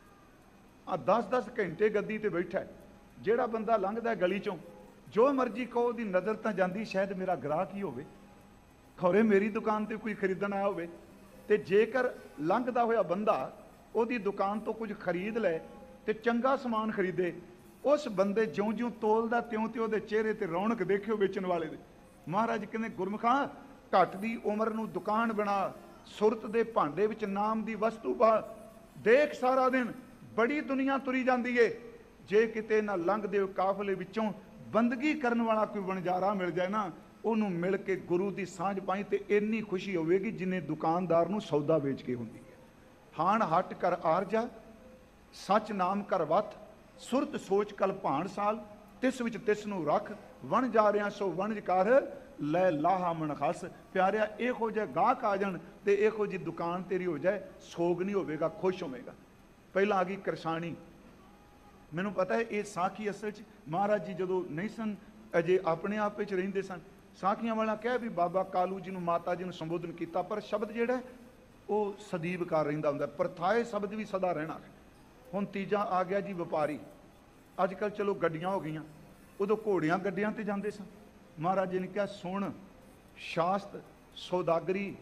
ਆ 10-10 ਘੰਟੇ ਗੱਦੀ ਤੇ ਬੈਠਾ। ਜਿਹੜਾ ਬੰਦਾ ਲੰਘਦਾ ਗਲੀ ਚੋਂ, ਜੋ ਮਰਜ਼ੀ ਕਹੋ, ਉਹਦੀ ਨਜ਼ਰ ਤਾਂ ਜਾਂਦੀ ਸ਼ਾਇਦ ਮੇਰਾ ਗ੍ਰਾਹਕ ਹੀ ਹੋਵੇ, ਖੌਰੇ ਮੇਰੀ ਦੁਕਾਨ ਤੇ ਕੋਈ ਖਰੀਦਣ ਆਇਆ ਹੋਵੇ। ਤੇ ਜੇਕਰ ਲੰਘਦਾ ਹੋਇਆ ਬੰਦਾ ਉਹਦੀ ਦੁਕਾਨ ਤੋਂ ਕੁਝ ਖਰੀਦ ਲੈ ਤੇ ਚੰਗਾ ਸਮਾਨ ਖਰੀਦੇ, ਉਸ ਬੰਦੇ ਜਿਉਂ-ਜਿਉਂ ਤੋਲਦਾ ਤਿਉਂ-ਤਿਉਂ ਉਹਦੇ ਚਿਹਰੇ ਤੇ ਰੌਣਕ ਦੇਖਿਓ ਵੇਚਣ ਵਾਲੇ ਦੇ। ਮਹਾਰਾਜ ਕਹਿੰਦੇ ਗੁਰਮੁਖਾਂ, ਘਟਦੀ ਉਮਰ ਨੂੰ ਦੁਕਾਨ ਬਣਾ, ਸੁਰਤ ਦੇ ਭਾਂਡੇ ਵਿੱਚ ਨਾਮ ਦੀ ਵਸਤੂ ਪਾ। ਦੇਖ ਸਾਰਾ ਦਿਨ ਬੜੀ ਦੁਨੀਆ ਤੁਰੀ ਜਾਂਦੀ ਏ, ਜੇ ਕਿਤੇ ਨਾ ਲੰਘਦੇ ਕਾਫਲੇ ਵਿੱਚੋਂ ਬੰਦਗੀ ਕਰਨ ਵਾਲਾ ਕੋਈ ਵਣਜਾਰਾ ਮਿਲ ਜਾਏ ਨਾ, ਉਹਨੂੰ ਮਿਲ ਕੇ ਗੁਰੂ ਦੀ ਸਾਂਝ ਪਾਈ ਤੇ ਇੰਨੀ ਖੁਸ਼ੀ ਹੋਵੇਗੀ ਜਿੰਨੇ ਦੁਕਾਨਦਾਰ ਨੂੰ ਸੌਦਾ ਵੇਚ ਕੇ ਹੁੰਦੀ ਹੈ। ਹਾਣ ਹੱਟ ਕਰ ਆਰਜਾ, ਸੱਚ ਨਾਮ ਕਰ ਵਥ। ਸੁਰਤ ਸੋਚ ਕਲ ਭਾਂਡ ਸਾਲ, ਤਿਸ ਵਿੱਚ ਤਿਸ ਨੂੰ ਰੱਖ। ਵਣ ਜਾ ਰਿਹਾ ਸੋ ਵਣਜ ਕਰ, ਲੈ ਲਾਹਾ ਮਨ ਖਸ। ਪਿਆਰਿਆ, ਇਹੋ ਜਿਹੇ ਗਾਹਕ ਆ ਜਾਣ ਤੇ ਇਹੋ ਜਿਹੀ ਦੁਕਾਨ ਤੇਰੀ ਹੋ ਜਾਏ, ਸੋਗ ਨਹੀਂ ਹੋਵੇਗਾ, ਖੁਸ਼ ਹੋਵੇਗਾ। ਪਹਿਲਾਂ ਆ ਗਈ ਕਰਸਾਣੀ। ਮੈਨੂੰ ਪਤਾ ਹੈ ਇਹ ਸਾਖੀ ਅਸਲ 'ਚ ਮਹਾਰਾਜ ਜੀ ਜਦੋਂ ਨਹੀਂ ਸਨ ਅਜੇ ਆਪਣੇ ਆਪ ਵਿੱਚ ਰਹਿੰਦੇ ਸਨ, ਸਾਖੀਆਂ ਵਾਲਾ ਕਹਿ ਵੀ ਬਾਬਾ ਕਾਲੂ ਜੀ ਨੂੰ, ਮਾਤਾ ਜੀ ਨੂੰ ਸੰਬੋਧਨ ਕੀਤਾ, ਪਰ ਸ਼ਬਦ ਜਿਹੜਾ ਉਹ ਸਦੀਵ ਕਰ ਰਹਿੰਦਾ ਹੁੰਦਾ। ਪ੍ਰਥਾਏ ਸ਼ਬਦ ਵੀ ਸਦਾ ਰਹਿਣਾ। ਹੁਣ ਤੀਜਾ ਆ ਗਿਆ ਜੀ ਵਪਾਰੀ। ਅੱਜ ਕੱਲ੍ਹ ਚਲੋ ਗੱਡੀਆਂ ਹੋ ਗਈਆਂ, ਉਦੋਂ ਘੋੜਿਆਂ ਗੱਡੀਆਂ ਤੇ ਜਾਂਦੇ ਸਨ। ਮਹਾਰਾਜ ਜੀ ਨੇ ਕਿਹਾ ਸੁਣ ਸ਼ਾਸਤ ਸੌਦਾਗਰੀ,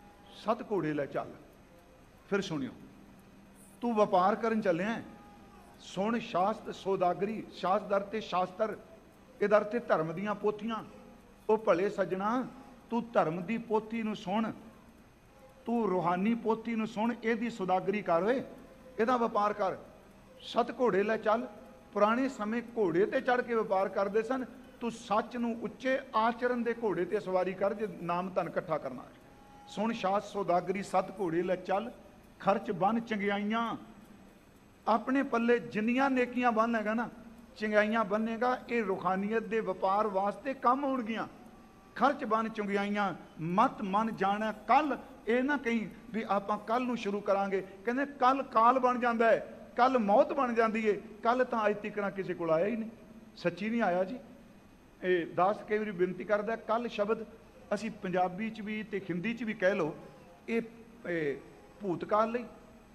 7 ਘੋੜੇ ਲੈ ਚੱਲ। ਫਿਰ ਸੁਣਿਓ, ਤੂੰ ਵਪਾਰ ਕਰਨ ਚੱਲਿਆ, ਸੁਣ ਸ਼ਾਸਤ ਸੌਦਾਗਰੀ। ਸ਼ਾਸਤ ਦਰ ਤੇ ਸ਼ਾਸਤਰ, ਇਹਦਾ ਅਰਥ ਹੈ ਧਰਮ ਦੀਆਂ ਪੋਥੀਆਂ। ਉਹ ਭਲੇ ਸੱਜਣਾ, ਤੂੰ ਧਰਮ ਦੀ ਪੋਥੀ ਨੂੰ ਸੁਣ, ਤੂੰ ਰੂਹਾਨੀ ਪੋਥੀ ਨੂੰ ਸੁਣ, ਇਹਦੀ ਸੌਦਾਗਰੀ ਕਰ ਓਏ, ਇਹਦਾ ਵਪਾਰ ਕਰ। 7 ਘੋੜੇ ਲੈ ਚੱਲ। ਪੁਰਾਣੇ ਸਮੇਂ ਘੋੜੇ ਤੇ ਚੜ੍ਹ ਕੇ ਵਪਾਰ ਕਰਦੇ ਸਨ। ਤੂੰ ਸੱਚ ਨੂੰ ਉੱਚੇ ਆਚਰਨ ਦੇ ਘੋੜੇ ਤੇ ਸਵਾਰੀ ਕਰ ਜੇ ਨਾਮ ਧਨ ਇਕੱਠਾ ਕਰਨਾ ਹੈ। ਸੁਣ ਸ਼ਾਸਤ ਸੌਦਾਗਰੀ, 7 ਘੋੜੇ ਲੈ ਚੱਲ। ਖਰਚ ਬੰਨ ਚੰਗਿਆਈਆਂ, ਆਪਣੇ ਪੱਲੇ ਜਿੰਨੀਆਂ ਨੇਕੀਆਂ ਬੰਨ ਹੈਗਾ ਨਾ, ਚੰਗਿਆਈਆਂ ਬੰਨੇਗਾ, ਇਹ ਰੂਹਾਨੀਅਤ ਦੇ ਵਪਾਰ ਵਾਸਤੇ ਕੰਮ ਆਉਣਗੀਆਂ। ਖਰਚ ਬੰਨ ਚੰਗਿਆਈਆਂ, ਮਤ ਮਨ ਜਾਣਾ ਕੱਲ। ਇਹ ਨਾ ਕਹੀਂ ਵੀ ਆਪਾਂ ਕੱਲ ਨੂੰ ਸ਼ੁਰੂ ਕਰਾਂਗੇ। ਕਹਿੰਦੇ ਕੱਲ ਕਾਲ ਬਣ ਜਾਂਦਾ ਹੈ, ਕੱਲ ਮੌਤ ਬਣ ਜਾਂਦੀ ਏ। ਕੱਲ ਤਾਂ ਅੱਜ ਤੱਕ ਕਿਸੇ ਕੋਲ ਆਇਆ ਹੀ ਨਹੀਂ, ਸੱਚੀ ਨਹੀਂ ਆਇਆ ਜੀ। ਇਹ ਦਾਸ ਕਈ ਵਾਰੀ ਬੇਨਤੀ ਕਰਦਾ, ਕੱਲ ਸ਼ਬਦ ਅਸੀਂ ਪੰਜਾਬੀ 'ਚ ਵੀ ਤੇ ਹਿੰਦੀ 'ਚ ਵੀ ਕਹਿ ਲਓ, ਇਹ ਭੂਤਕਾਲ ਲਈ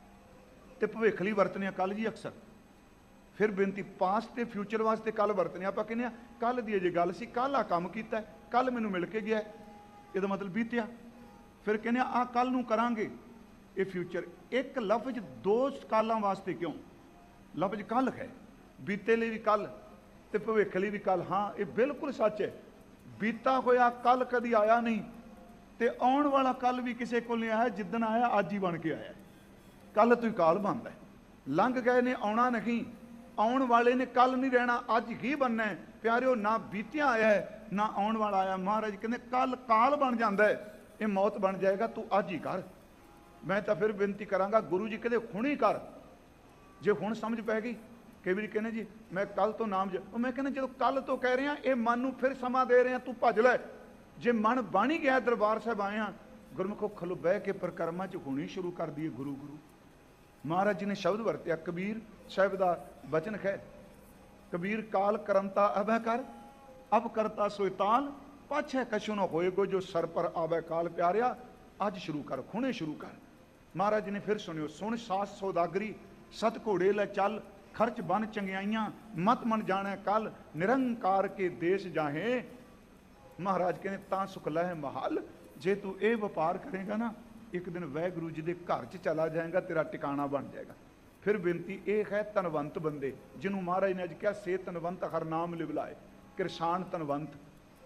ਤੇ ਭਵਿੱਖ ਲਈ ਵਰਤਨੇ ਆ ਕੱਲ ਜੀ ਅਕਸਰ। ਫਿਰ ਬੇਨਤੀ ਪਾਸਟ ਤੇ ਫਿਊਚਰ ਵਾਸਤੇ ਕੱਲ ਵਰਤਨੇ। ਆਪਾਂ ਕਹਿੰਦੇ ਆ ਕੱਲ ਦੀ ਅਜੇ ਗੱਲ ਸੀ, ਕੱਲ ਆ ਕੰਮ ਕੀਤਾ, ਕੱਲ ਮੈਨੂੰ ਮਿਲ ਕੇ ਗਿਆ, ਇਹਦਾ ਮਤਲਬ ਬੀਤਿਆ। ਫਿਰ ਕਹਿੰਦੇ ਆ ਕੱਲ ਨੂੰ ਕਰਾਂਗੇ, ਇਹ ਫਿਊਚਰ। ਇੱਕ ਲਫ਼ਜ਼ 2 ਕਾਲਾਂ ਵਾਸਤੇ ਕਿਉਂ? ਲਫ਼ਜ਼ ਕੱਲ ਹੈ, ਬੀਤੇ ਲਈ ਵੀ ਕੱਲ ਤੇ ਭਵਿੱਖ ਲਈ ਵੀ ਕੱਲ। ਹਾਂ, ਇਹ ਬਿਲਕੁਲ ਸੱਚ ਹੈ। ਬੀਤਾ ਹੋਇਆ ਕੱਲ ਕਦੀ ਆਇਆ ਨਹੀਂ, ਤੇ ਆਉਣ ਵਾਲਾ ਕੱਲ ਵੀ ਕਿਸੇ ਕੋਲ ਨਹੀਂ ਆਇਆ। ਜਿੱਦਣ ਆਇਆ ਅੱਜ ਹੀ ਬਣ ਕੇ ਆਇਆ। ਕੱਲ ਤੋਂ ਹੀ ਕਾਲ ਬਣਦਾ। ਲੰਘ ਗਏ ਨੇ, ਆਉਣਾ ਨਹੀਂ। ਆਉਣ ਵਾਲੇ ਨੇ ਕੱਲ ਨਹੀਂ ਰਹਿਣਾ, ਅੱਜ ਹੀ ਬਣਨਾ ਹੈ। ਪਿਆਰਿਓ, ਨਾ ਬੀਤਿਆ ਆਇਆ ਹੈ ਨਾ ਆਉਣ ਵਾਲਾ ਆਇਆ। ਮਹਾਰਾਜ ਕਹਿੰਦੇ ਕੱਲ ਕਾਲ ਬਣ ਜਾਂਦਾ ਹੈ, ਇਹ ਮੌਤ ਬਣ ਜਾਏਗਾ, ਤੂੰ ਅੱਜ ਹੀ ਕਰ। ਮੈਂ ਤਾਂ ਫਿਰ ਬੇਨਤੀ ਕਰਾਂਗਾ, ਗੁਰੂ ਜੀ ਕਹਿੰਦੇ ਹੁਣ ਹੀ ਕਰ। ਜੇ ਹੁਣ ਸਮਝ ਪੈ ਗਈ, ਕਈ ਵਾਰੀ ਕਹਿੰਦੇ ਜੀ ਮੈਂ ਕੱਲ ਤੋਂ ਨਾਮ ਉਹ ਮੈਂ ਕਹਿੰਦਾ ਜਦੋਂ ਕੱਲ ਤੋਂ ਕਹਿ ਰਿਹਾ, ਇਹ ਮਨ ਨੂੰ ਫਿਰ ਸਮਾਂ ਦੇ ਰਿਹਾ, ਤੂੰ ਭੱਜ ਲੈ। ਜੇ ਮਨ ਬਾਣੀ ਗਿਆ ਦਰਬਾਰ ਸਾਹਿਬ ਆਏ ਹਾਂ, ਗੁਰਮੁਖੋ ਖਲੋ ਬਹਿ ਕੇ ਪ੍ਰਕਰਮਾਂ 'ਚ ਹੋਣੀ ਸ਼ੁਰੂ ਕਰ ਦਈਏ ਗੁਰੂ ਗੁਰੂ। ਮਹਾਰਾਜ ਜੀ ਨੇ ਸ਼ਬਦ ਵਰਤਿਆ, ਕਬੀਰ ਸਾਹਿਬ ਦਾ ਬਚਨ ਹੈ, ਕਬੀਰ ਕਾਲ ਕਰੰਤਾ ਅਭੈ ਕਰ, ਅਬ ਕਰਤਾ ਸੋਇਤਾਲ, ਪਾਛੈ ਕਛੁ ਨ ਹੋਏਗੋ, ਜੋ ਸਰ ਪਰ ਆਵੈ ਕਾਲ ਪਿਆਰਿਆ, ਅੱਜ ਸ਼ੁਰੂ ਕਰ, ਹੁਣੇ ਸ਼ੁਰੂ ਕਰ। ਮਹਾਰਾਜ ਜੀ ਨੇ ਫਿਰ ਸੁਣਿਓ, ਸੁਣ ਸਾਸ ਸੌਦਾਗਰੀ, ਸਤ ਘੋੜੇ ਲੈ ਚੱਲ, ਖਰਚ ਬਨ ਚੰਗਿਆਈਆਂ, ਮਤ ਮਨ ਜਾਣੈ ਕੱਲ, ਨਿਰੰਕਾਰ ਕੇ ਦੇਸ਼ ਜਾਹੇ। ਮਹਾਰਾਜ ਕਹਿੰਦੇ ਤਾਂ ਸੁਖ ਲਹਿ ਮਹਲ, ਜੇ ਤੂੰ ਇਹ ਵਪਾਰ ਕਰੇਗਾ ਨਾ, ਇੱਕ ਦਿਨ ਵਾਹਿਗੁਰੂ ਜੀ ਦੇ ਘਰ 'ਚ ਚਲਾ ਜਾਏਗਾ, ਤੇਰਾ ਟਿਕਾਣਾ ਬਣ ਜਾਏਗਾ। ਫਿਰ ਬੇਨਤੀ ਇਹ ਹੈ, ਧਨਵੰਤ ਬੰਦੇ ਜਿਹਨੂੰ ਮਹਾਰਾਜ ਨੇ ਅੱਜ ਕਿਹਾ, ਸੇ ਧਨਵੰਤ ਹਰ ਨਾਮ ਲਿਵ ਲਾਏ, ਕਿਰਸਾਨ ਧਨਵੰਤ।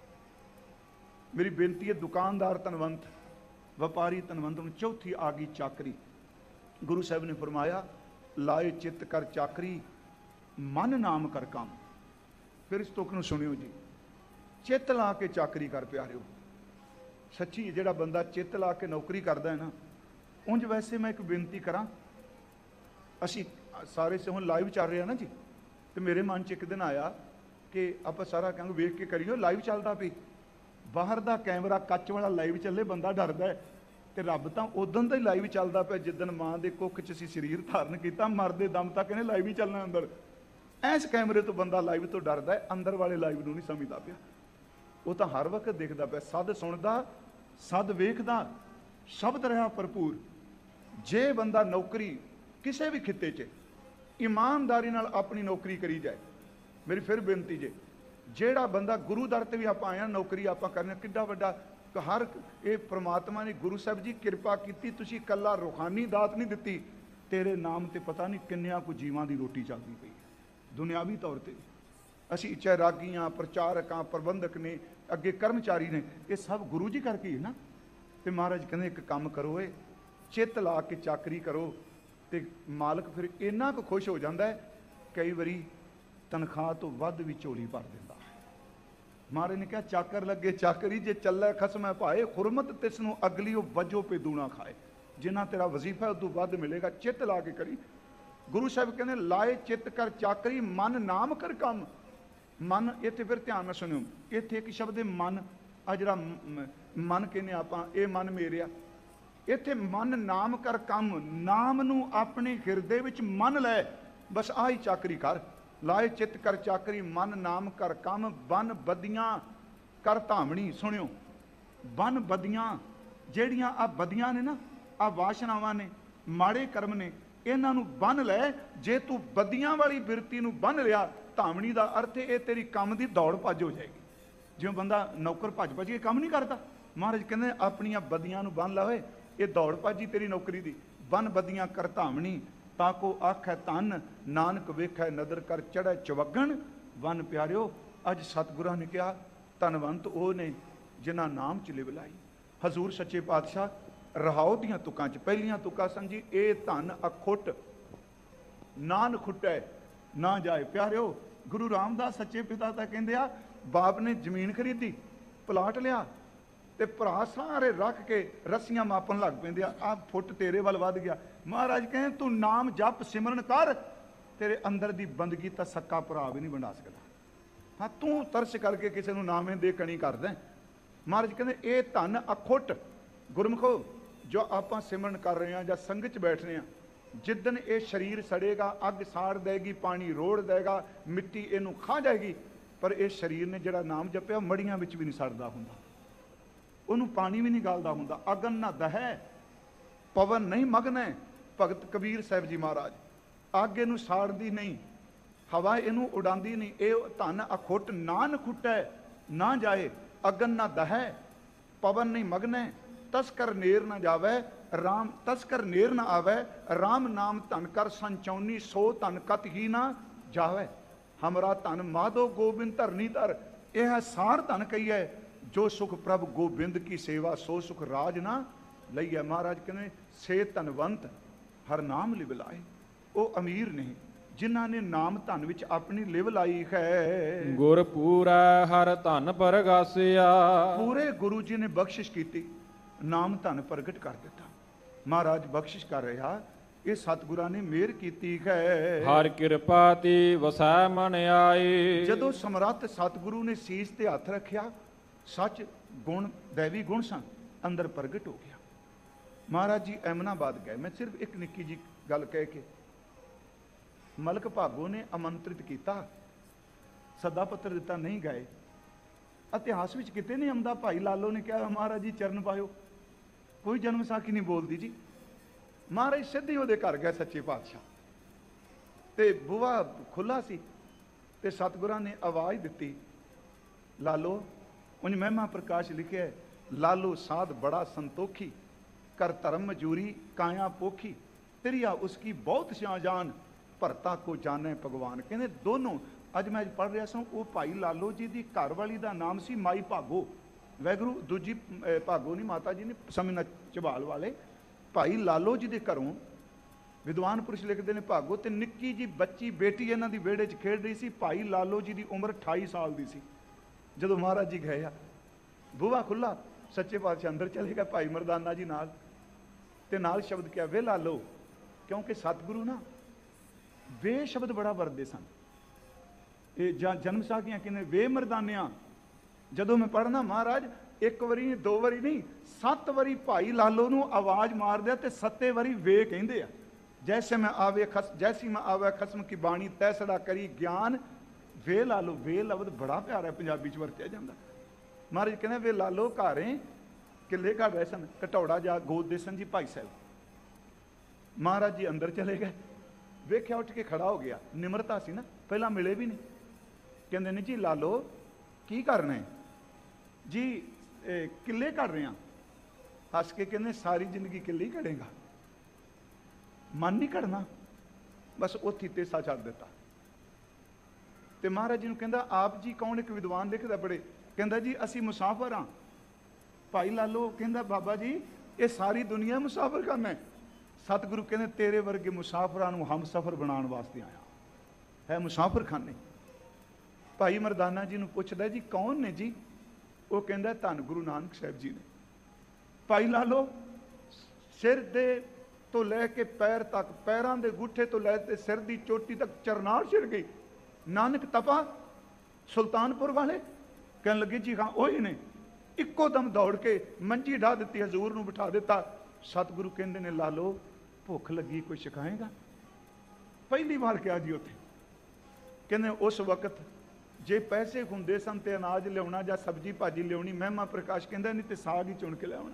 ਮੇਰੀ ਬੇਨਤੀ ਹੈ, ਦੁਕਾਨਦਾਰ ਧਨਵੰਤ, ਵਪਾਰੀ ਧਨਵੰਤ। ਨੂੰ ਚੌਥੀ ਆ ਗਈ ਚਾਕਰੀ। ਗੁਰੂ ਸਾਹਿਬ ਨੇ ਫਰਮਾਇਆ, ਲਾਏ ਚਿੱਤ ਕਰ ਚਾਕਰੀ, ਮਨ ਨਾਮ ਕਰ ਕੰਮ। ਫਿਰ ਇਸ ਤੁਕ ਨੂੰ ਸੁਣਿਓ ਜੀ, ਚਿੱਤ ਲਾ ਕੇ ਚਾਕਰੀ ਕਰ ਪਿਆਰਿਓ। ਸੱਚੀ ਜਿਹੜਾ ਬੰਦਾ ਚਿੱਤ ਲਾ ਕੇ ਨੌਕਰੀ ਕਰਦਾ ਹੈ ਨਾ, ਉਂਝ ਵੈਸੇ ਮੈਂ ਇੱਕ ਬੇਨਤੀ ਕਰਾਂ, ਅਸੀਂ ਸਾਰੇ ਸੇ ਹੁਣ ਲਾਈਵ ਚੱਲ ਰਿਹਾ ਨਾ ਜੀ, ਤੇ ਮੇਰੇ ਮਨ 'ਚ ਇੱਕ ਦਿਨ ਆਇਆ ਕਿ ਆਪਾਂ ਸਾਰਾ ਕਹਾਂਗੇ ਵੇਖ ਕੇ ਕਰੀਓ, ਲਾਈਵ ਚੱਲਦਾ ਪਈ, ਬਾਹਰ ਦਾ ਕੈਮਰਾ ਕੱਚ ਵਾਲਾ ਲਾਈਵ ਚੱਲੇ, ਬੰਦਾ ਡਰਦਾ ਹੈ। ਤੇ ਰੱਬ ਤਾਂ ਉਦੋਂ ਦਾ ਹੀ ਲਾਈਵ ਚੱਲਦਾ ਪਿਆ, ਜਿੱਦਣ ਮਾਂ ਦੇ ਕੁੱਖ 'ਚ ਅਸੀਂ ਸਰੀਰ ਧਾਰਨ ਕੀਤਾ, ਮਰਦੇ ਦਮ ਤੱਕ ਇਹਨੇ ਲਾਈਵ ਹੀ ਚੱਲਣਾ ਅੰਦਰ। ਐਸ ਕੈਮਰੇ ਤੋਂ ਬੰਦਾ ਲਾਈਵ ਤੋਂ ਡਰਦਾ ਹੈ, ਅੰਦਰ ਵਾਲੇ ਲਾਈਵ ਨੂੰ ਨਹੀਂ ਸਮਝਦਾ ਪਿਆ। ਉਹ ਤਾਂ ਹਰ ਵਕਤ ਦੇਖਦਾ ਪਿਆ, ਸਦ ਸੁਣਦਾ, ਸਦ ਵੇਖਦਾ, ਸ਼ਬਦ ਰਿਹਾ ਭਰਪੂਰ। ਜੇ ਬੰਦਾ ਨੌਕਰੀ ਕਿਸੇ ਵੀ ਖਿੱਤੇ 'ਚ ਇਮਾਨਦਾਰੀ ਨਾਲ ਆਪਣੀ ਨੌਕਰੀ ਕਰੀ ਜਾਏ, ਮੇਰੀ ਫਿਰ ਬੇਨਤੀ ਜੇ, ਜਿਹੜਾ ਬੰਦਾ ਗੁਰੂ ਦਰ ਤੇ ਵੀ ਆਪਾਂ ਆਏ ਹਾਂ, ਨੌਕਰੀ ਆਪਾਂ ਕਰਨੀ, ਕਿੱਡਾ ਵੱਡਾ ਹਰ ਇਹ ਪ੍ਰਮਾਤਮਾ ਨੇ ਗੁਰੂ ਸਾਹਿਬ ਜੀ ਕਿਰਪਾ ਕੀਤੀ, ਤੁਸੀਂ ਇਕੱਲਾ ਰੂਹਾਨੀ ਦਾਤ ਨਹੀਂ ਦਿੱਤੀ, ਤੇਰੇ ਨਾਮ ਤੇ ਪਤਾ ਨਹੀਂ ਕਿੰਨਿਆਂ ਕੁ ਜੀਵਾਂ ਦੀ ਰੋਟੀ ਚੱਲਦੀ ਪਈ ਹੈ ਦੁਨਿਆਵੀ ਤੌਰ ਤੇ। ਅਸੀਂ ਚਾਹੇ ਰਾਗੀਆਂ, ਪ੍ਰਚਾਰਕਾਂ, ਪ੍ਰਬੰਧਕ ਨੇ, ਅੱਗੇ ਕਰਮਚਾਰੀ ਨੇ, ਇਹ ਸਭ ਗੁਰੂ ਜੀ ਕਰਕੇ ਹੈ ਨਾ। ਤੇ ਮਹਾਰਾਜ ਕਹਿੰਦੇ ਇੱਕ ਕੰਮ ਕਰੋ, ਇਹ ਚਿੱਤ ਲਾ ਕੇ ਚਾਕਰੀ ਕਰੋ, ਤੇ ਮਾਲਕ ਫਿਰ ਇੰਨਾ ਕੁ ਖੁਸ਼ ਹੋ ਜਾਂਦਾ ਹੈ, ਕਈ ਵਾਰੀ ਤਨਖਾਹ ਤੋਂ ਵੱਧ ਵੀ ਝੋਲੀ ਭਰ ਦਿੰਦਾ। ਮਹਾਰਾਜ ਨੇ ਕਿਹਾ, ਚਾਕਰ ਲੱਗੇ ਚਾਕਰੀ, ਜੇ ਚੱਲੇ ਖਸਮੈ ਭਾਏ, ਖੁਰਮਤ ਤਿਸ ਨੂੰ ਅਗਲੀ ਉਹ ਵਜੋ ਪੇ ਦੂਣਾ ਖਾਏ। ਜਿੰਨਾ ਤੇਰਾ ਵਜ਼ੀਫਾ ਉਦੋਂ ਵੱਧ ਮਿਲੇਗਾ, ਚਿੱਤ ਲਾ ਕੇ ਕਰੀ। ਗੁਰੂ ਸਾਹਿਬ ਕਹਿੰਦੇ, ਲਾਏ ਚਿੱਤ ਕਰ ਚਾਕਰੀ, ਮਨ ਨਾਮ ਕਰ ਕੰਮ। ਮਨ, ਇੱਥੇ ਫਿਰ ਧਿਆਨ ਨਾਲ ਸੁਣਿਓ, ਇੱਥੇ ਇੱਕ ਸ਼ਬਦ ਹੈ ਮਨ। ਆ ਜਿਹੜਾ ਮਨ ਕਹਿੰਦੇ ਆਪਾਂ, ਇਹ ਮਨ ਮੇਰਿਆ। ਇੱਥੇ ਮਨ ਨਾਮ ਕਰ ਕੰਮ, ਨਾਮ ਨੂੰ ਆਪਣੇ ਹਿਰਦੇ ਵਿੱਚ ਮੰਨ ਲੈ, ਬਸ ਆਹੀ ਚਾਕਰੀ ਕਰ। ਲਾਏ ਚਿੱਤ ਕਰ ਚਾਕਰੀ, ਮਨ ਨਾਮ ਕਰ ਕੰਮ, ਬਨ ਬਦੀਆਂ ਕਰ ਧਾਮਣੀ। ਸੁਣਿਓ, ਬਨ ਬਦੀਆਂ, ਜਿਹੜੀਆਂ ਆ ਬਦੀਆਂ ਨੇ ਨਾ, ਆ ਵਾਸ਼ਨਾਵਾਂ ਨੇ, ਮਾੜੇ ਕਰਮ ਨੇ, ਇਹਨਾਂ ਨੂੰ ਬੰਨ ਲੈ। ਜੇ ਤੂੰ ਬਦੀਆਂ ਵਾਲੀ ਬਿਰਤੀ ਨੂੰ ਬੰਨ ਲਿਆ, ਧਾਮਣੀ ਦਾ ਅਰਥ ਇਹ ਤੇਰੀ ਕੰਮ ਦੀ ਦੌੜ ਭੱਜ ਹੋ ਜਾਏਗੀ। ਜਿਵੇਂ ਬੰਦਾ ਨੌਕਰ ਭੱਜ ਭੱਜ ਕੇ ਕੰਮ ਨਹੀਂ ਕਰਦਾ, ਮਹਾਰਾਜ ਕਹਿੰਦੇ ਆਪਣੀਆਂ ਬਦੀਆਂ ਨੂੰ ਬੰਨ ਲਾ ਓਏ, ਇਹ ਦੌੜ ਭੱਜੀ ਤੇਰੀ ਨੌਕਰੀ ਦੀ। ਬਨ ਬਦੀਆਂ ਕਰ ਧਾਮਣੀ, ਤਾਂ ਕੋ ਆਖੈ ਧਨ, ਨਾਨਕ ਵੇਖੈ ਨਦਰ ਕਰ ਚੜ੍ਹੈ ਚਵਗਣ। ਵਨ ਪਿਆਰਿਓ, ਅੱਜ ਸਤਿਗੁਰਾਂ ਨੇ ਕਿਹਾ, ਧਨਵੰਤ ਉਹ ਨੇ ਜਿਨ੍ਹਾਂ ਨਾਮ 'ਚ ਲਿਵ ਲਾਈ। ਹਜ਼ੂਰ ਸੱਚੇ ਪਾਤਸ਼ਾਹ ਰਹਾਉ ਦੀਆਂ ਤੁਕਾਂ 'ਚ ਪਹਿਲੀਆਂ ਤੁਕਾਂ ਸਮਝੀ, ਇਹ ਧਨ ਅਖੁੱਟ, ਨਾਨ ਖੁੱਟੈ ਨਾ ਜਾਏ। ਪਿਆਰਿਓ, ਗੁਰੂ ਰਾਮਦਾਸ ਸੱਚੇ ਪਿਤਾ ਤਾਂ ਕਹਿੰਦੇ ਆ, ਬਾਪ ਨੇ ਜ਼ਮੀਨ ਖਰੀਦੀ, ਪਲਾਟ ਲਿਆ, ਤੇ ਭਰਾ ਸਾਰੇ ਰੱਖ ਕੇ ਰੱਸੀਆਂ ਮਾਪਣ ਲੱਗ ਪੈਂਦੇ ਆ, ਆਹ ਫੁੱਟ ਤੇਰੇ ਵੱਲ ਵੱਧ ਗਿਆ। ਮਹਾਰਾਜ ਕਹਿੰਦੇ, ਤੂੰ ਨਾਮ ਜਪ ਸਿਮਰਨ ਕਰ, ਤੇਰੇ ਅੰਦਰ ਦੀ ਬੰਦਗੀ ਤਾਂ ਸੱਕਾ ਭਰਾ ਵੀ ਨਹੀਂ ਵੰਡਾ ਸਕਦਾ। ਹਾਂ, ਤੂੰ ਤਰਸ ਕਰਕੇ ਕਿਸੇ ਨੂੰ ਨਾਮੇ ਦੇ ਕਣੀ ਕਰਦਾ। ਮਹਾਰਾਜ ਕਹਿੰਦੇ, ਇਹ ਧਨ ਅਖੁੱਟ। ਗੁਰਮੁਖੋ, ਜੋ ਆਪਾਂ ਸਿਮਰਨ ਕਰ ਰਹੇ ਹਾਂ ਜਾਂ ਸੰਗਤ 'ਚ ਬੈਠ ਰਹੇ ਹਾਂ, ਜਿੱਦਣ ਇਹ ਸਰੀਰ ਸੜੇਗਾ, ਅੱਗ ਸਾੜ ਦੇਗੀ, ਪਾਣੀ ਰੋੜ ਦੇਗਾ, ਮਿੱਟੀ ਇਹਨੂੰ ਖਾ ਜਾਏਗੀ, ਪਰ ਇਹ ਸਰੀਰ ਨੇ ਜਿਹੜਾ ਨਾਮ ਜਪਿਆ, ਮੜੀਆਂ ਵਿੱਚ ਵੀ ਨਹੀਂ ਸੜਦਾ ਹੁੰਦਾ, ਉਹਨੂੰ ਪਾਣੀ ਵੀ ਨਹੀਂ ਗਾਲਦਾ ਹੁੰਦਾ। ਅਗਨ ਨਾ ਦਹੈ, ਪਵਨ ਨਹੀਂ ਮਗਨੈ। ਭਗਤ ਕਬੀਰ ਸਾਹਿਬ ਜੀ ਮਹਾਰਾਜ, ਅੱਗ ਇਹਨੂੰ ਸਾੜਦੀ ਨਹੀਂ, ਹਵਾ ਇਹਨੂੰ ਉਡਾਉਂਦੀ ਨਹੀਂ। ਇਹ ਧਨ ਅਖੁੱਟ, ਨਾਨ ਖੁੱਟੈ ਨਾ ਜਾਏ, ਅਗਨ ਨਾ ਦਹੈ, ਪਵਨ ਨਹੀਂ ਮਗਨੈ, ਤਸਕਰ ਨੇਰ ਨਾ ਜਾਵੇ, ਰਾਮ ਤਸਕਰ ਨੇਰ ਨਾ ਆਵੇ, ਰਾਮ ਨਾਮ ਧਨ ਕਰ ਸੰਚੌਨੀ, ਸੋ ਧਨ ਕਤ ਹੀ ਨਾ ਜਾਵੇ। ਹਮਰਾ ਧਨ ਮਾਧੋ ਗੋਬਿੰਦ ਧਰਨੀ ਧਰ, ਇਹ ਹੈ ਸਾਰ ਧਨ ਕਹੀਐ, ਜੋ ਸੁਖ ਪ੍ਰਭ ਗੋਬਿੰਦ ਕੀ ਸੇਵਾ, ਸੋ ਸੁਖ ਰਾਜ ਨਾ ਲਈਐ। ਮਹਾਰਾਜ ਕਹਿੰਦੇ, ਸੇ ਧਨਵੰਤ ਹਰ ਨਾਮ ਲਿਵ ਲਾਏ। ਉਹ ਅਮੀਰ ਨੇ ਜਿਨ੍ਹਾਂ ਨੇ ਨਾਮ ਧਨ ਵਿੱਚ ਆਪਣੀ ਲਿਵ ਲਾਈ ਹੈ। ਗੁਰ ਪੂਰਾ ਹਰ ਧਨ ਪਰਗਾਸਿਆ, ਪੂਰੇ ਗੁਰੂ ਜੀ ਨੇ ਬਖਸ਼ਿਸ਼ ਕੀਤੀ, ਨਾਮ ਧਨ ਪ੍ਰਗਟ ਕਰ ਦਿੱਤਾ। ਮਹਾਰਾਜ ਬਖਸ਼ਿਸ਼ ਕਰ ਰਿਹਾ, ਇਹ ਸਤਿਗੁਰਾਂ ਨੇ ਮਿਹਰ ਕੀਤੀ ਹੈ। ਹਰ ਕਿਰਪਾ ਤੇ ਵਸੈ ਮਨ ਆਏ। ਜਦੋਂ ਸਮਰੱਥ ਸਤਿਗੁਰੂ ਨੇ ਸੀਸ ਤੇ ਹੱਥ ਰੱਖਿਆ, ਸੱਚ ਗੁਣ ਦੇਵੀ ਗੁਣ ਸਨ ਅੰਦਰ ਪ੍ਰਗਟ ਹੋ ਗਿਆ। ਮਹਾਰਾਜ ਜੀ ਐਮਨਾਬਾਦ ਗਏ। ਮੈਂ ਸਿਰਫ ਇੱਕ ਨਿੱਕੀ ਜੀ ਗੱਲ ਕਹਿ ਕੇ, ਮਲਕ ਭਾਗੋ ਨੇ ਆਮੰਤਰਿਤ ਕੀਤਾ, ਸੱਦਾ ਪੱਤਰ ਦਿੱਤਾ, ਨਹੀਂ ਗਏ। ਇਤਿਹਾਸ ਵਿੱਚ ਕਿਤੇ ਨਹੀਂ ਆਉਂਦਾ ਭਾਈ ਲਾਲੋ ਨੇ ਕਿਹਾ ਮਹਾਰਾਜ ਜੀ ਚਰਨ ਪਾਇਓ, ਕੋਈ ਜਨਮ ਸਾਖੀ ਨਹੀਂ ਬੋਲਦੀ ਜੀ। ਮਹਾਰਾਜ ਸਿੱਧੇ ਉਹਦੇ ਘਰ ਗਏ ਸੱਚੇ ਪਾਤਸ਼ਾਹ, ਤੇ ਬੂਹਾ ਖੁੱਲਾ ਸੀ ਤੇ ਸਤਿਗੁਰਾਂ ਨੇ ਆਵਾਜ਼ ਦਿੱਤੀ, ਲਾਲੋ। ਉਂਝ ਮਹਿਮਾ ਪ੍ਰਕਾਸ਼ ਲਿਖਿਆ, ਲਾਲੋ ਸਾਧ ਬੜਾ ਸੰਤੋਖੀ, ਕਰ ਧਰਮ ਮਜੂਰੀ ਕਾਇਆ ਪੋਖੀ, ਤੇਰੀਆ ਉਸकी ਬਹੁਤ ਸ਼ਾਹਜਾਨ, ਭਰਤਾ ਕੋ ਜਾਣੇ ਭਗਵਾਨ। ਕਹਿੰਦੇ ਦੋਨੋਂ, ਅੱਜ ਮੈਂ ਪੜ੍ਹ ਰਿਹਾ ਸਾਂ, ਉਹ ਭਾਈ ਲਾਲੋ ਜੀ ਦੀ ਘਰ ਵਾਲੀ ਦਾ ਨਾਮ ਸੀ ਮਾਈ ਭਾਗੋ, ਵੈਗੁਰੂ ਦੂਜੀ ਭਾਗੋ ਨਹੀਂ, ਮਾਤਾ ਜੀ ਨੇ ਸਮੇਂ ਝਬਾਲ ਵਾਲੇ। ਭਾਈ ਲਾਲੋ ਜੀ ਦੇ ਘਰੋਂ ਵਿਦਵਾਨ ਪੁਰਸ਼ ਲਿਖਦੇ ਨੇ ਭਾਗੋ, ਤੇ ਨਿੱਕੀ ਜੀ ਬੱਚੀ ਬੇਟੀ ਇਹਨਾਂ ਦੀ ਵਿਹੜੇ 'ਚ ਖੇਡ ਰਹੀ ਸੀ। ਭਾਈ ਲਾਲੋ ਜੀ ਦੀ ਉਮਰ 28 ਸਾਲ ਦੀ ਸੀ ਜਦੋਂ ਮਹਾਰਾਜ ਜੀ ਗਏ ਆ। ਬੂਹਾ ਖੁੱਲਾ, ਸੱਚੇ ਪਾਤਸ਼ਾਹ ਅੰਦਰ ਚਲੇ ਗਏ ਭਾਈ ਮਰਦਾਨਾ ਜੀ ਨਾਲ, ਤੇ ਨਾਲ ਸ਼ਬਦ ਕਿਹਾ, ਵੇ ਲਾਲੋ। ਕਿਉਂਕਿ ਸਤਿਗੁਰੂ ਨਾ ਵੇ ਸ਼ਬਦ ਬੜਾ ਵਰਤਦੇ ਸਨ। ਇਹ ਜਾਂ ਜਨਮ ਸਾਖੀਆਂ ਕਹਿੰਦੇ ਵੇ ਮਰਦਾਨਿਆਂ। ਜਦੋਂ ਮੈਂ ਪੜ੍ਹਨਾ ਮਹਾਰਾਜ ਇੱਕ ਵਾਰੀ ਨਹੀਂ, ਦੋ ਵਾਰੀ ਨਹੀਂ, 7 ਵਾਰੀ ਭਾਈ ਲਾਲੋ ਨੂੰ ਆਵਾਜ਼ ਮਾਰਦੇ ਆ, ਤੇ 7 ਵਾਰੀ ਵੇ ਕਹਿੰਦੇ ਆ। ਜੈਸੇ ਮੈਂ ਆਵੇ ਜੈਸੀ ਮੈਂ ਆਵੇ ਖਸਮ ਕੀ ਬਾਣੀ, ਤੈਸੜਾ ਕਰੀ ਗਿਆਨ, ਵੇ ਲਾਲੋ। ਵੇ ਲਫ਼ਜ਼ ਬੜਾ ਪਿਆਰਾ ਪੰਜਾਬੀ 'ਚ ਵਰਤਿਆ ਜਾਂਦਾ। ਮਹਾਰਾਜ ਕਹਿੰਦੇ ਵੇ ਲਾਲੋ ਘਾਰੇ ਕਿੱਲੇ ਘਰ ਰਹੇ ਸਨ, ਘਟੌੜਾ ਜਾ ਗੋਦਦੇ ਸਨ ਜੀ ਭਾਈ ਸਾਹਿਬ। ਮਹਾਰਾਜ ਜੀ ਅੰਦਰ ਚਲੇ ਗਏ, ਵੇਖਿਆ ਉੱਠ ਕੇ ਖੜਾ ਹੋ ਗਿਆ। ਨਿਮਰਤਾ ਸੀ ਨਾ, ਪਹਿਲਾਂ ਮਿਲੇ ਵੀ ਨਹੀਂ। ਕਹਿੰਦੇ ਨੇ ਜੀ ਲਾਲੋ ਕੀ ਕਰਨਾ ਹੈ ਜੀ? ਕਿੱਲੇ ਘੜ ਰਹੇ ਹਾਂ। ਹੱਸ ਕੇ ਕਹਿੰਦੇ ਸਾਰੀ ਜ਼ਿੰਦਗੀ ਕਿੱਲੇ ਹੀ ਘੜੇਗਾ, ਮਨ ਨਹੀਂ ਘੜਨਾ। ਬਸ ਉੱਥੇ ਤੇਸਾ ਛੱਡ ਦਿੱਤਾ। ਤੇ ਮਹਾਰਾਜ ਜੀ ਨੂੰ ਕਹਿੰਦਾ ਆਪ ਜੀ ਕੌਣ? ਇੱਕ ਵਿਦਵਾਨ ਲਿਖਦਾ ਬੜੇ, ਕਹਿੰਦਾ ਜੀ ਅਸੀਂ ਮੁਸਾਫਰ ਹਾਂ। ਭਾਈ ਲਾਲੋ ਕਹਿੰਦਾ ਬਾਬਾ ਜੀ ਇਹ ਸਾਰੀ ਦੁਨੀਆ ਮੁਸਾਫਰ ਖਾਨਾ ਹੈ। ਸਤਿਗੁਰੂ ਕਹਿੰਦੇ ਤੇਰੇ ਵਰਗੇ ਮੁਸਾਫਰਾਂ ਨੂੰ ਹਮਸਫਰ ਬਣਾਉਣ ਵਾਸਤੇ ਆਇਆ ਹੈ ਮੁਸਾਫਰ ਖਾਨੇ। ਭਾਈ ਮਰਦਾਨਾ ਜੀ ਨੂੰ ਪੁੱਛਦਾ ਜੀ ਕੌਣ ਨੇ ਜੀ? ਉਹ ਕਹਿੰਦਾ ਧੰਨ ਗੁਰੂ ਨਾਨਕ ਸਾਹਿਬ ਜੀ ਨੇ। ਭਾਈ ਲਾਲੋ ਸਿਰ ਦੇ ਤੋਂ ਲੈ ਕੇ ਪੈਰ ਤੱਕ, ਪੈਰਾਂ ਦੇ ਗੁੱਠੇ ਤੋਂ ਲੈ ਕੇ ਸਿਰ ਦੀ ਚੋਟੀ ਤੱਕ ਚਰਨਾਰ ਛਿੜ ਗਈ। ਨਾਨਕ ਤਪਾ ਸੁਲਤਾਨਪੁਰ ਵਾਲੇ? ਕਹਿਣ ਲੱਗੇ ਜੀ ਹਾਂ ਉਹੀ ਨੇ। ਇੱਕੋ ਦਮ ਦੌੜ ਕੇ ਮੰਜੀ ਢਾ ਦਿੱਤੀ, ਹਜ਼ੂਰ ਨੂੰ ਬਿਠਾ ਦਿੱਤਾ। ਸਤਿਗੁਰੂ ਕਹਿੰਦੇ ਨੇ ਲਾਲੋ ਭੁੱਖ ਲੱਗੀ, ਕੋਈ ਛਕਾਏਗਾ? ਪਹਿਲੀ ਵਾਰ ਕਿਹਾ ਜੀ ਉੱਥੇ। ਕਹਿੰਦੇ ਉਸ ਵਕਤ ਜੇ ਪੈਸੇ ਹੁੰਦੇ ਸਨ ਤੇ ਅਨਾਜ ਲਿਆਉਣਾ ਜਾਂ ਸਬਜ਼ੀ ਭਾਜੀ ਲਿਆਉਣੀ, ਮਹਿਮਾ ਪ੍ਰਕਾਸ਼ ਕਹਿੰਦਾ ਨਹੀਂ ਤੇ ਸਾਗ ਹੀ ਚੁਣ ਕੇ ਲਿਆਉਣਾ।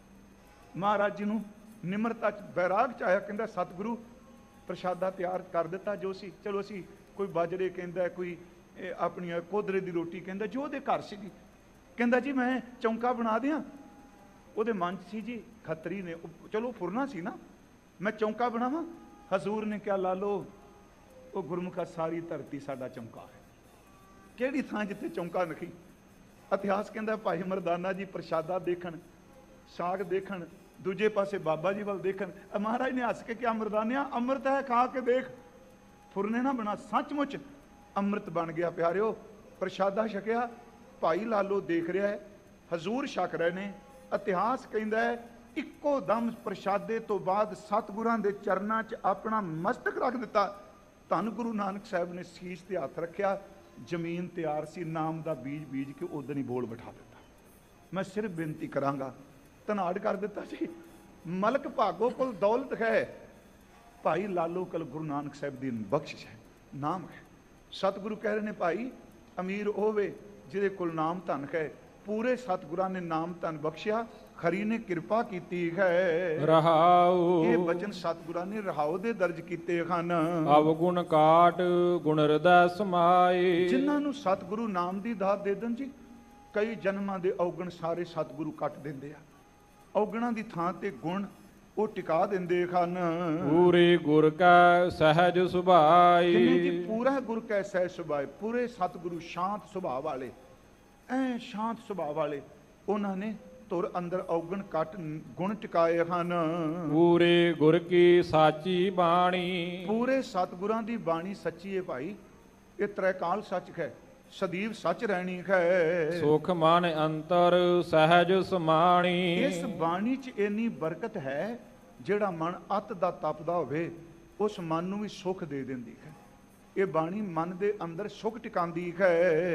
ਮਹਾਰਾਜ ਜੀ ਨੂੰ ਨਿਮਰਤਾ 'ਚ ਬੈਰਾਗ 'ਚ ਆਇਆ, ਕਹਿੰਦਾ ਸਤਿਗੁਰੂ ਪ੍ਰਸ਼ਾਦਾ ਤਿਆਰ ਕਰ ਦਿੱਤਾ ਜੋ ਸੀ। ਚਲੋ ਅਸੀਂ ਕੋਈ ਬਾਜਰੇ ਕਹਿੰਦਾ, ਕੋਈ ਆਪਣੀ ਕੋਦਰੇ ਦੀ ਰੋਟੀ ਕਹਿੰਦਾ, ਜੋ ਉਹਦੇ ਘਰ ਸੀਗੀ। ਕਹਿੰਦਾ ਜੀ ਮੈਂ ਚੌਂਕਾ ਬਣਾ ਦਿਆਂ। ਉਹਦੇ ਮਨ 'ਚ ਸੀ ਜੀ ਖੱਤਰੀ ਨੇ, ਚਲੋ ਫੁਰਨਾ ਸੀ ਨਾ, ਮੈਂ ਚੌਂਕਾ ਬਣਾਵਾਂ। ਹਜ਼ੂਰ ਨੇ ਕਿਹਾ ਲਾਲੋ ਉਹ ਗੁਰਮੁਖਾ ਸਾਰੀ ਧਰਤੀ ਸਾਡਾ ਚੌਂਕਾ ਹੈ, ਕਿਹੜੀ ਥਾਂ ਜਿੱਥੇ ਚੌਂਕਾ ਨਖੀ? ਇਤਿਹਾਸ ਕਹਿੰਦਾ ਭਾਈ ਮਰਦਾਨਾ ਜੀ ਪ੍ਰਸ਼ਾਦਾ ਦੇਖਣ, ਸਾਗ ਦੇਖਣ, ਦੂਜੇ ਪਾਸੇ ਬਾਬਾ ਜੀ ਵੱਲ ਦੇਖਣ। ਮਹਾਰਾਜ ਨੇ ਹੱਸ ਕੇ ਕਿਹਾ ਮਰਦਾਨਿਆ ਅੰਮ੍ਰਿਤ ਹੈ, ਖਾ ਕੇ ਦੇਖ। ਫੁਰਨੇ ਨਾ ਬਣਾ, ਸੱਚਮੁੱਚ ਅੰਮ੍ਰਿਤ ਬਣ ਗਿਆ ਪਿਆਰਿਓ। ਪ੍ਰਸ਼ਾਦਾ ਛਕਿਆ, ਭਾਈ ਲਾਲੋ ਦੇਖ ਰਿਹਾ ਹੈ, ਹਜ਼ੂਰ ਛਕ ਰਹੇ ਨੇ। ਇਤਿਹਾਸ ਕਹਿੰਦਾ ਹੈ ਇੱਕੋ ਦਮ ਪ੍ਰਸ਼ਾਦੇ ਤੋਂ ਬਾਅਦ ਸਤਿਗੁਰਾਂ ਦੇ ਚਰਨਾਂ 'ਚ ਆਪਣਾ ਮਸਤਕ ਰੱਖ ਦਿੱਤਾ। ਧੰਨ ਗੁਰੂ ਨਾਨਕ ਸਾਹਿਬ ਨੇ ਸੀਸ ਤੇ ਹੱਥ ਰੱਖਿਆ, ਜ਼ਮੀਨ ਤਿਆਰ ਸੀ, ਨਾਮ ਦਾ ਬੀਜ ਬੀਜ ਕੇ ਉਦੋਂ ਹੀ ਬੋਲ ਬਿਠਾ ਦਿੱਤਾ। ਮੈਂ ਸਿਰਫ ਬੇਨਤੀ ਕਰਾਂਗਾ, ਧਨਾੜ ਕਰ ਦਿੱਤਾ ਸੀ। ਮਲਕ ਭਾਗੋ ਕੋਲ ਦੌਲਤ ਹੈ, ਭਾਈ ਲਾਲੋ ਕੋਲ ਗੁਰੂ ਨਾਨਕ ਸਾਹਿਬ ਦੀ ਬਖਸ਼ਿਸ਼ ਹੈ, ਨਾਮ ਹੈ। ਸਤਿਗੁਰੂ ਕਹਿ ਰਹੇ ਨੇ ਭਾਈ ਅਮੀਰ ਹੋਵੇ ਜਿਹਦੇ ਕੋਲ ਨਾਮ ਧਨ ਹੈ। ਪੂਰੇ ਸਤਿਗੁਰਾਂ ਨੇ ਨਾਮ ਧਨ ਬਖਸ਼ਿਆ, ਖਰੀ ਨੇ ਕਿਰਪਾ ਕੀਤੀ ਹੈ। ਰਹਾਉ ਇਹ ਬਚਨ ਸਤਿਗੁਰਾਂ ਨੇ ਰਹਾਉ ਦੇ ਦਰਜ ਕੀਤੇ ਹਨ। ਅਵਗੁਣ ਕਾਟ ਗੁਣ ਹਿਰਦੈ ਸਮਾਏ। ਜਿਨ੍ਹਾਂ ਨੂੰ ਸਤਿਗੁਰੂ ਨਾਮ ਦੀ ਦਾਤ ਦੇ ਦੇਣ ਜੀ, ਕਈ ਜਨਮਾਂ ਦੇ ਔਗਣ ਸਾਰੇ ਸਤਿਗੁਰੂ ਕੱਟ ਦਿੰਦੇ ਆ। ਔਗਣਾਂ ਦੀ ਥਾਂ ਤੇ ਗੁਣ ਉਹ ਟਿਕਾ ਦਿੰਦੇ ਹਨ। ਪੂਰੇ ਗੁਰ ਕੈ ਸਹਿਜ ਸੁਭਾਈ। ਕਿਵੇਂ ਜੀ? ਪੂਰਾ ਗੁਰ ਕੈ ਸਹਿਜ ਸੁਭਾਈ। ਪੂਰੇ ਸਤਿਗੁਰੂ ਸ਼ਾਂਤ ਸੁਭਾਅ ਵਾਲੇ, ਐ ਸ਼ਾਂਤ ਸੁਭਾਅ ਵਾਲੇ, ਉਹਨਾਂ ਨੇ ਧੁਰ ਅੰਦਰ ਔਗਣ ਕੱਟ ਗੁਣ ਟਿਕਾਏ ਹਨ। ਪੂਰੇ ਗੁਰ ਕੀ ਸਾਚੀ ਬਾਣੀ। ਪੂਰੇ ਸਤਿਗੁਰਾਂ ਦੀ ਬਾਣੀ ਸੱਚੀ ਹੈ ਭਾਈ। ਇਹ ਤ੍ਰੈਕਾਲ ਸੱਚ ਹੈ, ਸਦੀਵ ਸੱਚ ਰਹਿਣੀ ਹੈ। ਸੁਖ ਮਨ ਅੰਤਰ ਸਹਿਜ ਸਮਾਣੀ। ਇਸ ਬਾਣੀ 'ਚ ਇੰਨੀ ਬਰਕਤ ਹੈ, ਜਿਹੜਾ ਮਨ ਅਤ ਦਾ ਤਪਦਾ ਹੋਵੇ ਉਸ ਮਨ ਨੂੰ ਵੀ ਸੁਖ ਦੇ ਦਿੰਦੀ ਹੈ। ਇਹ ਬਾਣੀ ਮਨ ਦੇ ਅੰਦਰ ਸੁਖ ਟਿਕਾਉਂਦੀ ਹੈ।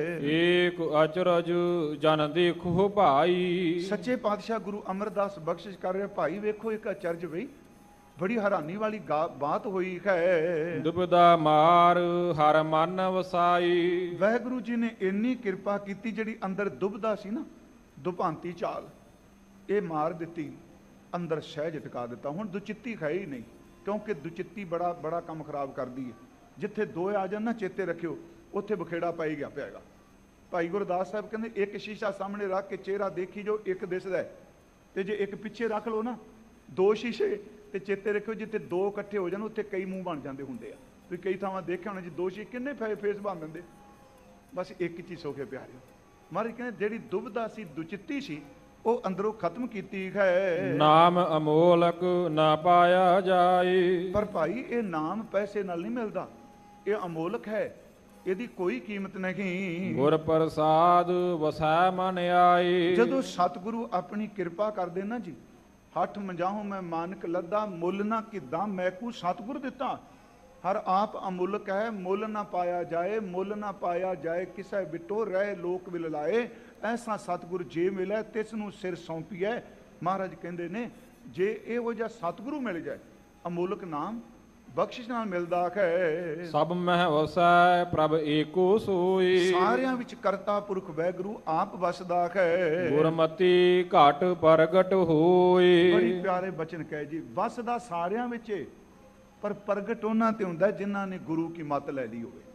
ਏਕ ਅਚਰਜ ਜਨ ਦੇਖੋ ਭਾਈ। ਸੱਚੇ ਪਾਤਸ਼ਾਹ ਗੁਰੂ ਅਮਰਦਾਸ ਬਖਸ਼ਿਸ਼ ਕਰ ਰਿਹਾ, ਭਾਈ ਵੇਖੋ ਇੱਕ ਅਚਰਜ ਬਈ, ਬੜੀ ਹੈਰਾਨੀ ਵਾਲੀ ਬਾਤ ਹੋਈ ਹੈ। ਦੁਬਦਾ ਮਾਰ ਹਰ ਮਨ ਵਸਾਈ। ਵਾਹਿਗੁਰੂ ਜੀ ਨੇ ਇੰਨੀ ਕਿਰਪਾ ਕੀਤੀ, ਜਿਹੜੀ ਅੰਦਰ ਦੁਬਦਾ ਸੀ ਨਾ, ਦੁਭਾਂਤੀ ਚਾਲ, ਇਹ ਮਾਰ ਦਿੱਤੀ, ਅੰਦਰ ਸਹਿਜ ਟਿਕਾ ਦਿੱਤਾ। ਹੁਣ ਦੁਚਿੱਤੀ ਹੈ ਹੀ ਨਹੀਂ, ਕਿਉਂਕਿ ਦੁਚਿੱਤੀ ਬੜਾ ਕੰਮ ਖਰਾਬ ਕਰਦੀ ਹੈ। ਜਿੱਥੇ ਦੋ ਆ ਜਾਣ ਨਾ, ਚੇਤੇ ਰੱਖਿਓ, ਉੱਥੇ ਬਖੇੜਾ ਪਾਈ ਗਿਆ ਪਿਆਗਾ। ਭਾਈ ਗੁਰਦਾਸ ਸਾਹਿਬ ਕਹਿੰਦੇ ਇੱਕ ਸ਼ੀਸ਼ਾ ਸਾਹਮਣੇ ਰੱਖ ਕੇ ਚਿਹਰਾ ਦੇਖੀ ਜੋ, ਇੱਕ ਦਿਸਦਾ, ਤੇ ਜੇ ਇੱਕ ਪਿੱਛੇ ਰੱਖ ਲਓ ਨਾ, ਦੋ ਸ਼ੀਸ਼ੇ, ਤੇ ਚੇਤੇ ਰੱਖਿਓ ਜਿੱਥੇ ਦੋ ਇਕੱਠੇ ਹੋ ਜਾਣ ਉੱਥੇ ਕਈ ਮੂੰਹ ਬਣ ਜਾਂਦੇ ਹੁੰਦੇ ਆ। ਤੁਸੀਂ ਕਈ ਥਾਵਾਂ ਦੇਖਿਆ ਹੋਣਾ ਜੀ, ਦੋ ਸ਼ੀਸ਼ੇ ਕਿੰਨੇ ਫੇਸ ਬਣ ਦਿੰਦੇ, ਬਸ ਇੱਕ ਚੀਜ਼ ਸੋਖੇ ਪਿਆਰਿਓ। ਮਹਾਰਾਜ ਕਹਿੰਦੇ ਜਿਹੜੀ ਦੁਬਦਾ ਸੀ, ਦੁਚਿੱਤੀ ਸੀ, ਉਹ ਅੰਦਰੋਂ ਖਤਮ ਕੀਤੀ ਹੈ। ਨਾਮ ਅਮੋਲਕ ਨਾ ਪਾਇਆ ਜਾਏ। ਪਰ ਭਾਈ ਇਹ ਨਾਮ ਪੈਸੇ ਨਾਲ ਨਹੀਂ ਮਿਲਦਾ, ਇਹ ਅਮੋਲਕ ਹੈ, ਇਹਦੀ ਕੋਈ ਕੀਮਤ ਨਹੀਂ। ਗੁਰ ਪ੍ਰਸਾਦ ਵਸੈ ਮਨ ਆਏ। ਜਦੋਂ ਸਤਿਗੁਰੂ ਆਪਣੀ ਕਿਰਪਾ ਕਰਦੇ ਨਾ ਜੀ, ਹੱਠ ਮੰਜਾਹੋਂ ਮੈਂ ਮਾਨਕ ਲੱਦਾ, ਮੁੱਲ ਨਾ ਕਿਦਾਂ ਮੈਕੂ ਸਤਿਗੁਰ ਦਿੱਤਾ। ਹਰ ਆਪ ਅਮੁੱਲਕ ਹੈ, ਮੁੱਲ ਨਾ ਪਾਇਆ ਜਾਏ, ਮੁੱਲ ਨਾ ਪਾਇਆ ਜਾਏ ਕਿਸੈ ਬਿਟੋ ਰਹਿ ਲੋਕ ਵਿਲ ਲਾਏ। ਐਸਾ ਸਤਿਗੁਰ ਜੇ ਮਿਲੇ ਤਿਸ ਨੂੰ ਸਿਰ ਸੌਂਪੀਐ। ਮਹਾਰਾਜ ਕਹਿੰਦੇ ਨੇ ਜੇ ਇਹੋ ਜਿਹਾ ਸਤਿਗੁਰੂ ਮਿਲ ਜਾਏ, ਅਮੁੱਲਕ ਨਾਮ ਬਖਸ਼ਿਸ਼ ਨਾਲ ਮਿਲਦਾ ਹੈ। ਸਭ ਮਹਿ ਵਸੈ ਪ੍ਰਭ ਏਕੋ ਸੋਈ। ਸਾਰਿਆਂ ਵਿੱਚ ਕਰਤਾ ਪੁਰਖ ਵਾਹਿਗੁਰੂ ਆਪ ਵਸਦਾ ਹੈ। ਗੁਰਮਤੀ ਘਟ ਪ੍ਰਗਟ ਹੋਈ। ਬੜੀ ਪਿਆਰੇ ਬਚਨ ਕਹੇ ਜੀ, ਵਸਦਾ ਸਾਰਿਆਂ ਵਿੱਚ, ਪਰ ਪ੍ਰਗਟ ਉਹਨਾਂ ਤੇ ਹੁੰਦਾ ਜਿਨ੍ਹਾਂ ਨੇ ਗੁਰੂ ਕੀ ਮੱਤ ਲੈ ਲਈ ਹੋਵੇ।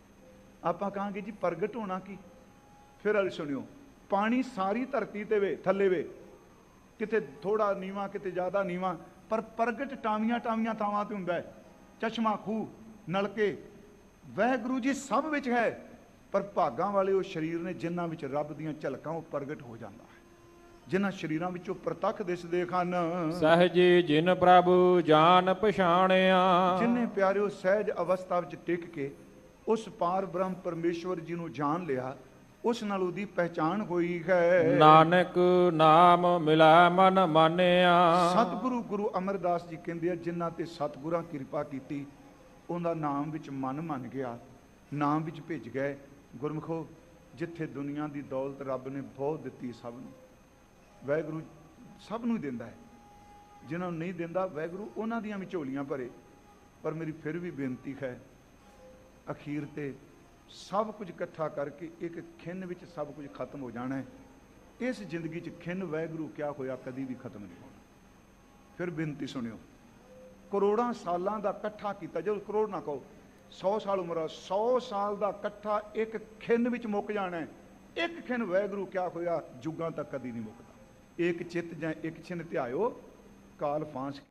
ਆਪਾਂ ਕਹਾਂਗੇ ਜੀ ਪ੍ਰਗਟ ਹੋਣਾ ਕੀ, ਫਿਰ ਅਲ ਸੁਣਿਓ, ਪਾਣੀ ਸਾਰੀ ਧਰਤੀ ਤੇ ਵੇ, ਥੱਲੇ ਵੇ, ਕਿਤੇ ਥੋੜਾ ਨੀਵਾਂ ਕਿਤੇ ਜ਼ਿਆਦਾ ਨੀਵਾਂ, ਪਰ ਪ੍ਰਗਟ ਟਾਵੀਆਂ ਥਾਵਾਂ ਤੇ ਹੁੰਦਾ ਹੈ। ਚਸ਼ਮਾ, ਖੂਹ, ਨਲਕੇ, ਵਾਹਿਗੁਰੂ ਜੀ ਸਭ ਵਿੱਚ ਹੈ। ਪਰ ਭਾਗਾਂ ਵਾਲੇ ਉਹ ਸਰੀਰ ਨੇ ਜਿਨ੍ਹਾਂ ਵਿੱਚ ਰੱਬ ਦੀਆਂ ਝਲਕਾਂ ਉਹ ਪ੍ਰਗਟ ਹੋ ਜਾਂਦਾ ਹੈ, ਜਿਨ੍ਹਾਂ ਸਰੀਰਾਂ ਵਿੱਚੋਂ ਪ੍ਰਤੱਖ ਦਿਸਦੇ ਹਨ। ਸਹਜੇ ਜਿਨ ਪ੍ਰਭ ਜਾਣ ਪਛਾਣਿਆ। ਜਿਨ੍ਹਾਂ ਪਿਆਰਿਓ ਸਹਿਜ ਅਵਸਥਾ ਵਿੱਚ ਟਿਕ ਕੇ ਉਸ ਪਾਰ ਬ੍ਰਹਮ ਪਰਮੇਸ਼ਵਰ ਜੀ ਨੂੰ ਜਾਣ ਲਿਆ, ਉਸ ਨਾਲ ਉਹਦੀ ਪਹਿਚਾਣ ਹੋਈ ਹੈ। ਨਾਨਕ ਨਾਮ ਮਿਲਾ ਮਨ ਮਾਨਿਆ। ਸਤਿਗੁਰੂ ਗੁਰੂ ਅਮਰਦਾਸ ਜੀ ਕਹਿੰਦੇ ਆ, ਜਿਨ੍ਹਾਂ ਤੇ ਸਤਿਗੁਰਾਂ ਕਿਰਪਾ ਕੀਤੀ, ਉਹਦਾ ਨਾਮ ਵਿੱਚ ਮਨ ਮੰਨ ਗਿਆ, ਨਾਮ ਵਿੱਚ ਭਿੱਜ ਗਏ। ਗੁਰਮੁਖੋ, ਜਿੱਥੇ ਦੁਨੀਆ ਦੀ ਦੌਲਤ ਰੱਬ ਨੇ ਬਹੁਤ ਦਿੱਤੀ ਸਭ ਨੂੰ, ਵਾਹਿਗੁਰੂ ਸਭ ਨੂੰ ਦਿੰਦਾ ਹੈ। ਜਿਨ੍ਹਾਂ ਨੂੰ ਨਹੀਂ ਦਿੰਦਾ ਵਾਹਿਗੁਰੂ ਉਹਨਾਂ ਦੀਆਂ ਵੀ ਝੋਲੀਆਂ ਭਰੇ। ਪਰ ਮੇਰੀ ਫਿਰ ਵੀ ਬੇਨਤੀ ਹੈ, ਅਖੀਰ ਤੇ ਸਭ ਕੁਝ ਇਕੱਠਾ ਕਰਕੇ ਇੱਕ ਖਿੰਨ ਵਿੱਚ ਸਭ ਕੁਝ ਖਤਮ ਹੋ ਜਾਣਾ ਹੈ। ਇਸ ਜ਼ਿੰਦਗੀ 'ਚ ਖਿੰਨ ਵਾਹਿਗੁਰੂ ਕਿਆ ਹੋਇਆ ਕਦੀ ਵੀ ਖਤਮ ਨਹੀਂ ਹੋਣਾ। ਫਿਰ ਬੇਨਤੀ ਸੁਣਿਓ, ਕਰੋੜਾਂ ਸਾਲਾਂ ਦਾ ਇਕੱਠਾ ਕੀਤਾ, ਜਦੋਂ ਕਰੋੜ ਨਾ ਕਹੋ, 100 ਸਾਲ ਉਮਰ ਆ, 100 ਸਾਲ ਦਾ ਇਕੱਠਾ ਇੱਕ ਖਿੰਨ ਵਿੱਚ ਮੁੱਕ ਜਾਣਾ ਹੈ। ਇੱਕ ਖਿੰਨ ਵਾਹਿਗੁਰੂ ਕਿਆ ਹੋਇਆ ਜੁਗਾਂ ਤੱਕ ਕਦੀ ਨਹੀਂ ਮੁੱਕਦਾ। ਇੱਕ ਚਿੱਤ ਜਾਂ ਇੱਕ ਛਿਨ ਧਿਆਇਓ, ਕਾਲ ਫਾਂਸ